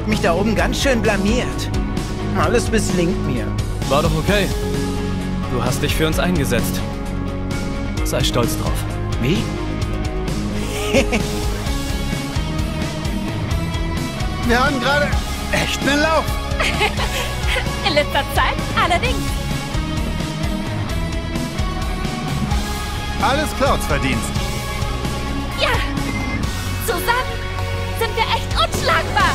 hab mich da oben ganz schön blamiert. Alles misslingt mir. War doch okay. Du hast dich für uns eingesetzt. Sei stolz drauf. Wie? Wir haben gerade echt einen Lauf. In letzter Zeit allerdings. Alles Clouds Verdienst. Ja, zusammen sind wir echt unschlagbar.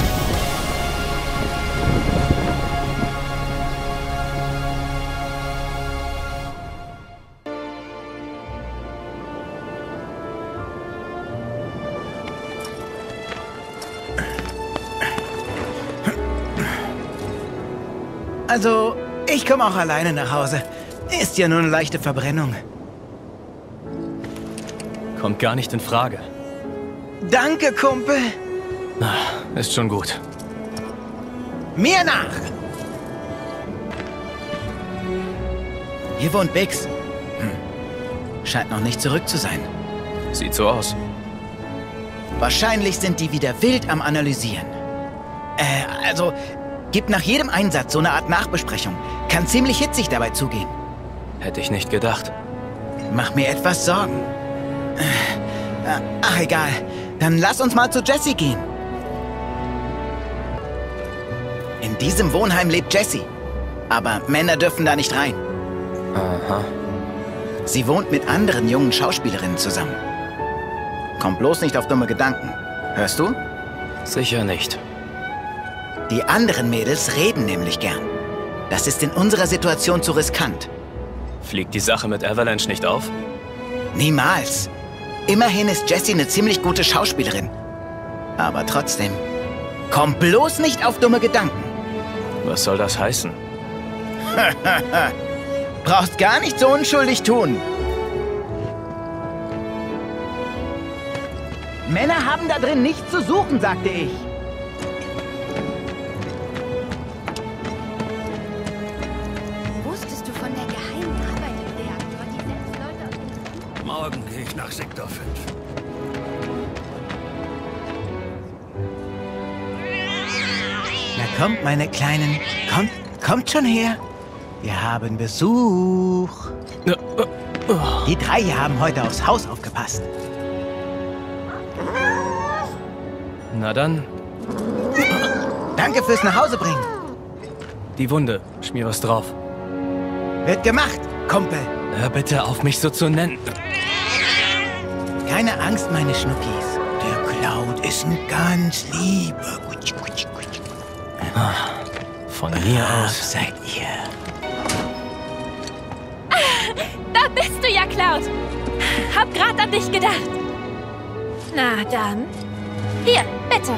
Also, ich komme auch alleine nach Hause. Ist ja nur eine leichte Verbrennung. Kommt gar nicht in Frage. Danke, Kumpel. Ist schon gut. Mir nach! Hier wohnt Bix. Scheint noch nicht zurück zu sein. Sieht so aus. Wahrscheinlich sind die wieder wild am Analysieren. Also, gibt nach jedem Einsatz so eine Art Nachbesprechung. Kann ziemlich hitzig dabei zugehen. Hätte ich nicht gedacht. Mach mir etwas Sorgen. Ach, egal. Dann lass uns mal zu Jessie gehen. In diesem Wohnheim lebt Jessie. Aber Männer dürfen da nicht rein. Aha. Sie wohnt mit anderen jungen Schauspielerinnen zusammen. Komm bloß nicht auf dumme Gedanken. Hörst du? Sicher nicht. Die anderen Mädels reden nämlich gern. Das ist in unserer Situation zu riskant. Fliegt die Sache mit Avalanche nicht auf? Niemals. Immerhin ist Jessie eine ziemlich gute Schauspielerin. Aber trotzdem, komm bloß nicht auf dumme Gedanken. Was soll das heißen? Brauchst gar nicht so unschuldig tun. Männer haben da drin nichts zu suchen, sagte ich. Wusstest du von der geheimen Arbeit im Reaktor, die selbst Leute... Morgen gehe ich nach Sektor 5. Na kommt, meine Kleinen. Kommt schon her. Wir haben Besuch. Die drei haben heute aufs Haus aufgepasst. Na dann. Danke fürs Nachhausebringen. Die Wunde. Schmier was drauf. Wird gemacht, Kumpel. Hör bitte auf, mich so zu nennen. Keine Angst, meine Schnuckis. Der Cloud ist ein ganz Lieber. Von mir aus. Seid ihr. Da bist du ja, Cloud. Hab grad an dich gedacht. Na dann. Hier, bitte.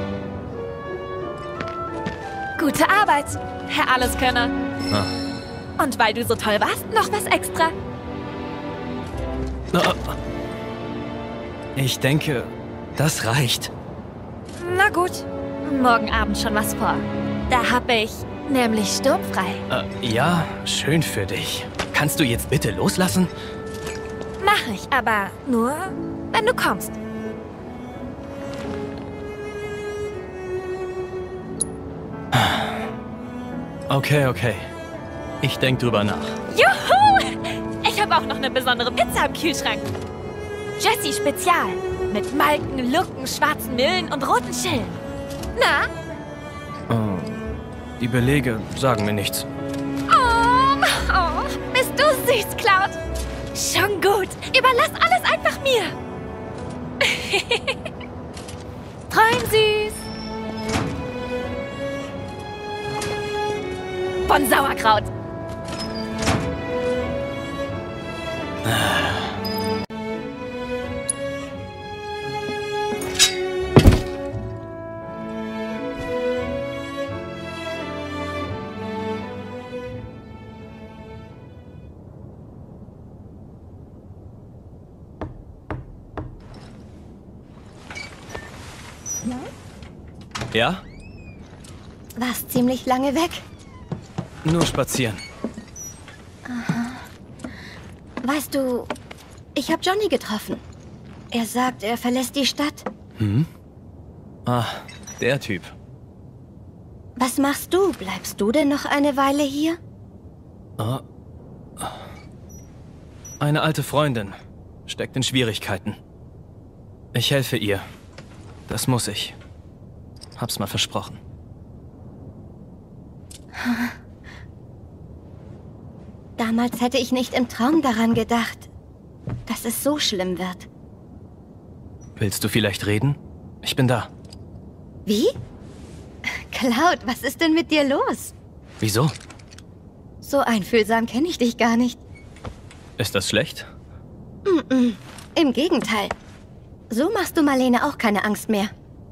Gute Arbeit, Herr Alleskönner. Und weil du so toll warst, noch was extra. Ich denke, das reicht. Na gut, morgen Abend schon was vor. Da hab ich nämlich sturmfrei. Ja, schön für dich. Kannst du jetzt bitte loslassen? Mach ich, aber nur, wenn du kommst. Okay. Ich denk drüber nach. Juhu! Ich habe auch noch eine besondere Pizza im Kühlschrank. Jessie Spezial. Mit Malken, Lucken, schwarzen Millen und roten Schillen. Na? Oh, die Belege sagen mir nichts. Oh, bist du süß, Cloud. Schon gut. Überlass alles einfach mir. Träum süß. Von Sauerkraut. Ja? Warst ziemlich lange weg. Nur spazieren. Aha. Weißt du, ich habe Johnny getroffen. Er sagt, er verlässt die Stadt. Ah, der Typ. Was machst du? Bleibst du denn noch eine Weile hier? Oh. Eine alte Freundin steckt in Schwierigkeiten. Ich helfe ihr. Das muss ich. Hab's mal versprochen. Damals hätte ich nicht im Traum daran gedacht, dass es so schlimm wird. Willst du vielleicht reden? Ich bin da. Wie? Cloud, was ist denn mit dir los? Wieso? So einfühlsam kenne ich dich gar nicht. Ist das schlecht? Im Gegenteil. So machst du Marlene auch keine Angst mehr.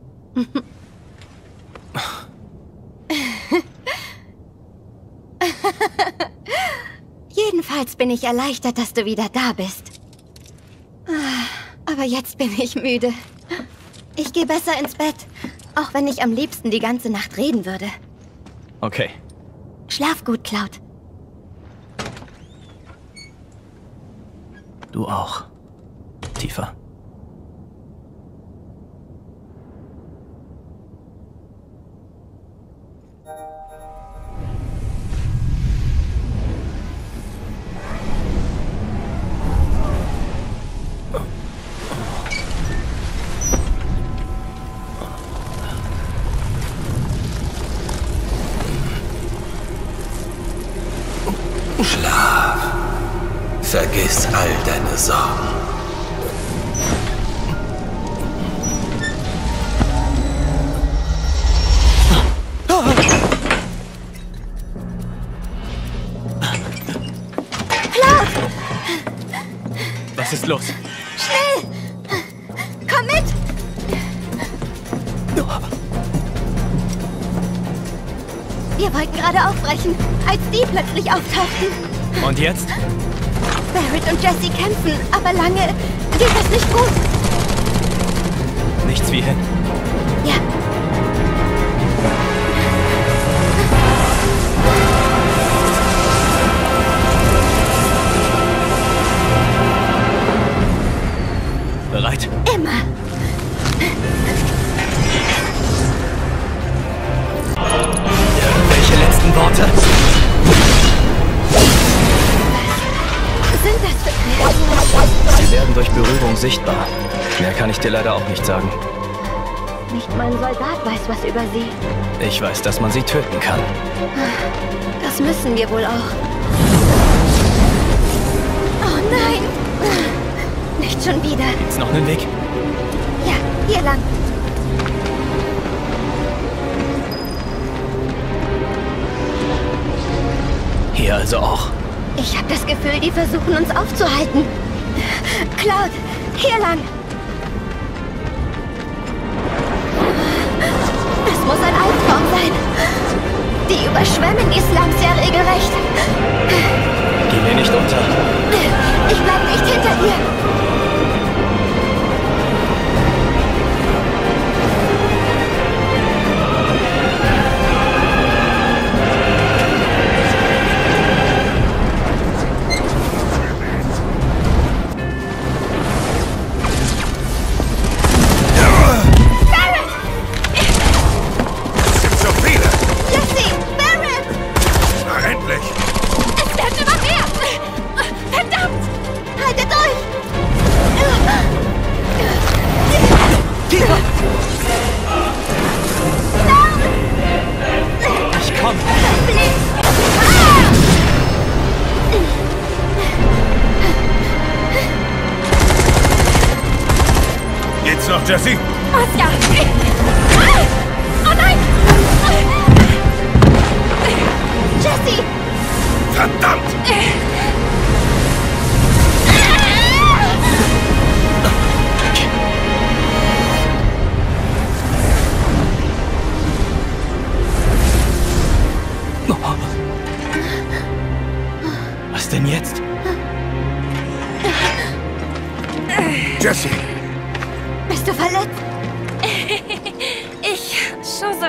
Jedenfalls bin ich erleichtert, dass du wieder da bist. Aber jetzt bin ich müde. Ich gehe besser ins Bett, auch wenn ich am liebsten die ganze Nacht reden würde. Okay. Schlaf gut, Cloud. Du auch. Tiefer. Schlaf. Vergiss all deine Sorgen. Cloud! Was ist los? Schnell! Komm mit! Wir wollten gerade aufbrechen, als die plötzlich auftauchten. Und jetzt? Barrett und Jesse kämpfen, aber lange geht das nicht gut. Nichts wie hin. Ja. Bereit? Immer. Welche letzten Worte? Sind das für... Sie werden durch Berührung sichtbar. Mehr kann ich dir leider auch nicht sagen. Nicht mal ein Soldat weiß was über sie. Ich weiß, dass man sie töten kann. Das müssen wir wohl auch. Oh nein! Nicht schon wieder. Gibt's noch einen Weg? Ja, hier lang. Hier also auch. Ich habe das Gefühl, die versuchen uns aufzuhalten. Cloud, hier lang. Das muss ein Albtraum sein. Die überschwemmen die Slums ja regelrecht. Geh mir nicht unter. Ich bleib nicht hinter dir. Geht's noch, Jesse? Was ja? Oh nein! Jesse! Verdammt! Was denn jetzt? Jesse! Bist du verletzt? Ich schusse.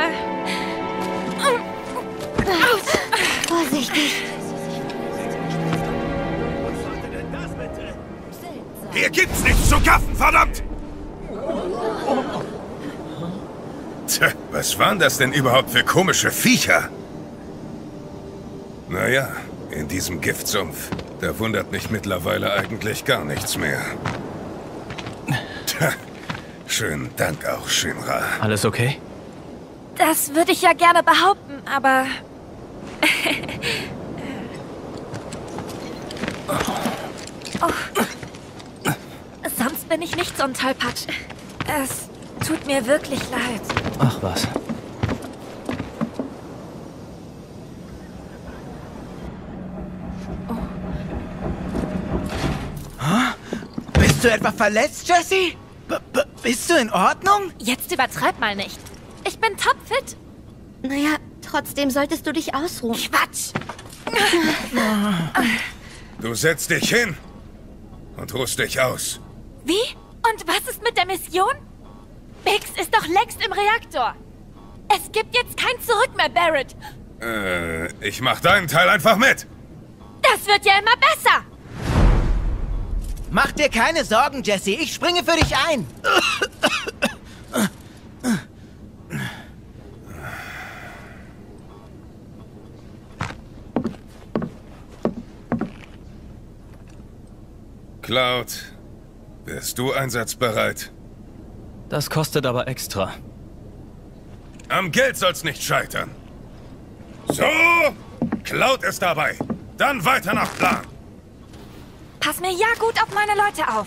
Vorsichtig. Hier gibt's nichts zu gaffen, verdammt! Tja, Was waren das denn überhaupt für komische Viecher? Naja, in diesem Giftsumpf, da wundert mich mittlerweile eigentlich gar nichts mehr. Tja, schönen Dank auch, Shinra. Alles okay? Das würde ich ja gerne behaupten, aber... oh. Sonst bin ich nicht so ein Tollpatsch. Es tut mir wirklich leid. Ach was. Bist du etwa verletzt, Jesse? Bist du in Ordnung? Jetzt übertreib mal nicht. Ich bin topfit. Naja, trotzdem solltest du dich ausruhen. Quatsch! Du setzt dich hin und ruhst dich aus. Wie? Und was ist mit der Mission? Biggs ist doch längst im Reaktor. Es gibt jetzt kein Zurück mehr, Barrett. Ich mach deinen Teil einfach mit. Das wird ja immer besser. Mach dir keine Sorgen, Jesse. Ich springe für dich ein. Cloud, bist du einsatzbereit? Das kostet aber extra. Am Geld soll's nicht scheitern. So, Cloud ist dabei. Dann weiter nach Plan. Pass mir ja gut auf meine Leute auf.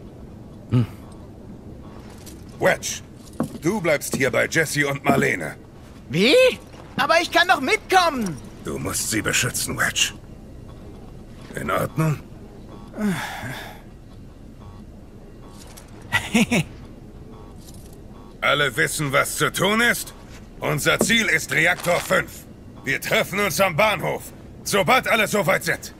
Wedge, du bleibst hier bei Jesse und Marlene. Wie? Aber ich kann doch mitkommen. Du musst sie beschützen, Wedge. In Ordnung? Alle wissen, was zu tun ist? Unser Ziel ist Reaktor 5. Wir treffen uns am Bahnhof, sobald alle soweit sind.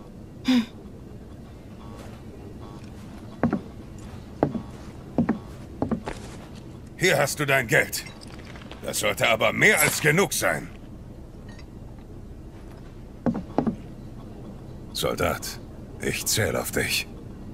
Hier hast du dein Geld. Das sollte aber mehr als genug sein. Soldat, ich zähle auf dich.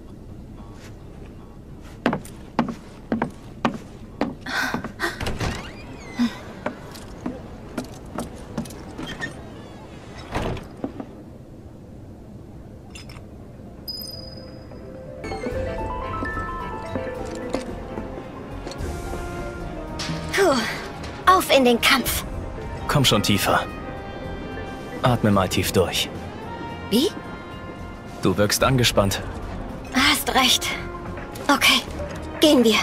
Auf in den Kampf. Komm schon tiefer. Atme mal tief durch. Wie? Du wirkst angespannt. Hast recht. Okay, gehen wir.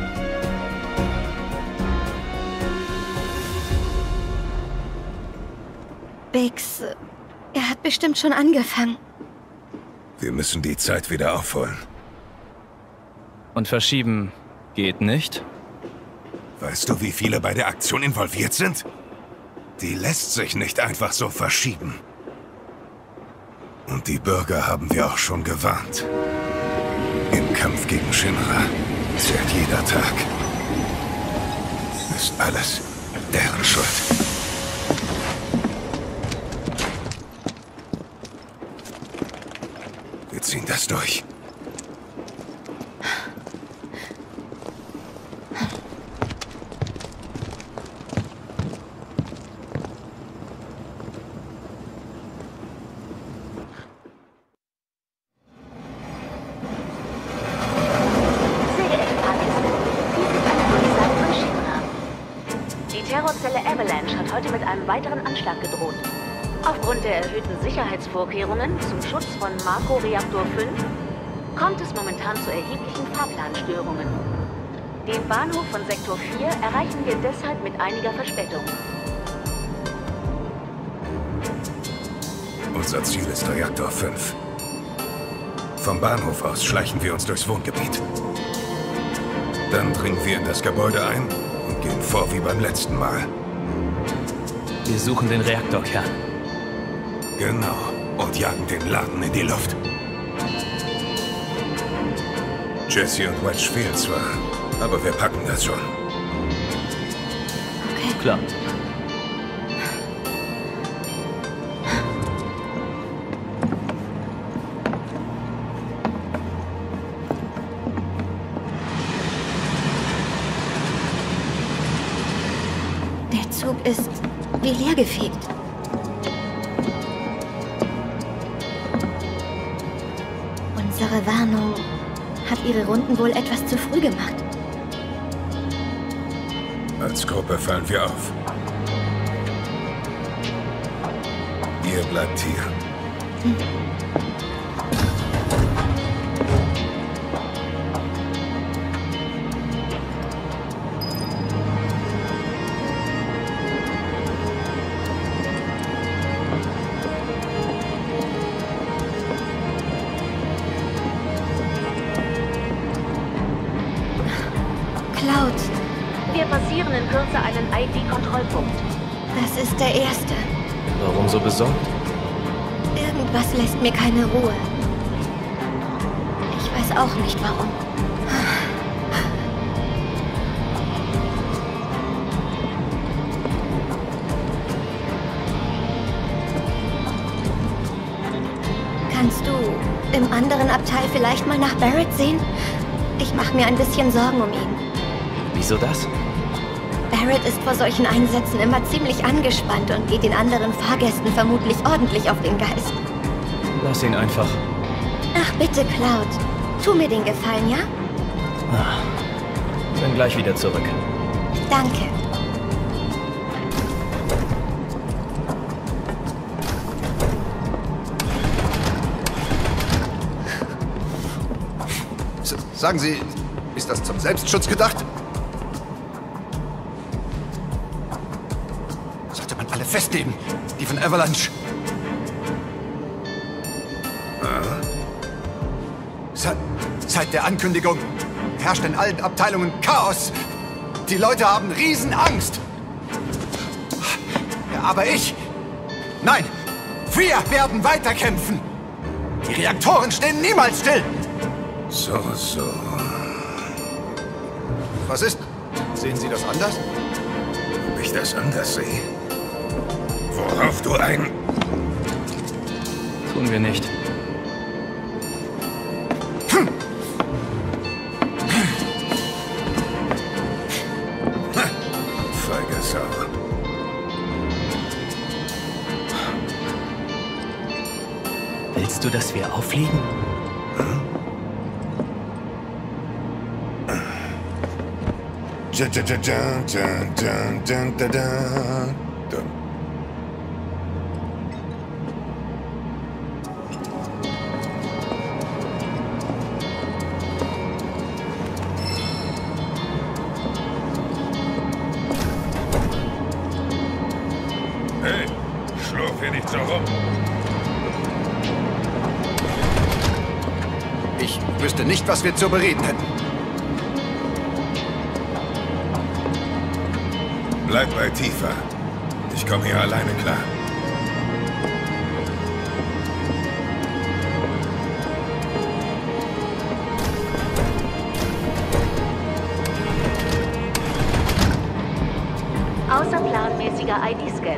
Biggs, er hat bestimmt schon angefangen. Wir müssen die Zeit wieder aufholen. Und verschieben geht nicht? Weißt du, wie viele bei der Aktion involviert sind? Die lässt sich nicht einfach so verschieben. Und die Bürger haben wir auch schon gewarnt. Im Kampf gegen Shinra zählt jeder Tag. Ist alles deren Schuld. Wir ziehen das durch. Weiteren Anschlag gedroht. Aufgrund der erhöhten Sicherheitsvorkehrungen zum Schutz von Mako Reaktor 5 kommt es momentan zu erheblichen Fahrplanstörungen. Den Bahnhof von Sektor 4 erreichen wir deshalb mit einiger Verspätung. Unser Ziel ist Reaktor 5. Vom Bahnhof aus schleichen wir uns durchs Wohngebiet. Dann dringen wir in das Gebäude ein und gehen vor wie beim letzten Mal. Wir suchen den Reaktorkern. Genau. Und jagen den Laden in die Luft. Jesse und Wedge fehlen zwar, aber wir packen das schon. Okay. Klar. Anzug ist wie leergefegt. Unsere Warnung hat ihre Runden wohl etwas zu früh gemacht. Als Gruppe fallen wir auf. Ihr bleibt hier. Cloud. Wir passieren in Kürze einen ID-Kontrollpunkt. Das ist der erste. Warum so besorgt? Irgendwas lässt mir keine Ruhe. Ich weiß auch nicht warum. Kannst du im anderen Abteil vielleicht mal nach Barrett sehen? Ich mache mir ein bisschen Sorgen um ihn. Wieso das? Barrett ist vor solchen Einsätzen immer ziemlich angespannt und geht den anderen Fahrgästen vermutlich ordentlich auf den Geist. Lass ihn einfach. Ach bitte, Cloud. Tu mir den Gefallen, ja? Bin gleich wieder zurück. Danke. Sagen Sie, ist das zum Selbstschutz gedacht? Sollte man alle festnehmen, die von Avalanche. Seit der Ankündigung herrscht in allen Abteilungen Chaos. Die Leute haben Riesenangst. Aber nein, wir werden weiterkämpfen. Die Reaktoren stehen niemals still. So. Was ist? Sehen Sie das anders? Ob ich das anders sehe? Worauf du ein... Tun wir nicht. Feige Sau. Willst du, dass wir auffliegen? Hey, schlurf hier nicht so rum. Ich wüsste nicht, was wir zu bereden hätten. Bleib bei Tifa. Ich komme hier alleine klar. Außerplanmäßiger ID-Scan.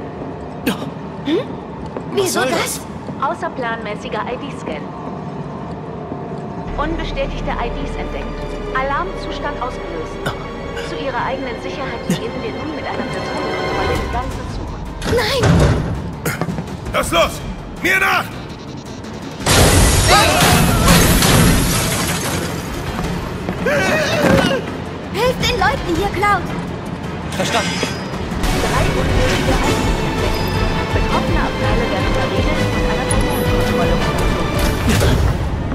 Wieso das? Außerplanmäßiger ID-Scan. Unbestätigte IDs entdeckt. Alarmzustand ausgelöst. Zu ihrer eigenen Sicherheit beginnen wir nun mit einer Personenkontrolle im ganzen Zug. Nein! Was los? Mir nach! Hilf den Leuten hier, Cloud! Verstanden. 3 unwürdige IDs entdeckt. Betroffene Abteile werden verriegelt und einer Personenkontrolle unterzogen.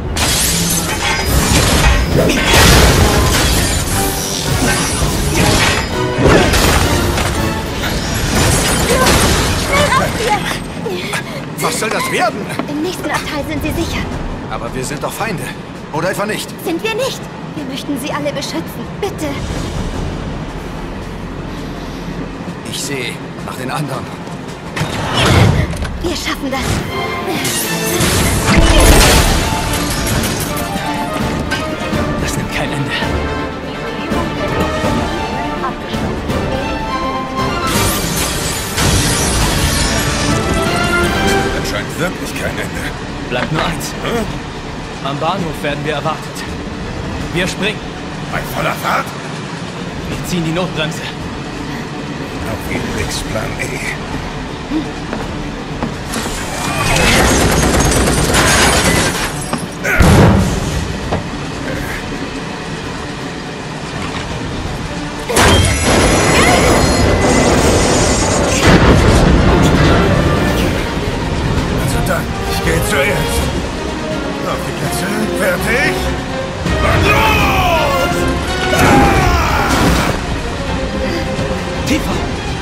Was soll das werden? Im nächsten Abteil sind sie sicher. Aber wir sind doch Feinde. Oder etwa nicht? Sind wir nicht. Wir möchten sie alle beschützen. Bitte. Ich sehe nach den anderen. Wir schaffen das. Das nimmt kein Ende. Anscheinend wirklich kein Ende. Bleibt nur eins. Am Bahnhof werden wir erwartet. Wir springen. Bei voller Fahrt? Wir ziehen die Notbremse. Auf Helix Plan E. Ich gehe zuerst. Auf die Plätze, fertig. Und los! Tiefer!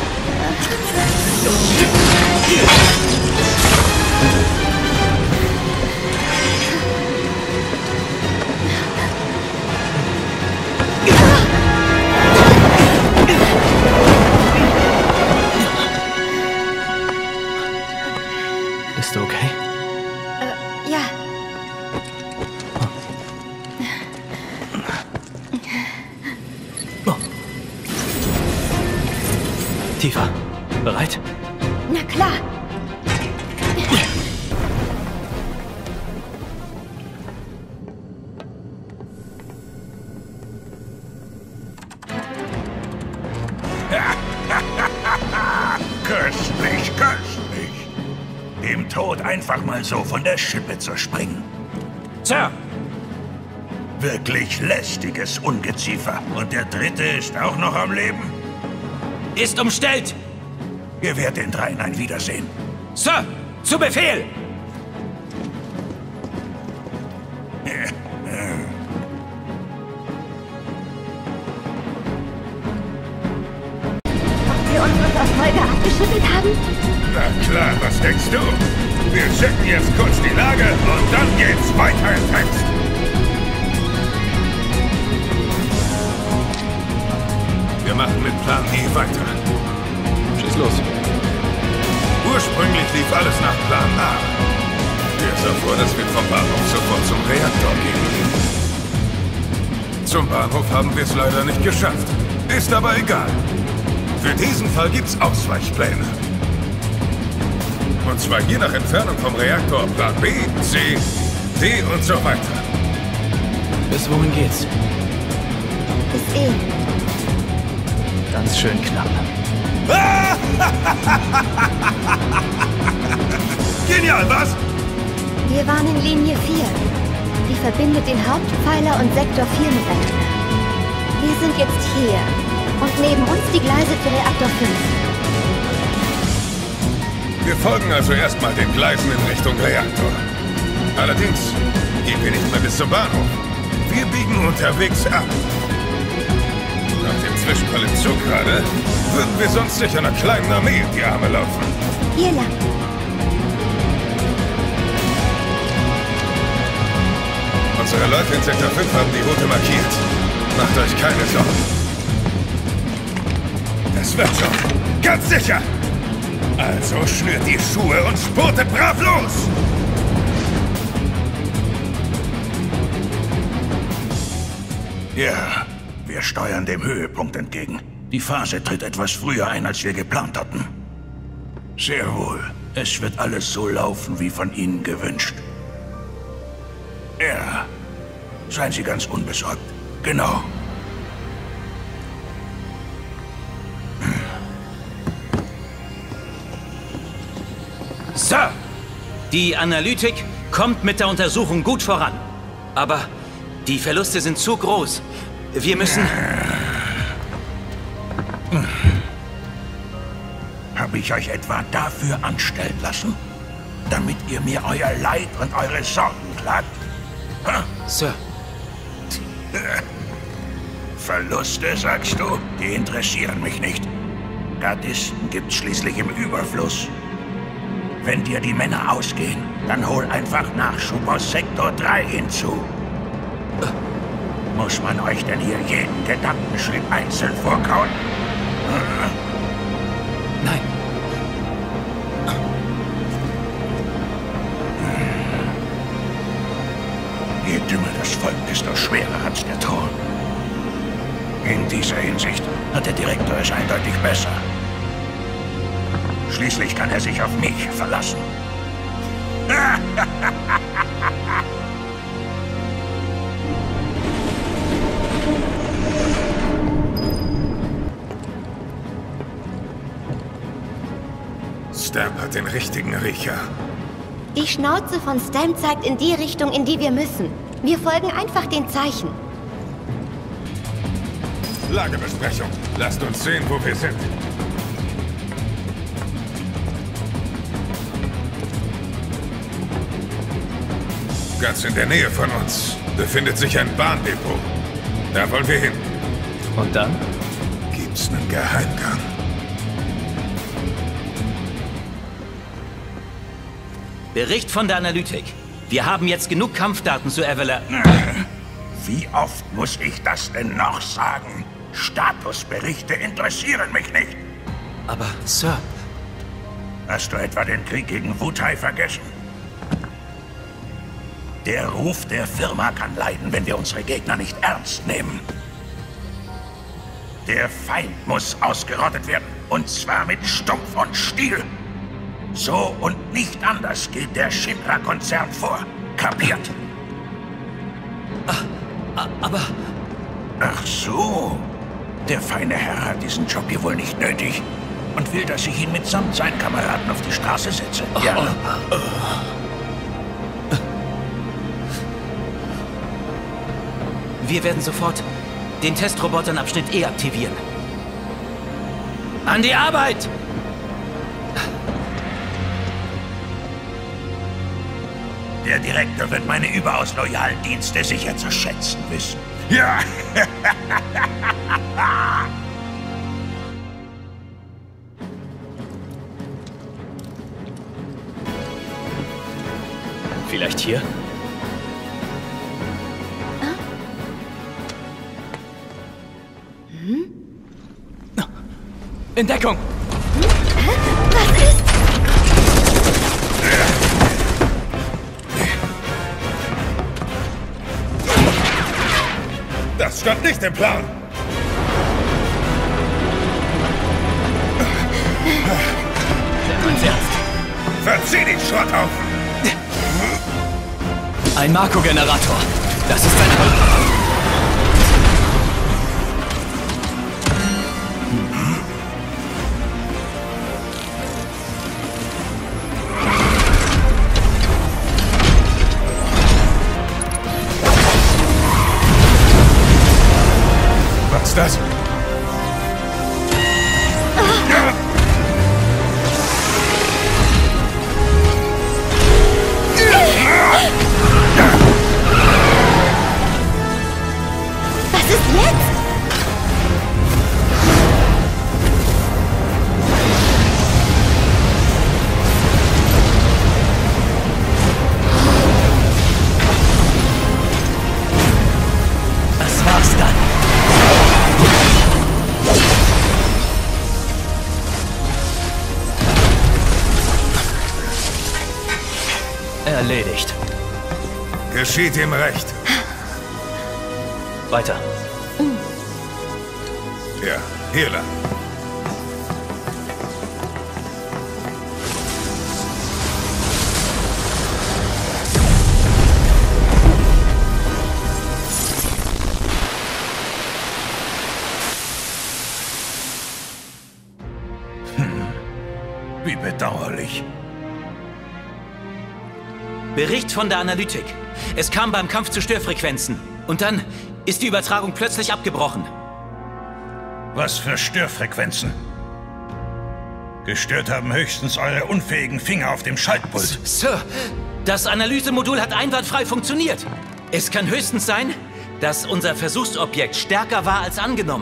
Bist du okay? Ja. Tiefer. Bereit? Na klar. Köstlich, köstlich. Dem Tod einfach mal so von der Schippe zu springen. Sir! Wirklich lästiges Ungeziefer. Und der dritte ist auch noch am Leben? Ist umstellt! Gewährt den dreien ein Wiedersehen. Sir! Zu Befehl! Ob wir uns aus Folge abgeschüttelt haben? Na klar, was denkst du? Wir checken jetzt kurz die Lage und dann geht's weiter im Text. Wir machen mit Plan E weiter. Schieß los. Ursprünglich lief alles nach Plan A. Wir sah vor, dass wir vom Bahnhof sofort zum Reaktor gehen. Zum Bahnhof haben wir es leider nicht geschafft. Ist aber egal. Für diesen Fall gibt's Ausweichpläne. Und zwar je nach Entfernung vom Reaktor Plan B, C, D und so weiter. Bis wohin geht's? Bis E. Ganz schön knapp. Genial, was? Wir waren in Linie 4. Die verbindet den Hauptpfeiler und Sektor 4 miteinander. Wir sind jetzt hier. Und neben uns die Gleise für Reaktor 5. Wir folgen also erstmal den Gleisen in Richtung Reaktor. Allerdings gehen wir nicht mehr bis zum Bahnhof. Wir biegen unterwegs ab. Nach dem Zwischenfall im Zug gerade würden wir sonst sicher einer kleinen Armee in die Arme laufen. Hier lang. Unsere Leute in Sektor 5 haben die Route markiert. Macht euch keine Sorgen. Das wird schon. Ganz sicher. Also schnürt die Schuhe und spurtet brav los. Ja, wir steuern dem Höhepunkt entgegen. Die Phase tritt etwas früher ein, als wir geplant hatten. Sehr wohl. Es wird alles so laufen, wie von Ihnen gewünscht. Ja, seien Sie ganz unbesorgt. Genau. Sir! Die Analytik kommt mit der Untersuchung gut voran. Aber die Verluste sind zu groß. Wir müssen... Habe ich euch etwa dafür anstellen lassen? Damit ihr mir euer Leid und eure Sorgen klagt? Ha? Sir. Verluste, sagst du? Die interessieren mich nicht. Gardisten gibt's schließlich im Überfluss. Wenn dir die Männer ausgehen, dann hol einfach Nachschub aus Sektor 3 hinzu. Muss man euch denn hier jeden Gedankenschritt einzeln vorkauen? Nein. Je dümmer das Volk, desto schwerer hat's der Thron. In dieser Hinsicht hat der Direktor es eindeutig besser. Schließlich kann er sich auf mich verlassen. hat den richtigen Riecher. Die Schnauze von Stam zeigt in die Richtung, in die wir müssen. Wir folgen einfach den Zeichen. Lagebesprechung. Lasst uns sehen, wo wir sind. Ganz in der Nähe von uns befindet sich ein Bahndepot. Da wollen wir hin. Und dann? Gibt's einen Geheimgang. Bericht von der Analytik. Wir haben jetzt genug Kampfdaten zu Avalar. Wie oft muss ich das denn noch sagen? Statusberichte interessieren mich nicht. Aber, Sir... Hast du etwa den Krieg gegen Wutai vergessen? Der Ruf der Firma kann leiden, wenn wir unsere Gegner nicht ernst nehmen. Der Feind muss ausgerottet werden. Und zwar mit Stumpf und Stiel. So und nicht anders geht der Shinra-Konzern vor. Kapiert? Aber... Ach so. Der feine Herr hat diesen Job hier wohl nicht nötig. Und will, dass ich ihn mitsamt seinen Kameraden auf die Straße setze. Ja. Wir werden sofort den Testroboter in Abschnitt E aktivieren. An die Arbeit! Der Direktor wird meine überaus loyalen Dienste sicher zu schätzen wissen. Ja! Vielleicht hier? In Deckung! Was ist? Das stand nicht im Plan. Ganz ernst. Verzieh den Schrotthaufen! Ein Marco-Generator. Das ist ein... Was ist das? Was ist jetzt? Das war's dann. Erledigt. Geschieht ihm recht. Weiter. Ja, hier lang. Wie bedauerlich. Bericht von der Analytik. Es kam beim Kampf zu Störfrequenzen. Und dann ist die Übertragung plötzlich abgebrochen. Was für Störfrequenzen? Gestört haben höchstens eure unfähigen Finger auf dem Schaltpult. Sir, das Analysemodul hat einwandfrei funktioniert. Es kann höchstens sein, dass unser Versuchsobjekt stärker war als angenommen.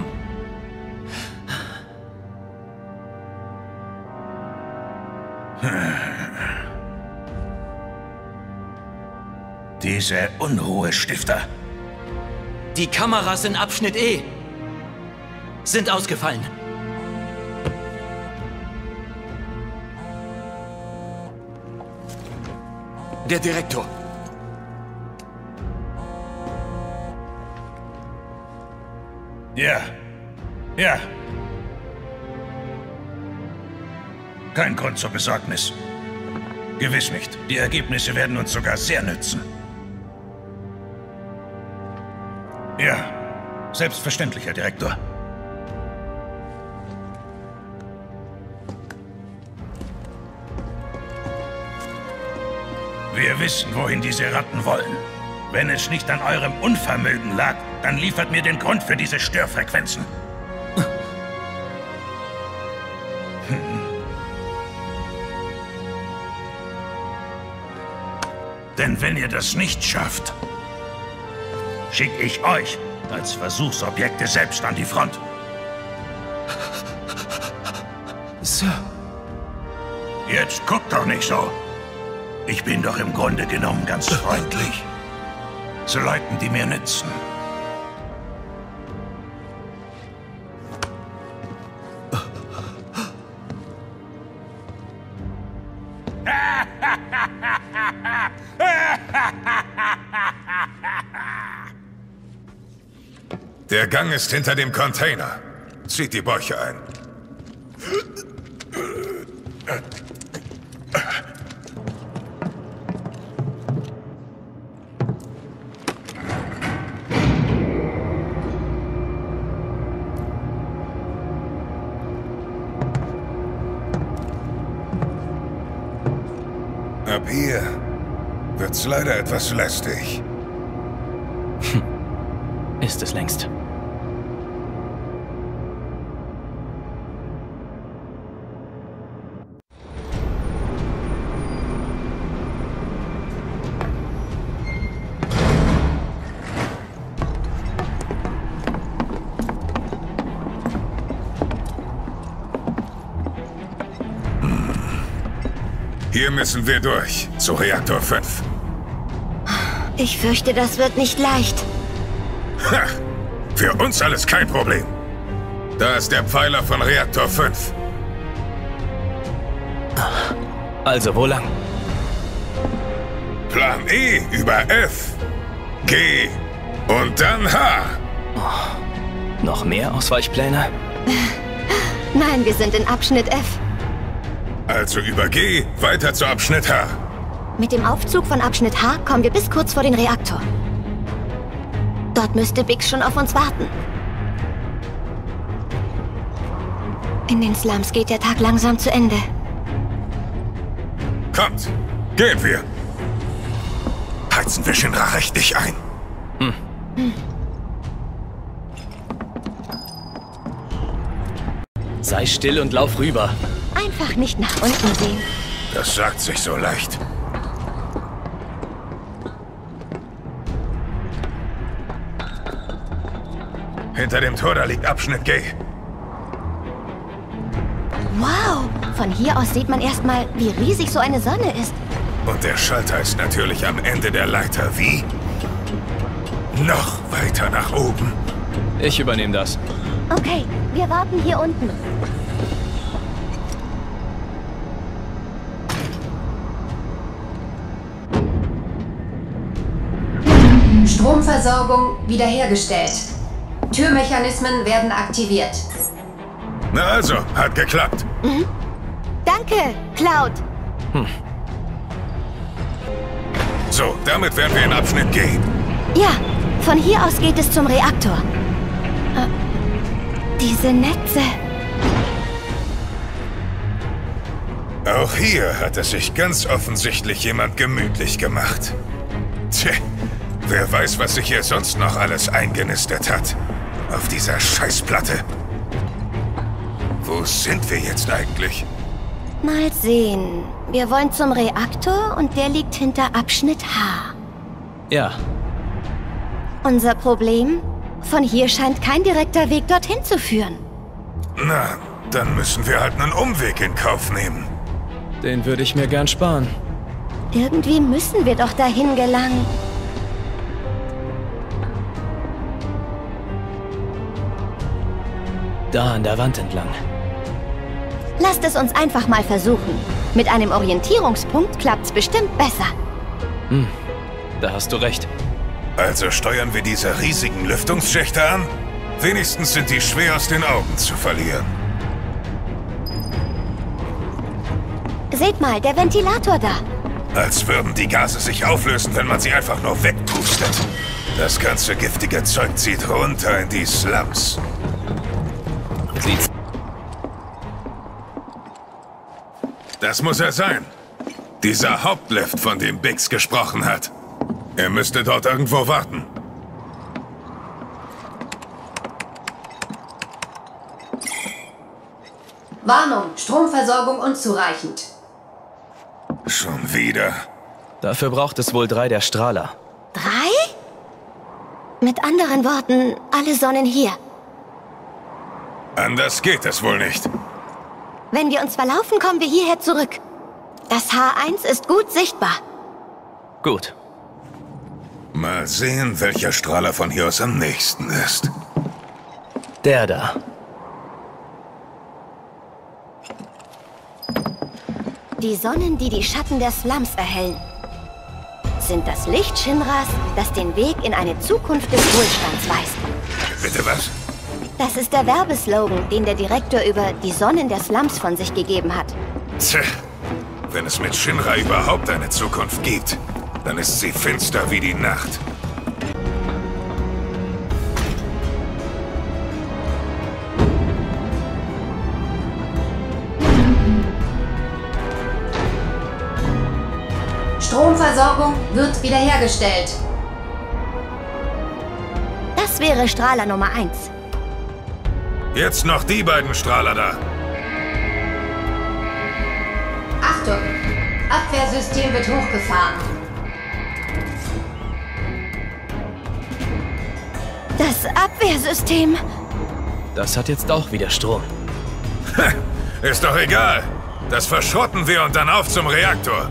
Diese Unruhestifter. Die Kameras in Abschnitt E sind ausgefallen. Der Direktor. Ja. Ja. Kein Grund zur Besorgnis. Gewiss nicht. Die Ergebnisse werden uns sogar sehr nützen. Ja, selbstverständlich, Herr Direktor. Wir wissen, wohin diese Ratten wollen. Wenn es nicht an eurem Unvermögen lag, dann liefert mir den Grund für diese Störfrequenzen. Denn wenn ihr das nicht schafft, schicke ich euch als Versuchsobjekte selbst an die Front. Sir. Jetzt guckt doch nicht so. Ich bin doch im Grunde genommen ganz freundlich. Zu Leuten, die mir nützen. Der Gang ist hinter dem Container. Zieht die Bäuche ein. Ab hier wird's leider etwas lästig. Ist es längst. Hier müssen wir durch, zu Reaktor 5. Ich fürchte, das wird nicht leicht. Ha! Für uns alles kein Problem. Da ist der Pfeiler von Reaktor 5. Also, wo lang? Plan E über F, G und dann H. Oh, noch mehr Ausweichpläne? Nein, wir sind in Abschnitt F. Also über G, weiter zu Abschnitt H. Mit dem Aufzug von Abschnitt H kommen wir bis kurz vor den Reaktor. Dort müsste Bix schon auf uns warten. In den Slums geht der Tag langsam zu Ende. Kommt, gehen wir. Heizen wir Shinra richtig ein. Sei still und lauf rüber. Einfach nicht nach unten sehen. Das sagt sich so leicht. Hinter dem Tor, da liegt Abschnitt G. Wow! Von hier aus sieht man erstmal, wie riesig so eine Sonne ist. Und der Schalter ist natürlich am Ende der Leiter. Wie? Noch weiter nach oben. Ich übernehme das. Okay, wir warten hier unten. Stromversorgung wiederhergestellt. Türmechanismen werden aktiviert. Na also, hat geklappt. Mhm. Danke, Cloud. So, damit wären wir in Abschnitt G. Ja, von hier aus geht es zum Reaktor. Diese Netze. Auch hier hat es sich ganz offensichtlich jemand gemütlich gemacht. Tja, wer weiß, was sich hier sonst noch alles eingenistet hat. Auf dieser Scheißplatte. Wo sind wir jetzt eigentlich? Mal sehen. Wir wollen zum Reaktor und der liegt hinter Abschnitt H. Ja. Unser Problem? Von hier scheint kein direkter Weg dorthin zu führen. Na, dann müssen wir halt einen Umweg in Kauf nehmen. Den würde ich mir gern sparen. Irgendwie müssen wir doch dahin gelangen. Da an der Wand entlang. Lasst es uns einfach mal versuchen. Mit einem Orientierungspunkt klappt's bestimmt besser. Da hast du recht. Also steuern wir diese riesigen Lüftungsschächte an? Wenigstens sind die schwer aus den Augen zu verlieren. Seht mal, der Ventilator da. Als würden die Gase sich auflösen, wenn man sie einfach nur wegpustet. Das ganze giftige Zeug zieht runter in die Slums. Das muss er sein. Dieser Hauptlift, von dem Biggs gesprochen hat. Er müsste dort irgendwo warten. Warnung, Stromversorgung unzureichend. Schon wieder. Dafür braucht es wohl 3 der Strahler. 3? Mit anderen Worten, alle Sonnen hier. Anders geht es wohl nicht. Wenn wir uns verlaufen, kommen wir hierher zurück. Das H1 ist gut sichtbar. Gut. Mal sehen, welcher Strahler von hier aus am nächsten ist. Der da. Die Sonnen, die die Schatten der Slums erhellen, sind das Licht Shinras, das den Weg in eine Zukunft des Wohlstands weist. Bitte was? Das ist der Werbeslogan, den der Direktor über die Sonnen der Slums von sich gegeben hat. Tja, wenn es mit Shinra überhaupt eine Zukunft gibt, dann ist sie finster wie die Nacht. Stromversorgung wird wiederhergestellt. Das wäre Strahler Nummer 1. Jetzt noch die beiden Strahler da. Achtung! Abwehrsystem wird hochgefahren. Das Abwehrsystem. Das hat jetzt auch wieder Strom. Ist doch egal. Das verschrotten wir und dann auf zum Reaktor.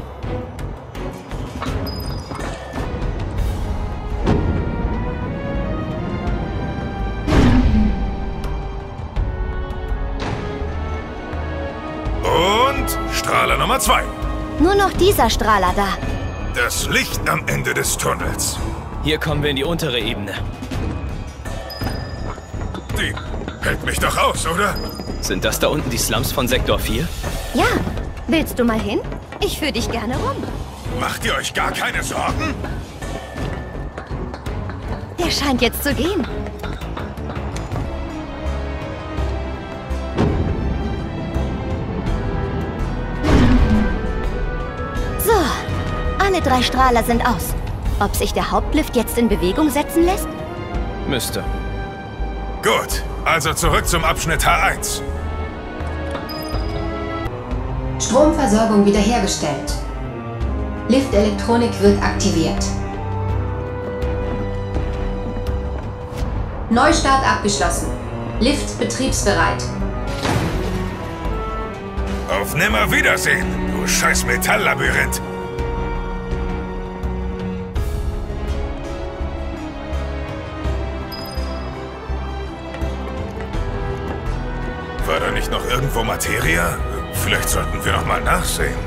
Und Strahler Nummer 2. Nur noch dieser Strahler da. Das Licht am Ende des Tunnels. Hier kommen wir in die untere Ebene. Die hält mich doch aus, oder? Sind das da unten die Slums von Sektor 4? Ja. Willst du mal hin? Ich führe dich gerne rum. Macht ihr euch gar keine Sorgen? Der scheint jetzt zu gehen. So, alle 3 Strahler sind aus. Ob sich der Hauptlift jetzt in Bewegung setzen lässt? Müsste. Gut, also zurück zum Abschnitt H1. Stromversorgung wiederhergestellt. Liftelektronik wird aktiviert. Neustart abgeschlossen. Lift betriebsbereit. Auf Nimmerwiedersehen, du scheiß Metalllabyrinth. War da nicht noch irgendwo Materia? Vielleicht sollten wir noch mal nachsehen.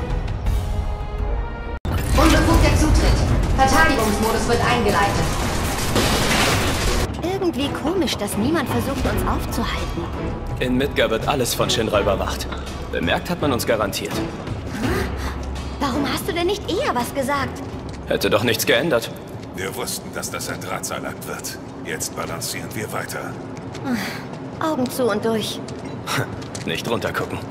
Unbefugter Zutritt. Verteidigungsmodus wird eingeleitet. Irgendwie komisch, dass niemand versucht, uns aufzuhalten. In Midgar wird alles von Shinra überwacht. Bemerkt hat man uns garantiert. Warum hast du denn nicht eher was gesagt? Hätte doch nichts geändert. Wir wussten, dass das ein Drahtseilakt wird. Jetzt balancieren wir weiter. Augen zu und durch. Nicht runtergucken.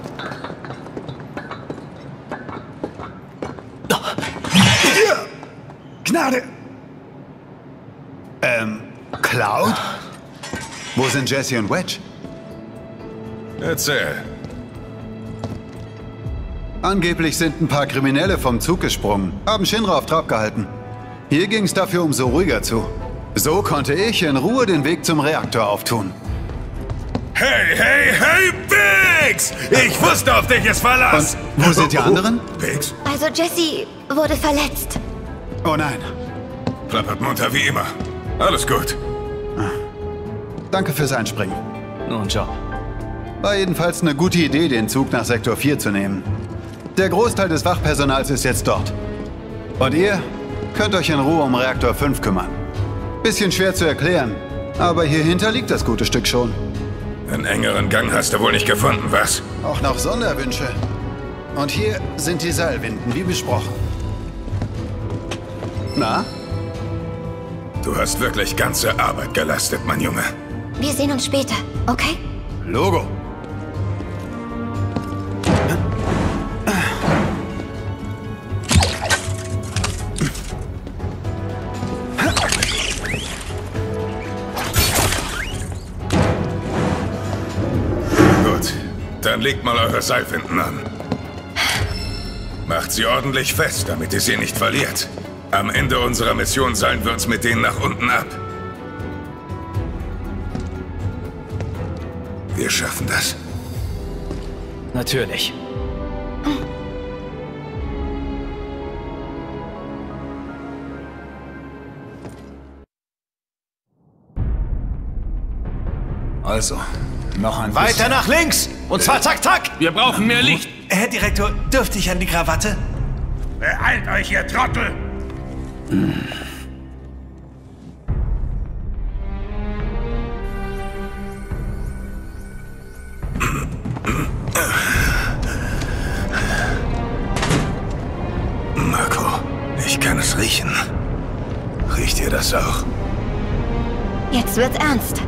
Gnade! Cloud? Wo sind Jesse und Wedge? Erzähl. Angeblich sind ein paar Kriminelle vom Zug gesprungen, haben Shinra auf Trab gehalten. Hier ging es dafür umso ruhiger zu. So konnte ich in Ruhe den Weg zum Reaktor auftun. Hey, hey, hey, Biggs! Ich wusste, auf dich ist Verlass! Und wo sind die anderen? Biggs? Also Jesse wurde verletzt. Oh nein. Plappert munter wie immer. Alles gut. Danke fürs Einspringen. Nur ein Job. War jedenfalls eine gute Idee, den Zug nach Sektor 4 zu nehmen. Der Großteil des Wachpersonals ist jetzt dort. Und ihr könnt euch in Ruhe um Reaktor 5 kümmern. Bisschen schwer zu erklären, aber hier hinter liegt das gute Stück schon. Einen engeren Gang hast du wohl nicht gefunden, was? Auch noch Sonderwünsche. Und hier sind die Seilwinden, wie besprochen. Na? Du hast wirklich ganze Arbeit geleistet, mein Junge. Wir sehen uns später, okay? Logo. dann legt mal eure Seilwinden an. Macht sie ordentlich fest, damit ihr sie nicht verliert. Am Ende unserer Mission seilen wir uns mit denen nach unten ab. Wir schaffen das. Natürlich. Also, noch ein Weiter bisschen. nach links! Und zwar zack, zack! Wir brauchen mehr Licht. Herr Direktor, dürfte ich an die Krawatte? Beeilt euch, ihr Trottel! Marco, ich kann es riechen. Riecht ihr das auch? Jetzt wird's ernst.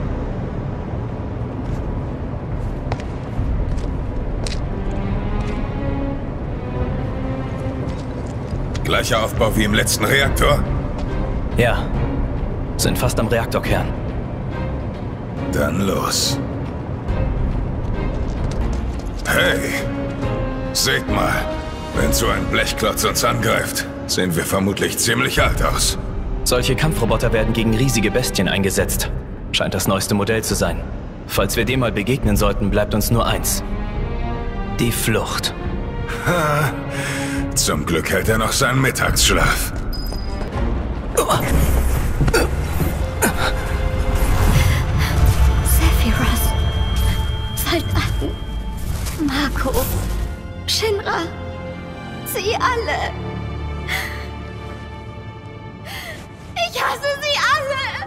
Gleicher Aufbau wie im letzten Reaktor? Ja. Sind fast am Reaktorkern. Dann los. Hey, seht mal. Wenn so ein Blechklotz uns angreift, sehen wir vermutlich ziemlich alt aus. Solche Kampfroboter werden gegen riesige Bestien eingesetzt. Scheint das neueste Modell zu sein. Falls wir dem mal begegnen sollten, bleibt uns nur eins. Die Flucht. Ha. Zum Glück hält er noch seinen Mittagsschlaf. Sephiroth. Soldaten. Marco. Shinra. Sie alle. Ich hasse sie alle.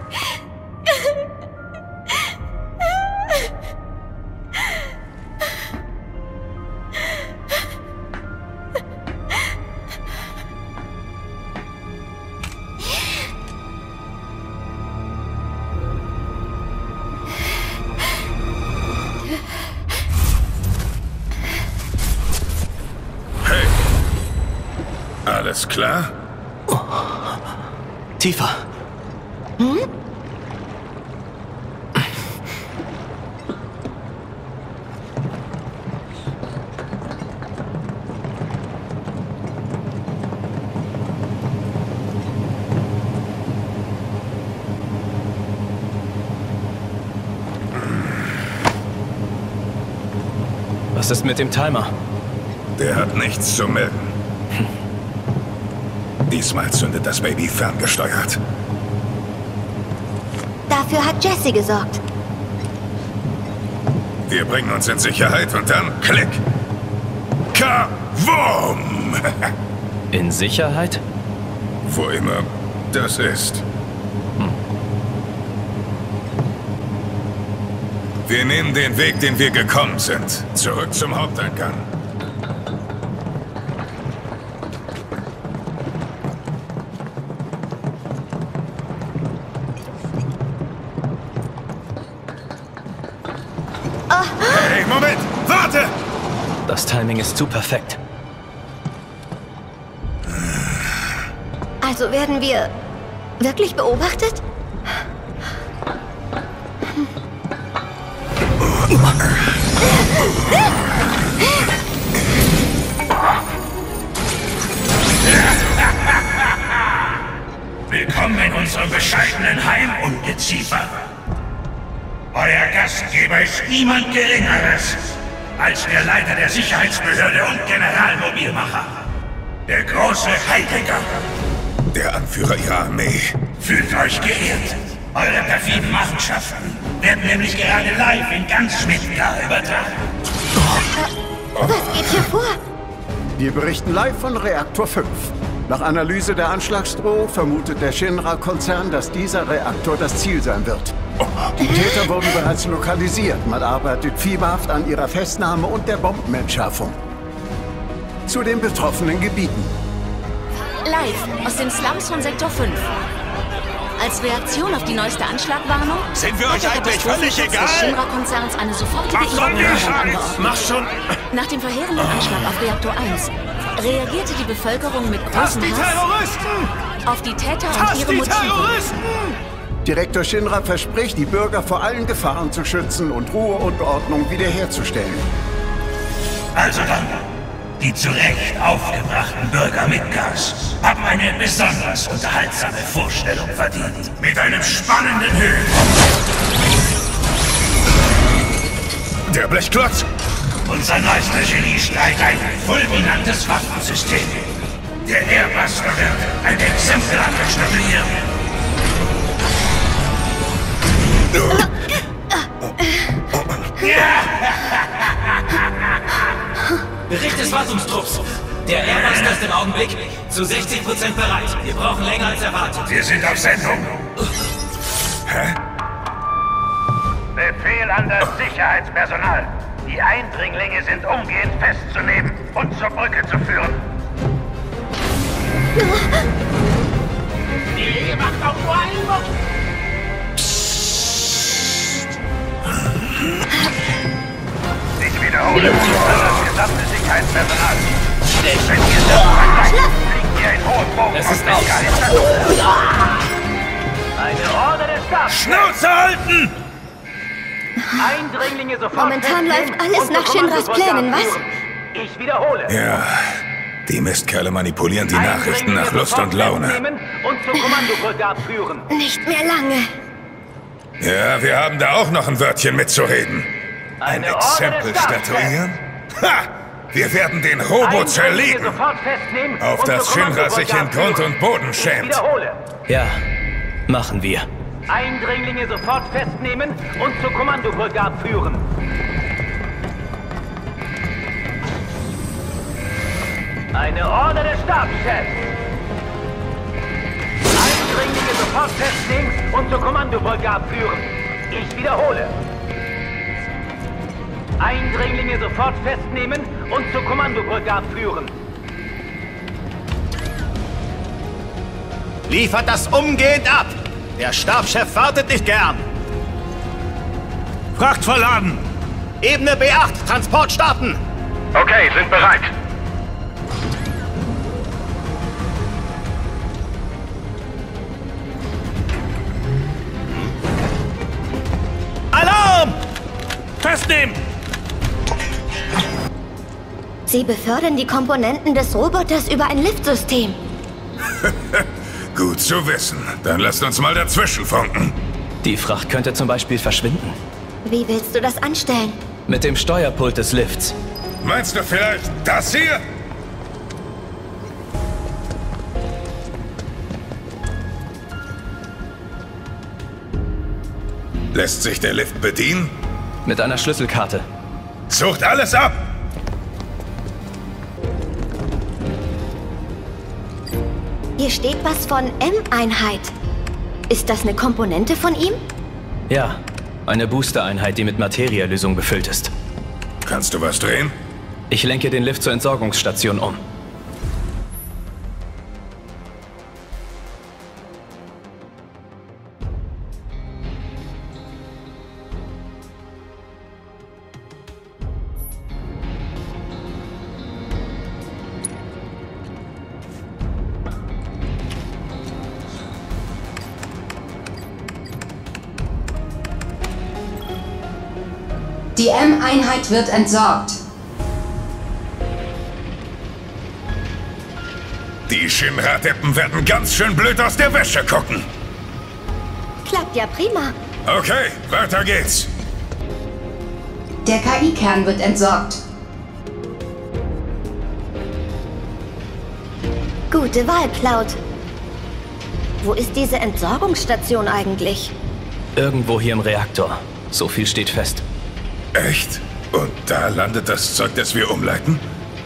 Alles klar? Tiefer. Hm? Was ist mit dem Timer? Der hat nichts zu melden. Diesmal zündet das Baby ferngesteuert. Dafür hat Jessie gesorgt. Wir bringen uns in Sicherheit und dann Klick! Kawum! In Sicherheit? Wo immer das ist. Wir nehmen den Weg, den wir gekommen sind. Zurück zum Haupteingang. Hey, Moment! Warte! Das Timing ist zu perfekt. Also werden wir wirklich beobachtet? Willkommen in unserem bescheidenen Heim, Ungeziefer. Euer Gastgeber ist niemand Geringeres als der Leiter der Sicherheitsbehörde und Generalmobilmacher. Der große Heidegger. Der Anführer ihrer Armee. Fühlt euch geehrt. Eure perfiden Machenschaften werden nämlich gerade live in ganz Midgar übertragen. Was geht hier vor? Wir berichten live von Reaktor 5. Nach Analyse der Anschlagsdrohung vermutet der Shinra-Konzern, dass dieser Reaktor das Ziel sein wird. Die Täter wurden bereits lokalisiert. Man arbeitet fieberhaft an ihrer Festnahme und der Bombenentschärfung. Zu den betroffenen Gebieten. Live aus den Slums von Sektor 5. Als Reaktion auf die neueste Anschlagwarnung sind wir euch eigentlich völlig egal? des Shinra-Konzerns eine sofortige Evakuierung angeordnet. Mach schon! Nach dem verheerenden Anschlag auf Reaktor 1 reagierte die Bevölkerung mit großem Hass auf die Täter und ihre Motive. Direktor Shinra verspricht, die Bürger vor allen Gefahren zu schützen und Ruhe und Ordnung wiederherzustellen. Also dann, die zu Recht aufgebrachten Bürger Midgars haben eine besonders unterhaltsame Vorstellung verdient. Mit einem spannenden Höhepunkt. Der Blechklotz? Unser neuester Geniestreich, ein fulminantes Waffensystem. Der Airbuster wird ein Exempel an der Statuieren. Bericht des Wartungstrupps. Der Airbuster ist im Augenblick zu 60% bereit. Wir brauchen länger als erwartet. Wir sind auf Sendung. Hä? Befehl an das Sicherheitspersonal. Die Eindringlinge sind umgehend festzunehmen und zur Brücke zu führen. Die macht auch nur einen Bock. Ich wiederhole, an das gesamte Sicherheitspersonal. Wenn ihr das vergleicht, kriegt ihr einen hohen Bogen. Es ist aus. Eine Horde des Staates. Schnauze halten! Eindringlinge sofort. Momentan läuft alles nach Shinras Plänen, was? Ich wiederhole. Ja, die Mistkerle manipulieren die Nachrichten nach Lust und Laune. Und zur Kommandobrücke abführen. Nicht mehr lange. Ja, wir haben da auch noch ein Wörtchen mitzureden. Ein Exempel statuieren? Ha! Wir werden den Robo zerlegen, auf das Shinra sich in Grund und Boden schämt. Ja, machen wir. Eindringlinge sofort festnehmen und zur Kommandobrücke abführen. Eine Order des Stabschefs. Eindringlinge sofort festnehmen und zur Kommandobrücke abführen. Ich wiederhole. Eindringlinge sofort festnehmen und zur Kommandobrücke abführen. Liefert das umgehend ab! Der Stabschef wartet nicht gern. Fracht verladen! Ebene B8, Transport starten! Okay, sind bereit. Alarm! Festnehmen! Sie befördern die Komponenten des Roboters über ein Liftsystem. Gut zu wissen. Dann lasst uns mal dazwischen funken. Die Fracht könnte zum Beispiel verschwinden. Wie willst du das anstellen? Mit dem Steuerpult des Lifts. Meinst du vielleicht das hier? Lässt sich der Lift bedienen? Mit einer Schlüsselkarte. Sucht alles ab! Hier steht was von M-Einheit. Ist das eine Komponente von ihm? Ja, eine Booster-Einheit, die mit Materielösung befüllt ist. Kannst du was drehen? Ich lenke den Lift zur Entsorgungsstation um. Die M-Einheit wird entsorgt. Die Shinra-Deppen werden ganz schön blöd aus der Wäsche gucken. Klappt ja prima. Okay, weiter geht's. Der KI-Kern wird entsorgt. Gute Wahl, Cloud. Wo ist diese Entsorgungsstation eigentlich? Irgendwo hier im Reaktor. So viel steht fest. Echt? Und da landet das Zeug, das wir umleiten?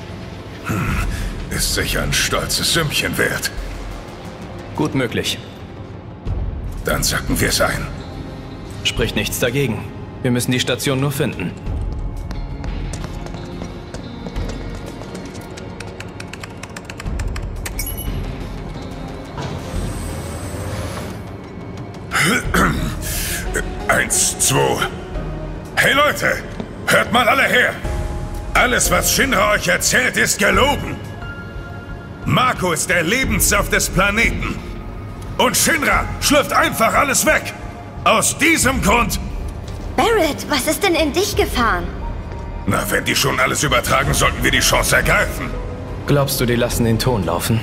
Ist sicher ein stolzes Sümmchen wert. Gut möglich. Dann sacken wir es ein. Spricht nichts dagegen. Wir müssen die Station nur finden. Eins, zwei. Hey Leute, hört mal alle her. Alles, was Shinra euch erzählt, ist gelogen. Mako ist der Lebenssaft des Planeten. Und Shinra schlürft einfach alles weg. Aus diesem Grund... Barrett, was ist denn in dich gefahren? Na, wenn die schon alles übertragen, sollten wir die Chance ergreifen. Glaubst du, die lassen den Ton laufen?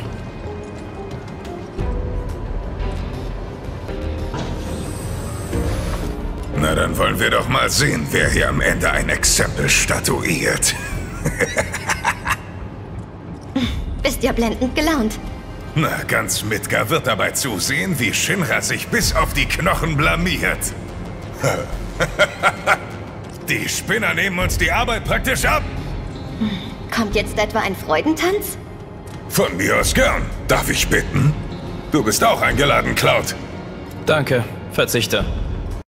Na, dann wollen wir doch mal sehen, wer hier am Ende ein Exempel statuiert. Bist ja blendend gelaunt. Na, ganz Midgar wird dabei zusehen, wie Shinra sich bis auf die Knochen blamiert. Die Spinner nehmen uns die Arbeit praktisch ab. Kommt jetzt etwa ein Freudentanz? Von mir aus gern. Darf ich bitten? Du bist auch eingeladen, Cloud. Danke, Verzichter.